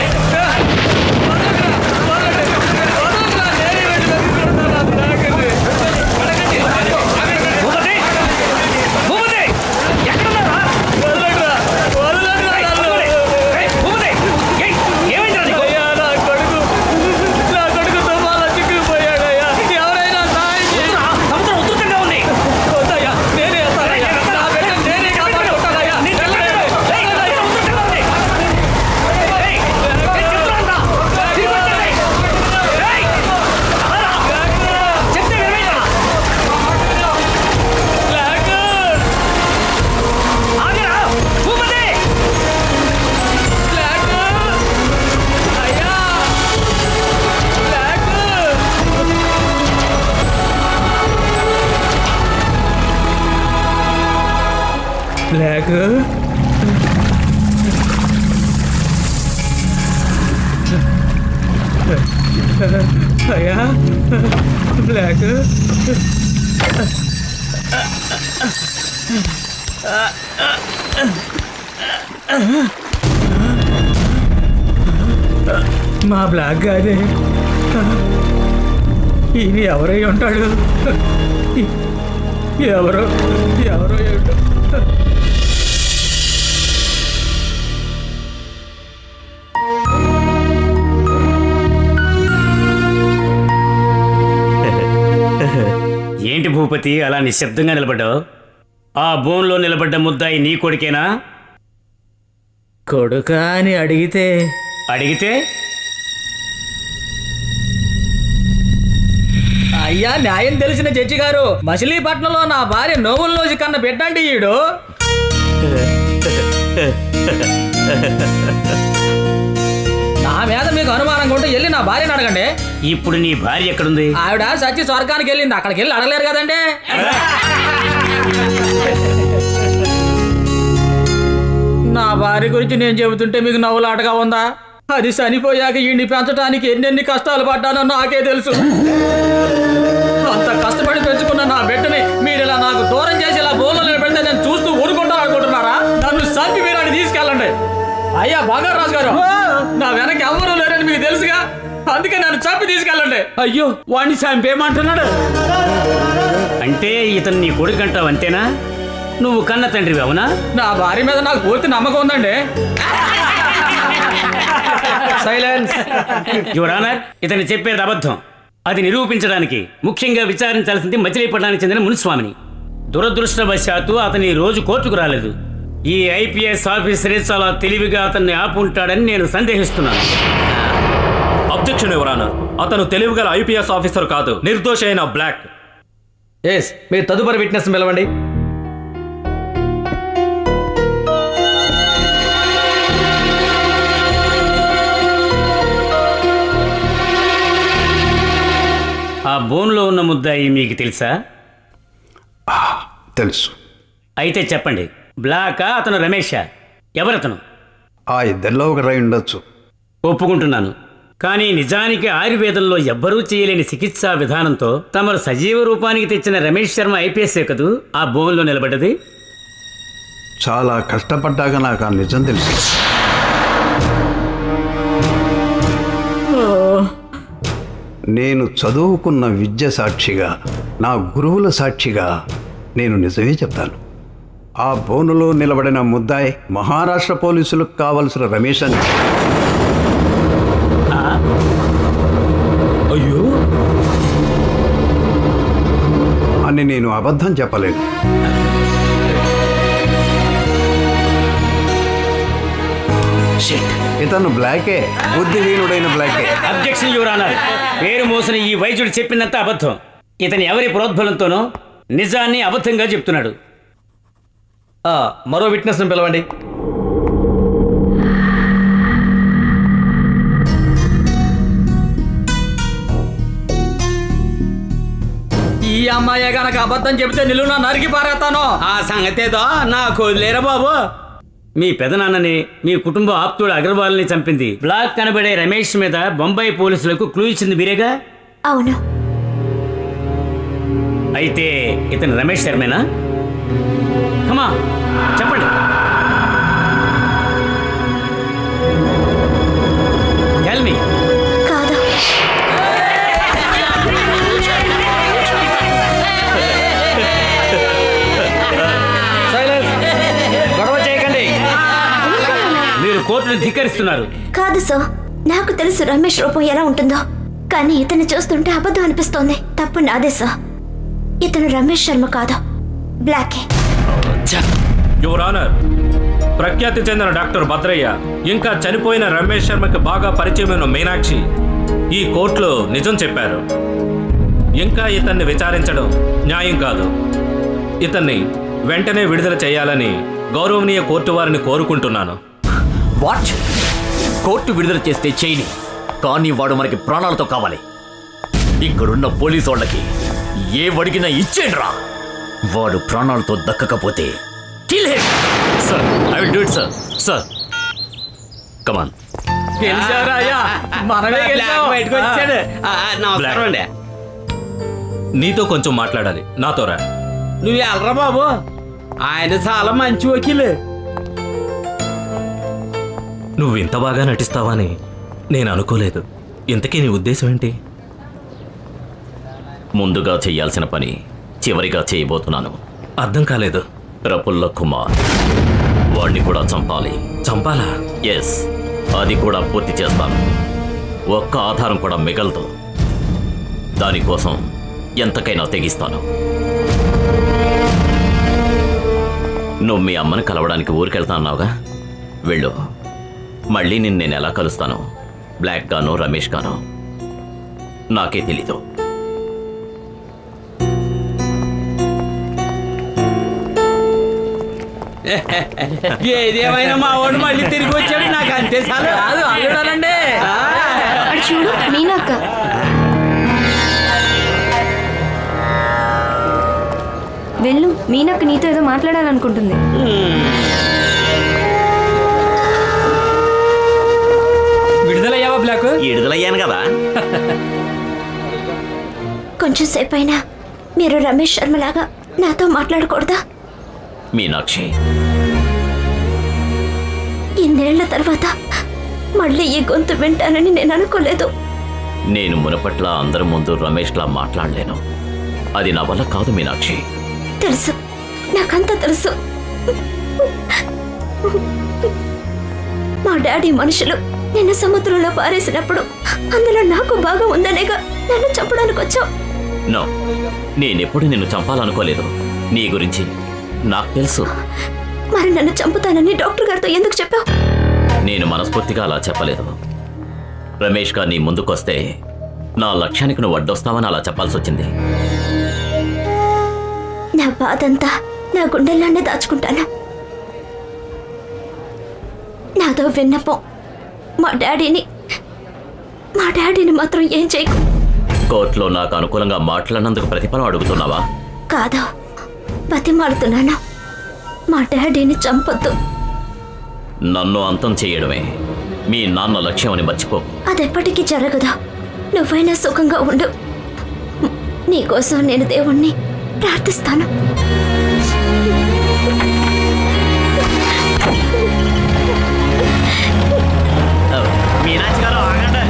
బ్లాక్ అయ్యా బ్లాక్ మా బ్లాక్ గారే ఈయన ఎవరై ఉంటాడు? ఎవరో ఎవరో ఏమిటో. ఏంటి భూపతి అలా నిశ్శబ్దంగా నిలబడ్డావు? ఆ బోన్లో నిలబడ్డ ముద్దాయి నీ కొడుకేనా? కొడుకా అని అడిగితే అయ్యా న్యాయం తెలిసిన జడ్జి గారు, మచిలీపట్నంలో నా భార్య నోవుల్లోసి కన్న బిడ్డండి ఈడు. నా మీద మీకు అనుమానంగా ఉంటే వెళ్ళి నా భార్యని అడగండి. ఇప్పుడు నీ భార్య ఎక్కడుంది? ఆవిడ సచ్చి స్వర్గానికి వెళ్ళింది. అక్కడికి వెళ్ళి అడగలేరు కదండి. నా భార్య గురించి నేను చెబుతుంటే మీకు నవ్వులాటగా ఉందా? అది చనిపోయాక ఈయన్ని పెంచడానికి ఎన్నెన్ని కష్టాలు పడ్డానో నాకే తెలుసు. అంత కష్టపడి పెంచుకున్న నా బిడ్డని మీరు ఇలా నాకు దూరం చేసి ఇలా బోన్లో నిలబెడితే నేను చూస్తూ ఊరుకుంటా అనుకుంటున్నారా? నన్ను చంపి మీరు అని తీసుకెళ్ళండి. అయ్యా బంగారాజు గారు, నా వెనక ఎవరూ లేరని మీకు తెలుసుగా, అందుకే నన్ను చంపి తీసుకెళ్ళండి. అయ్యో వాడిని చంపేయమంటున్నాడు. అంటే ఇతను నీ కొడుకు అంటావు అంతేనా? నువ్వు కన్న తండ్రివి అవునా? నా భార్య మీద నాకు పూర్తి నమ్మకం ఉందండి. సైలెన్స్. యువర్ ఆనర్, ఇతను చెప్పేది అబద్ధం. అది నిరూపించడానికి ముఖ్యంగా విచారించాల్సింది మచిలీపట్నానికి చెందిన మునిస్వామిని. దురదృష్టవశాత్తు అతని ఈ రోజు కోర్టుకు రాలేదు. ఈ ఐపీఎస్ ఆఫీసరే చాలా తెలివిగా అతన్ని ఆపుంటాడని నేను సందేహిస్తున్నాను. Objection your honour. అతను తెలివిగల ఐపీఎస్ ఆఫీసర్ కాదు, నిర్దోషి అయిన బ్లాక్. ఎస్, మీరు తదుపరి విట్నెస్ పిలవండి. ఆ బోన్లో ఉన్న ముద్దాయి మీకు తెలుసా? తెలుసు. అయితే చెప్పండి, బ్లాకా అతను రమేషా? ఎవరతను? ఆ ఇద్దరిలో ఒకరై ఉండొచ్చు. ఒప్పుకుంటున్నాను. కానీ నిజానికి ఆయుర్వేదంలో ఎవ్వరూ చేయలేని చికిత్సా విధానంతో తమరు సజీవ రూపానికి తెచ్చిన రమేష్ శర్మ ఐపీఎస్ఏ కదూ ఆ బోన్లో నిలబడ్డది. చాలా కష్టపడ్డాక నాకు ఆ నిజం తెలుసు. నేను చదువుకున్న విద్య సాక్షిగా, నా గురువుల సాక్షిగా నేను నిజమే చెప్తాను. ఆ బోనులో నిలబడిన ముద్దాయి మహారాష్ట్ర పోలీసులకు కావలసిన రమేష్ అని. అయ్యో అని నేను అబద్ధం చెప్పలేను. ఇతను బ్లాకే, బుద్ధిహీనుడైన బ్లాకే. Objection your honour. పేరు మోసిన ఈ వైద్యుడు చెప్పినంత అబద్ధం. ఇతని ఎవరి ప్రోద్బలంతోనో నిజాన్ని అబద్ధంగా చెప్తున్నాడు. మరో విట్నెస్ పిలవండి. ఈ అమ్మాయి గనక అబద్ధం చెబితే నిలువున నరికి పారేస్తాను. ఆ సంగతేదో నాకు వదిలేరా బాబు. మీ పెదనాన్నని, మీ కుటుంబ ఆప్తుడు అగర్వాల్ని చంపింది బ్లాక్ కనబడే రమేష్ మీద బొంబాయి పోలీసులకు క్లూ ఇచ్చింది మీరేగా? అవును. అయితే ఇతను రమేష్ శర్మేనా? కమా చెప్పండి. Tell me. కాదు. గొడవ చేయకండి. మీరు కోర్టును ధిక్కరిస్తున్నారు. కాదు సార్, నాకు తెలుసు రమేష్ రూపం ఎలా ఉంటుందో, కానీ ఇతను చూస్తుంటే అబద్ధం అనిపిస్తోంది. తప్పు నాదే సార్. ఇతను రమేష్ శర్మ కాదు, బ్లాకే. యువర్ ఆనర్, ప్రఖ్యాతి చెందిన డాక్టర్ భద్రయ్య ఇంకా చనిపోయిన రమేష్ శర్మకి బాగా పరిచయమైన మీనాక్షి ఈ కోర్టులో నిజం చెప్పారు. ఇంకా ఇతన్ని విచారించడం న్యాయం కాదు. ఇతన్ని వెంటనే విడుదల చేయాలని గౌరవనీయ కోర్టు వారిని కోరుకుంటున్నాను. వాట్? కోర్టు విడుదల చేస్తే చేయని, కానీ వాడు మనకి ప్రాణాలతో కావాలి. ఇక్కడున్న పోలీసు వాళ్ళకి ఏ వడిగినా ఇచ్చేండ్రా. వాడు ప్రాణాలతో దక్కకపోతే kill him. Sir, I will do it, sir. Sir, come on. నీతో కొంచెం మాట్లాడాలి. నాతో రా. నువ్వు వెళ్ళరా బాబు. ఆయన చాలా మంచి వకీలు. నువ్వు ఇంత బాగా నటిస్తావని నేను అనుకోలేదు. ఇంతకీ నీ ఉద్దేశం ఏంటి? ముందుగా చెయ్యాల్సిన పని చివరిగా చేయబోతున్నాను. అర్థం కాలేదు. ప్రఫుల్ల కుమార్, వాడిని కూడా చంపాలి. చంపాలా? ఎస్, అది కూడా పూర్తి చేస్తాను. ఒక్క ఆధారం కూడా మిగలదు. దానికోసం ఎంతకైనా తెగిస్తాను. నువ్వు మీ అమ్మని కలవడానికి ఊరికెళ్తా అన్నావుగా, వెళ్ళు. మళ్ళీ నేను ఎలా కలుస్తాను, బ్లాక్ గానో రమేష్ గానో నాకే తెలీదు. ఏదేమైనా మా వాడు మళ్ళీ తిరిగి వచ్చాడు. నాకు అంతే చాలు. చూడు మీనాక్క. వెళ్ళు, మీనాక్క నీతో ఏదో మాట్లాడాలనుకుంటుంది. విడుదలయ్యావా బ్లాక్? విడుదలయ్యాను కదా. కొంచెం సేపు అయినా మీరు రమేష్ శర్మలాగా నాతో మాట్లాడకూడదా? మీనాక్షి, ఇన్నేళ్ల తర్వాత మళ్ళీ ఈ గొంతు వింటానని నేను అనుకోలేదు. నేను మునపట్ల అందరి ముందు రమేష్లా మాట్లాడలేను. అది నా వల్ల కాదు మీనాక్షి. తెలుసు, నాకంతా తెలుసు. మా డాడీ మనుషులు నిన్ను సముద్రంలో పారేసినప్పుడు అందులో నాకు బాగా ఉందనేగా నన్ను చంపడానికి వచ్చావు. నో, నేనెప్పుడు నిన్ను చంపాలనుకోలేదు. నీ గురించి నాకు తెలుసు. మరి నన్ను చంపుతానని డాక్టర్ గారితో ఎందుకు చెప్పావు? నేను మనస్ఫూర్తిగా అలా చెప్పలేదు. రమేష్ గారు నీ ముందుకొస్తే నా లక్ష్యానికి నువ్వు అడ్డొస్తావని అలా చెప్పాల్సి వచ్చింది. నా బాధంతా నా గుండెల్లోనే దాచుకుంటాను. నాతో విన్నపం, మా డాడీని మాత్రం ఏం చేయకు. కోర్టులో నాకు అనుకూలంగా మాట్లాడినందుకు ప్రతిఫలం అడుగుతున్నావా? కాదు, బతిమాలుతున్నాను. మా డాడీని చంపొద్దు. నన్ను అంతం చేయడమే మీ నాన్న లక్ష్యం అని మర్చిపో. అదెప్పటికీ జరగదు. నువ్వైనా సుఖంగా ఉండు. నీకోసం నేను దేవుణ్ణి ప్రార్థిస్తాను. మీనాక్షి గారు ఆగండి.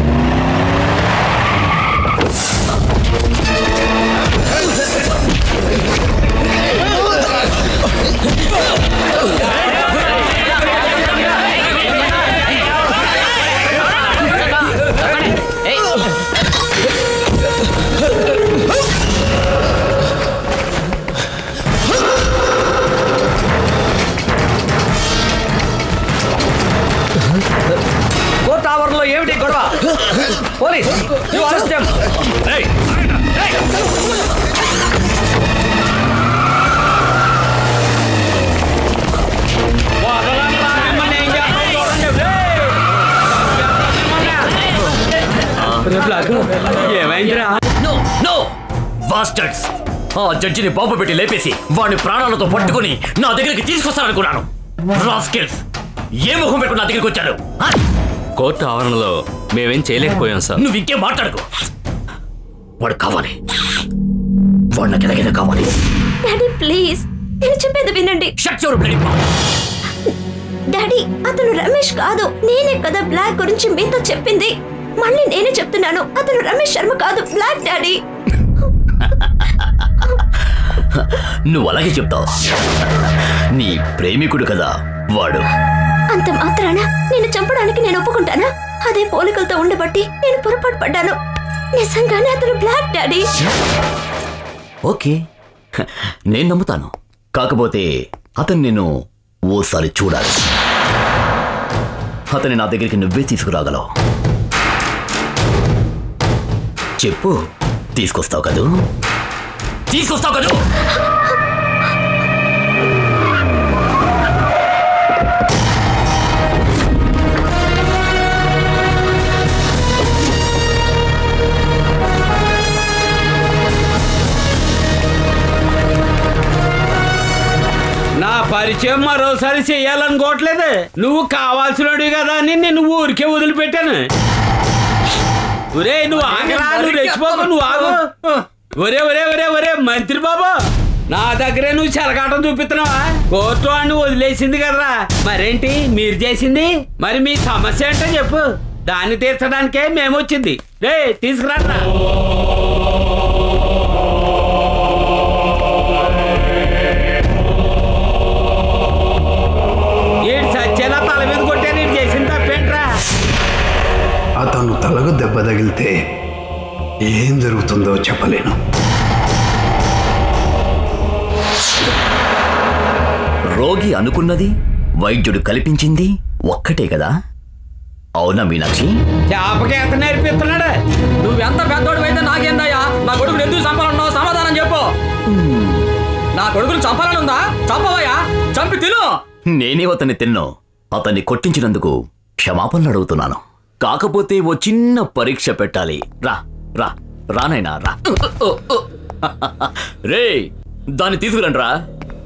టవర్లో ఏమిటి గొడవ? Police, you arrest them. ఆ జడ్జిని బాబు పెట్టి లేపేసి వాడిని ప్రాణాలతో పట్టుకుని నా దగ్గరికి తీసుకొస్తాననుకున్నాను. రాస్కెల్స్, ఏ ముఖం పెట్టుకుని నా దగ్గరికి వచ్చాడు? కోర్టు ఆవరణలో మేమేం చేయలేకపోయాం సార్. నువ్వు ఇంకేం మాట్లాడుకో. వాడు కావాలి, వాడు నాకు ఎలాగైనా కావాలి. డాడీ ప్లీజ్, నేను చెప్పేది వినండి. డాడీ, అతను రమేష్ కాదు. నేనే కదా బ్లాక్ గురించి మీతో చెప్పింది. మళ్ళీ నేనే చెప్తున్నాను, అతను రమేష్ శర్మ కాదు, బ్లాక్. డాడీ, నువ్వు అలాగే చెప్తావు. నీ ప్రేమికుడు కదా వాడు. అంత మాత్రాన నేను చంపడానికి నేను ఒప్పుకుంటానా? అదే పోలికలతో ఉండబట్టి నేను పొరపాటు పడ్డాను. నిజంగానే అతను బ్లాక్. డాడీ, ఓకే, నేను నమ్ముతాను. కాకపోతే అతను నేను ఓసారి చూడాలి. అతని నా దగ్గరికి నువ్వే తీసుకురాగలవు. చెప్పు, తీసుకొస్తావు కదూ? తీసుకొస్తావు కదూ? నా పరిచయం మరోసారి చెయ్యాలనుకోవట్లేదు. నువ్వు కావాల్సినవి కదా అని నేను ఊరికే వదిలిపెట్టాను. ఒరే నువ్వు ఆగరా, నువ్వు రెచ్చిపోకు, నువ్వు ఆగు. ఒరే ఒరే ఒరే ఒరే మంత్రి బాబు, నా దగ్గరే నువ్వు చెలగాటం చూపిస్తున్నావా? కోర్టు వాడిని వదిలేసింది కదరా, మరేంటి మీరు చేసింది? మరి మీ సమస్య ఏంటో చెప్పు, దాన్ని తీర్చడానికే మేము వచ్చింది. రే తీసుకురా. సత్యేనా తల మీద కొట్టే నేను చేసిన తప్పేంట్రా? అతను తలకు దెబ్బ తగిలితే ఏం జరుగుతుందో చెప్పలేను. రోగి అనుకున్నది వైద్యుడు కల్పించింది ఒక్కటే కదా? అవునా మీనాక్షి? చేపకి ఎంత నేర్పిస్తున్నాడు? నువ్వెంత పెద్దోడు అయితే నాకేందయ్యా? నా కొడుకుని ఎందుకు చంపాలన్నావు? సమాధానం చెప్పు. నా కొడుకుని చంపాలనుందా? చంపవయ్యా, చంపి తిను. నేనే అతన్ని తిన్నో. అతన్ని కొట్టించినందుకు క్షమాపణలు అడుగుతున్నాను. కాకపోతే ఓ చిన్న పరీక్ష పెట్టాలి. రా రా రానైనా రా. రే దాన్ని తీసుకురండి రా.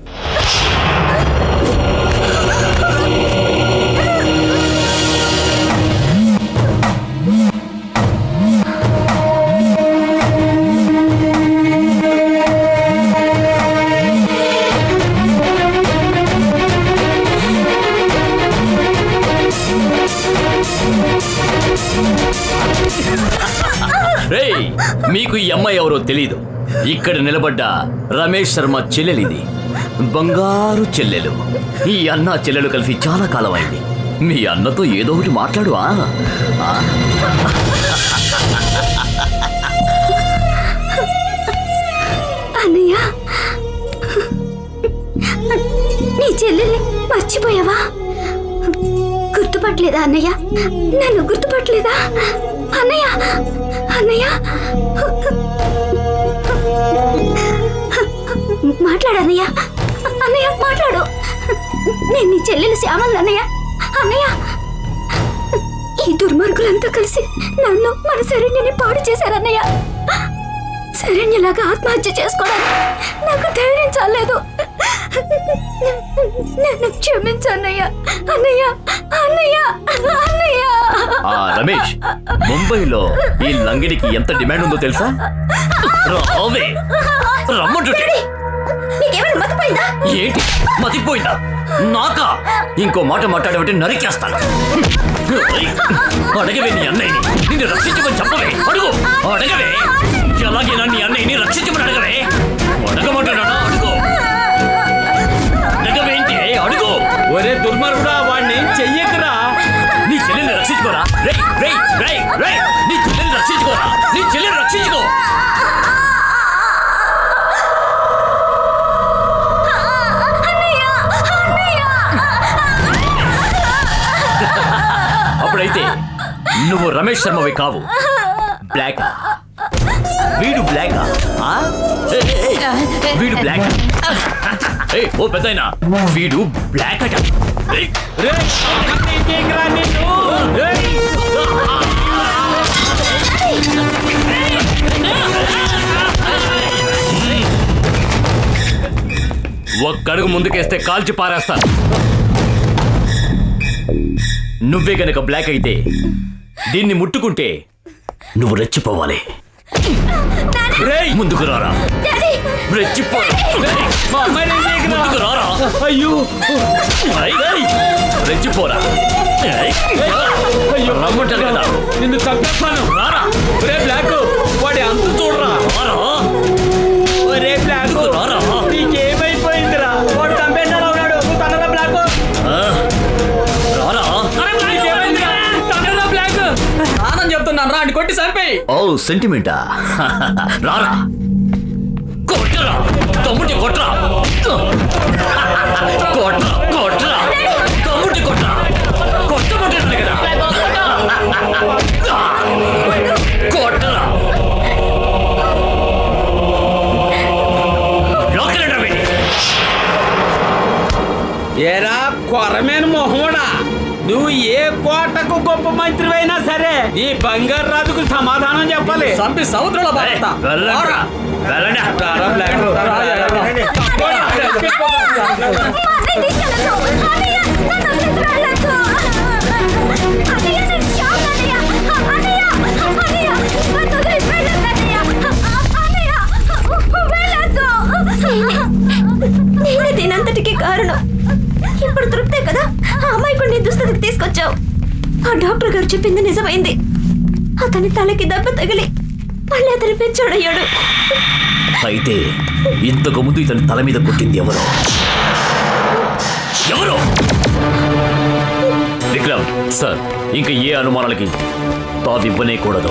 రేయ్, మీకు ఈ అమ్మాయి ఎవరో తెలీదు. ఇక్కడ నిలబడ్డ రమేష్ శర్మ చెల్లెలిది. బంగారు చెల్లెలు. ఈ అన్న చెల్లెలు కలిసి చాలా కాలం అయింది. మీ అన్నతో ఏదో ఒకటి మాట్లాడు. అన్నయ్య, చెల్లెల్ని మర్చిపోయావా? గుర్తుపట్టలేదా అన్నయ్య? నన్ను గుర్తుపట్టలేదా అన్నయ్య? అన్నయ్య మాట్లాడు అన్నయ్య. అన్నయ్య మాట్లాడు. నేను నీ చెల్లెలు శ్యామల్ అన్నయ్య. అన్నయ్య ఈ దుర్మార్గులంతా కలిసి నన్ను మన శరణ్యని పాడు చేశారన్నయ్య. శరణ్యలాగా ఆత్మహత్య చేసుకోవడానికి నాకు ధైర్యం చాలేదు. నన్ను క్షమించన్నయ్య. అన్నయ్య అన్నయ్య అన్నయ్య. రమేష్, ముంబైలో ఈ లంగిడికి ఎంత డిమాండ్ ఉందో తెలుసా? ఏంటి మతిపోయిందా? నాకా? ఇంకో మాట మాట్లాడబట్టి నరికేస్తాను. అడగవే నీ అన్నయ్యని, నిన్ను రక్షించమని చెప్పవే. అడుగు, అడగవే. ఎలాగైనా నీ అన్నయ్యని రక్షించమని అడగవే. అడగమంటున్నానా? అడుగు. అడగవేంటి? అడుగు. ఒరే దుర్మార్గుడా, వాడిని చెయ్యకురా. నీ చెల్లెల్ని రక్షించుకోరా. రేయ్ రేయ్ రేయ్ రేయ్, నీ చెల్లెల్ని రక్షించుకోరా. నీ చెల్లెల్ని రక్షించుకో. అప్పుడైతే నువ్వు రమేష్ శర్మవి కావు. బ్లాక్. వీడు బ్లాక్. వీడు బ్లాక్. ఓ పెద్దయినా, వీడు బ్లాక్ అట. ఒక్కడుగు ముందుకేస్తే కాల్చి పారేస్తాను. నువ్వే గనక బ్లాక్ అయితే దీన్ని ముట్టుకుంటే నువ్వు రెచ్చిపోవాలి. ముందుకు రారా. రెచ్చిపోరా. ముందుకు రారా. అయ్యో రెచ్చిపోరా. రమ్మంటారు కదా, నిన్ను చంపేస్తాను. రారా. ఒరే బ్లాక్, వాడి అంత చూడరా. ఒరే బ్లాక్, నీకేమైపోయిందిరా? వాడు చంపేసాడు ఉన్నాడు. తనరా బ్లాక్. చెప్తున్నాను రా, కొట్టి చంపేయి. ఓ సెంటిమెంటా? రారా. కొట్టరా. తమ్ముడి కొట్టరా. కొట్టరా కొట్టరా. తమ్ముడి కొట్టరా. కొట్టమంటే కదా. కొట్టరా. ఏరా కొరమేన మొహముడా, నువ్వు ఏ కోటకు గొప్ప మంత్రివైనా సరే ఈ బంగారు రాజుకు సమాధానం చెప్పాలి. చంపి సముద్రంలో నేనే దీనంతటికి కారణం. ఇప్పుడు తృప్తే కదా ఆ అమ్మాయిని దుస్థితికి తీసుకొచ్చావు. ఆ డాక్టర్ గారు చెప్పింది నిజమైంది. అతని తలకి దెబ్బ తగిలి మళ్ళీ అతని పెంచాడయ్యాడు. అయితే ఇంతకు ముందు ఇతని తల మీద కొట్టింది ఎవరు? ఎవరు? విక్రమ్ సార్, ఇంకా ఏ అనుమానాలకి తావివ్వనే కూడదు.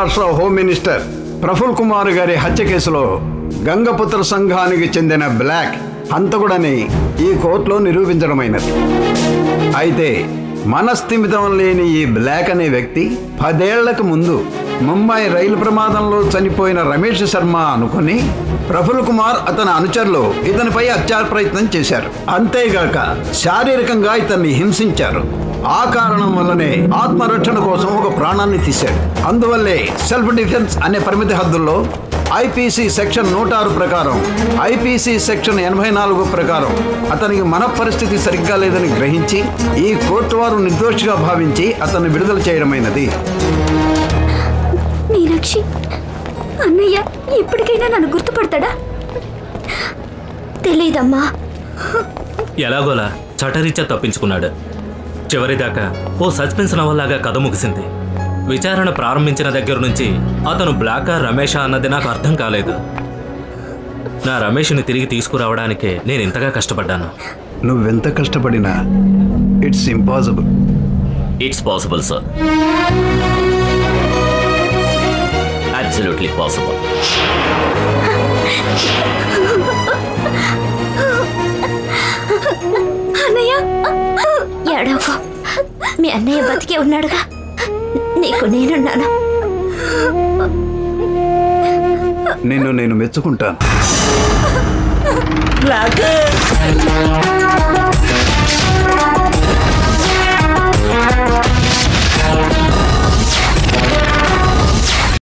మహారాష్ట్ర హోమ్ మినిస్టర్ ప్రఫుల్ కుమార్ గారి హత్య కేసులో గంగపుత్ర సంఘానికి చెందిన బ్లాక్ హంతకుడని ఈ కోర్టులో నిరూపించడమైనది. అయితే మనస్థిమితం లేని ఈ బ్లాక్ అనే వ్యక్తి 10 ఏళ్లకు ముందు ముంబై రైలు ప్రమాదంలో చనిపోయిన రమేష్ శర్మ అనుకుని ప్రఫుల్ కుమార్ అతని అనుచరులు ఇతనిపై హత్యా ప్రయత్నం చేశారు. అంతేగాక శారీరకంగా ఇతన్ని హింసించారు. ఆ కారణం వల్లనే ఆత్మరక్షణ కోసం ఒక ప్రాణాన్ని తీశాడు. అందువల్లే సెల్ఫ్ డిఫెన్స్ అనే పరిమితి హద్దుల్లో ఐపీసీ సెక్షన్ 106 ప్రకారం, ఐపీసీ సెక్షన్ 84 ప్రకారం అతనికి మన పరిస్థితి సరిగ్గా లేదని గ్రహించి ఈ కోర్టు వారు నిర్దోషిగా భావించి అతన్ని విడుదల చేయడమైనది. మీనాక్షి, అన్నయ్య ఇప్పటికైనా నన్ను గుర్తుపడతాడా? తెలీదమ్మా. ఎలాగోలా చటరీత్యా తప్పించుకున్నాడు. చివరిదాకా ఓ సస్పెన్స్ నవల్లాగా కథ ముగిసింది. విచారణ ప్రారంభించిన దగ్గర నుంచి అతను బ్లాకా రమేషా అన్నది నాకు అర్థం కాలేదు. నా రమేష్ని తిరిగి తీసుకురావడానికే నేను ఇంతగా కష్టపడ్డాను. నువ్వెంత కష్టపడినా it's impossible. It's possible sir, absolutely possible. అన్నయ్య ఏడవకు, మీ అన్నయ్య బతికే ఉన్నాడుగా, నీకు నేనున్నాను. నిన్ను నేను మెచ్చుకుంటాను. బ్లాక్